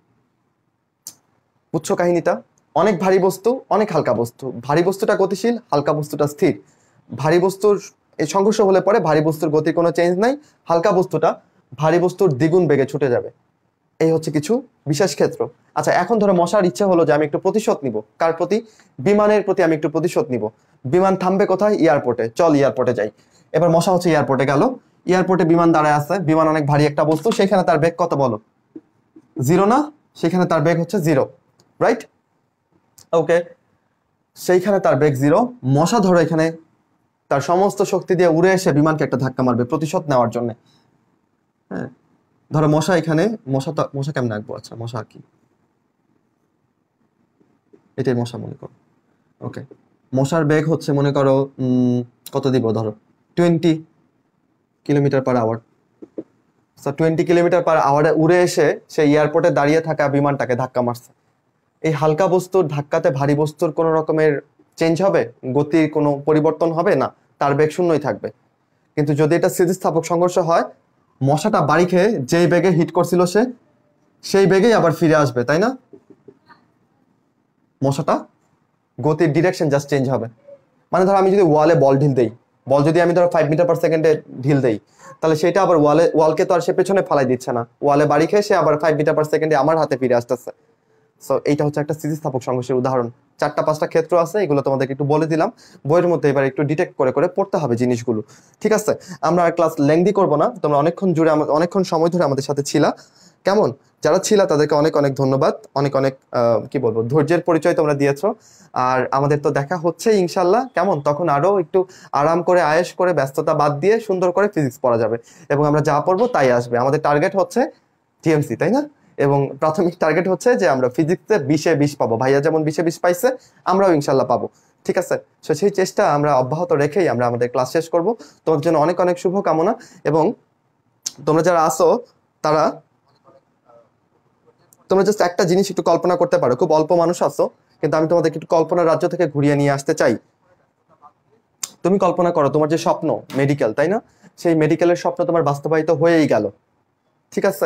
A: বুঝছো কাহিনীটা? অনেক ভারী বস্তু, অনেক হালকা বস্তু। ভারী বস্তুটা গতিশীল, হালকা বস্তুটা স্থির। ভারী বস্তুর এই সংঘর্ষ হলে পরে ভারী বস্তুর গতির কোনো চেঞ্জ নাই। হালকা বস্তুটা ভারী বস্তুর দ্বিগুণ বেগে ছুটে যাবে। এই হচ্ছে কিছু বিশেষ ক্ষেত্র। আচ্ছা, এখন ধরো মশার ইচ্ছে হলো যে আমি একটু প্রতিশোধ নিব। কার প্রতি? বিমানের প্রতি আমি একটু প্রতিশোধ নিব। বিমান থামবে কোথায়? এয়ারপোর্টে। চল এয়ারপোর্টে যাই। এবার মশা হচ্ছে এয়ারপোর্টে গেল। এয়ারপোর্টে বিমান দাঁড়ায় আছে, বিমান অনেক ভারী একটা বস্তু, সেখানে তার বেগ কত বলো? জিরো না? সেখানে তার বেগ হচ্ছে জিরো, রাইট? ওকে, সেইখানে তার বেগ জিরো। মশা ধরো এখানে তার সমস্ত শক্তি দিয়ে উড়ে এসে বিমানকে একটা ধাক্কা মারবে প্রতিশোধ নেওয়ার জন্য। হ্যাঁ, ধরো মশা এখানে, মশা তো মশা কেমন আঁকবো? আচ্ছা, মশা কি? এটাই মশা মনে করো। ওকে, মশার বেগ হচ্ছে মনে করো উম কত দিব? ধরো twenty kilometre per hour. Twenty kilometre per আওয়ারে উড়ে এসে সেই এয়ারপোর্টে দাঁড়িয়ে থাকা বিমানটাকে ধাক্কা মারছে। এই হালকা বস্তুর ধাক্কাতে ভারী বস্তুর কোনো রকমের চেঞ্জ হবে? গতির কোনো পরিবর্তন হবে না, তার বেগ শূন্যই থাকবে। কিন্তু যদি এটা স্থিতিস্থাপক সংঘর্ষ হয়, মশাটা বাড়ি খেয়ে যেই বেগে হিট করছিল সে সেই বেগেই আবার ফিরে আসবে, তাই না? মশাটা গতির ডিরেকশন জাস্ট চেঞ্জ হবে। মানে ধরো আমি যদি ওয়ালে বল ঢিল দেই, বল যদি আমি ধরো ফাইভ মিটার পার সেকেন্ডে ঢিল দেই, তাহলে সেটা আবার ওয়ালে ওয়ালকে তো আর সে পেছনে ফালাই দিচ্ছে না, ওয়ালে বাড়ি খেয়ে সে আবার ফাইভ মিটার পার সেকেন্ডে আমার হাতে ফিরে আসতেছে। সো এইটা হচ্ছে একটা স্থিতিস্থাপক সংঘর্ষের উদাহরণ। চারটা পাঁচটা ক্ষেত্র আছে, এগুলো তোমাদেরকে একটু বলে দিলাম। বইয়ের মধ্যে এবার একটু ডিটেক্ট করে করে পড়তে হবে জিনিসগুলো, ঠিক আছে? আমরা আর ক্লাস লেংদি করবো না। তোমরা অনেকক্ষণ জুড়ে অনেকক্ষণ সময় ধরে আমাদের সাথে ছিলা। কেমন? যারা ছিলা তাদেরকে অনেক অনেক ধন্যবাদ। অনেক অনেক কি বলবো, ধৈর্যের পরিচয় তোমরা দিয়েছো। আর আমাদের তো দেখা হচ্ছে ইনশাল্লাহ। কেমন? তখন আরো একটু আরাম করে, আয়েশ করে, ব্যস্ততা বাদ দিয়ে সুন্দর করে ফিজিক্স পড়া যাবে এবং আমরা যা পড়বো তাই আসবে। আমাদের টার্গেট হচ্ছে টিএমসি, তাই না? এবং প্রাথমিক টার্গেট হচ্ছে যে আমরা ফিজিক্সে বিশে বিশ পাবো। ভাইয়া যেমন বিশে বিশ পাইছে, আমরাও ইনশাল্লাহ পাবো, ঠিক আছে? সো সেই চেষ্টা আমরা অব্যাহত রেখেই আমরা আমাদের ক্লাস শেষ করব। তোমাদের জন্য অনেক অনেক শুভকামনা। এবং তোমরা যারা আসো তারা তোমরা জাস্ট একটা জিনিস একটু কল্পনা করতে পারো। খুব অল্প মানুষ আসো, কিন্তু আমি তোমাদেরকে একটু কল্পনার রাজ্য থেকে ঘুরিয়ে নিয়ে আসতে চাই। তুমি কল্পনা করো তোমার যে স্বপ্ন মেডিকেল, তাই না? সেই মেডিকেলের স্বপ্ন তোমার বাস্তবায়িত হয়েই গেল, ঠিক আছে?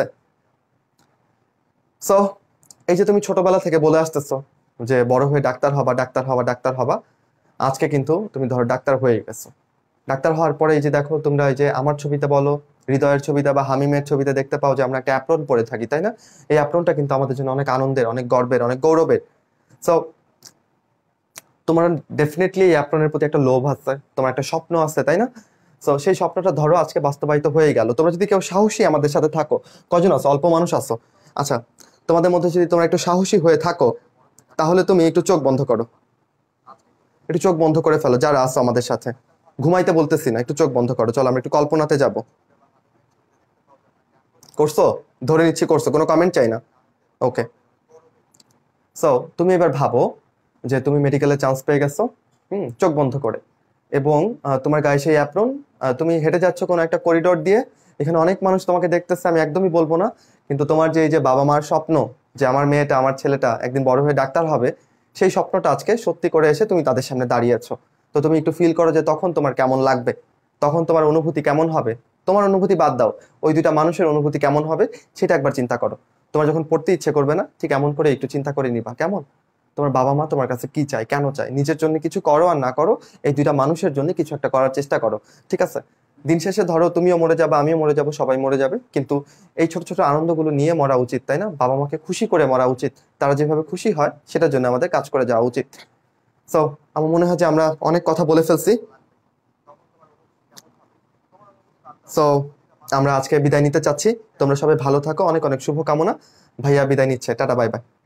A: সো এই যে তুমি ছোটবেলা থেকে বলে আসতেছো যে বড় হয়ে ডাক্তার হবা, ডাক্তার হবা, ডাক্তার হবা, আজকে কিন্তু তুমি ধরো ডাক্তার হয়ে গেছো। ডাক্তার হওয়ার পরে এই যে দেখো তোমরা, এই যে আমার ছবিতে বলো, হৃদয়ের ছবিতে বা হামিমের ছবিতে দেখতে পাও যে আমরা একটা অ্যাপ্রন পরে থাকি, তাই না? এই অ্যাপ্রনটা কিন্তু আমাদের জন্য অনেক আনন্দের, অনেক গর্বের, অনেক গৌরবের। সো তোমার ডেফিনেটলি এই অ্যাপ্রনের প্রতি একটা লোভ আছে, তোমার একটা স্বপ্ন আছে, তাই না? সো সেই স্বপ্নটা ধরো আজকে বাস্তবায়িত হয়ে গেল। তোমরা যদি কেউ সাহসী আমাদের সাথে থাকো, কজন আছো? অল্প মানুষ আছো। আচ্ছা, তোমাদের মধ্যে যদি তোমরা একটু সাহসী হয়ে থাকো, তাহলে তুমি একটু চোখ বন্ধ করো, একটু চোখ বন্ধ করে ফেলো। যারা আছো আমাদের সাথে, ঘুমাইতে বলতেছি না, একটু চোখ বন্ধ করো। চলো আমরা একটু কল্পনাতে যাব। করছো? ধরে নিচ্ছি করছো, কোনো কমেন্ট চাই না। ওকে, সো তুমি এবার ভাবো যে তুমি মেডিকেলে চান্স পেয়ে গেছো, হুম, চোখ বন্ধ করে। এবং তোমার গায়ে সেই অ্যাপ্রন, তুমি হেঁটে যাচ্ছ কোনো একটা করিডোর দিয়ে। এখানে অনেক মানুষ তোমাকে দেখতেছে, আমি একদমই বলবো না, কিন্তু তোমার যে এই যে বাবা মার স্বপ্ন যে আমার মেয়েটা, আমার ছেলেটা একদিন বড় হয়ে ডাক্তার হবে, সেই স্বপ্নটা আজকে সত্যি করে এসে তুমি তাদের সামনে দাঁড়িয়েছো। তো তুমি একটু ফিল করো যে তখন তোমার কেমন লাগবে, তখন তোমার অনুভূতি কেমন হবে। তোমার অনুভূতি বাদ দাও, ওই দুইটা মানুষের অনুভূতি কেমন হবে সেটা একবার চিন্তা করো। তোমার যখন পড়তে ইচ্ছে করবে না, ঠিক এমন করে একটু চিন্তা করে নিবা কেমন তোমার বাবা মা তোমার কাছে কি চায়, কেন চায়। নিজের জন্য কিছু করো আর না করো, এই দুইটা মানুষের জন্য কিছু একটা করার চেষ্টা করো, ঠিক আছে? দিন শেষে ধরো তুমিও মরে যাবে, আমিও মরে যাব, সবাই মরে যাবে, কিন্তু এই ছোট ছোট আনন্দগুলো নিয়ে মরা উচিত, তাই না? বাবা মাকে খুশি করে মরা উচিত, তারা যেভাবে খুশি হয় সেটার জন্য আমাদের কাজ করে যাওয়া উচিত। সো আমার মনে হয় যে আমরা অনেক কথা বলে ফেলছি। সো আমরা আজকে বিদায় নিতে চাচ্ছি। তোমরা সবাই ভালো থাকো, অনেক অনেক শুভকামনা। ভাইয়া বিদায় নিচ্ছে, টাটা, বাই বাই।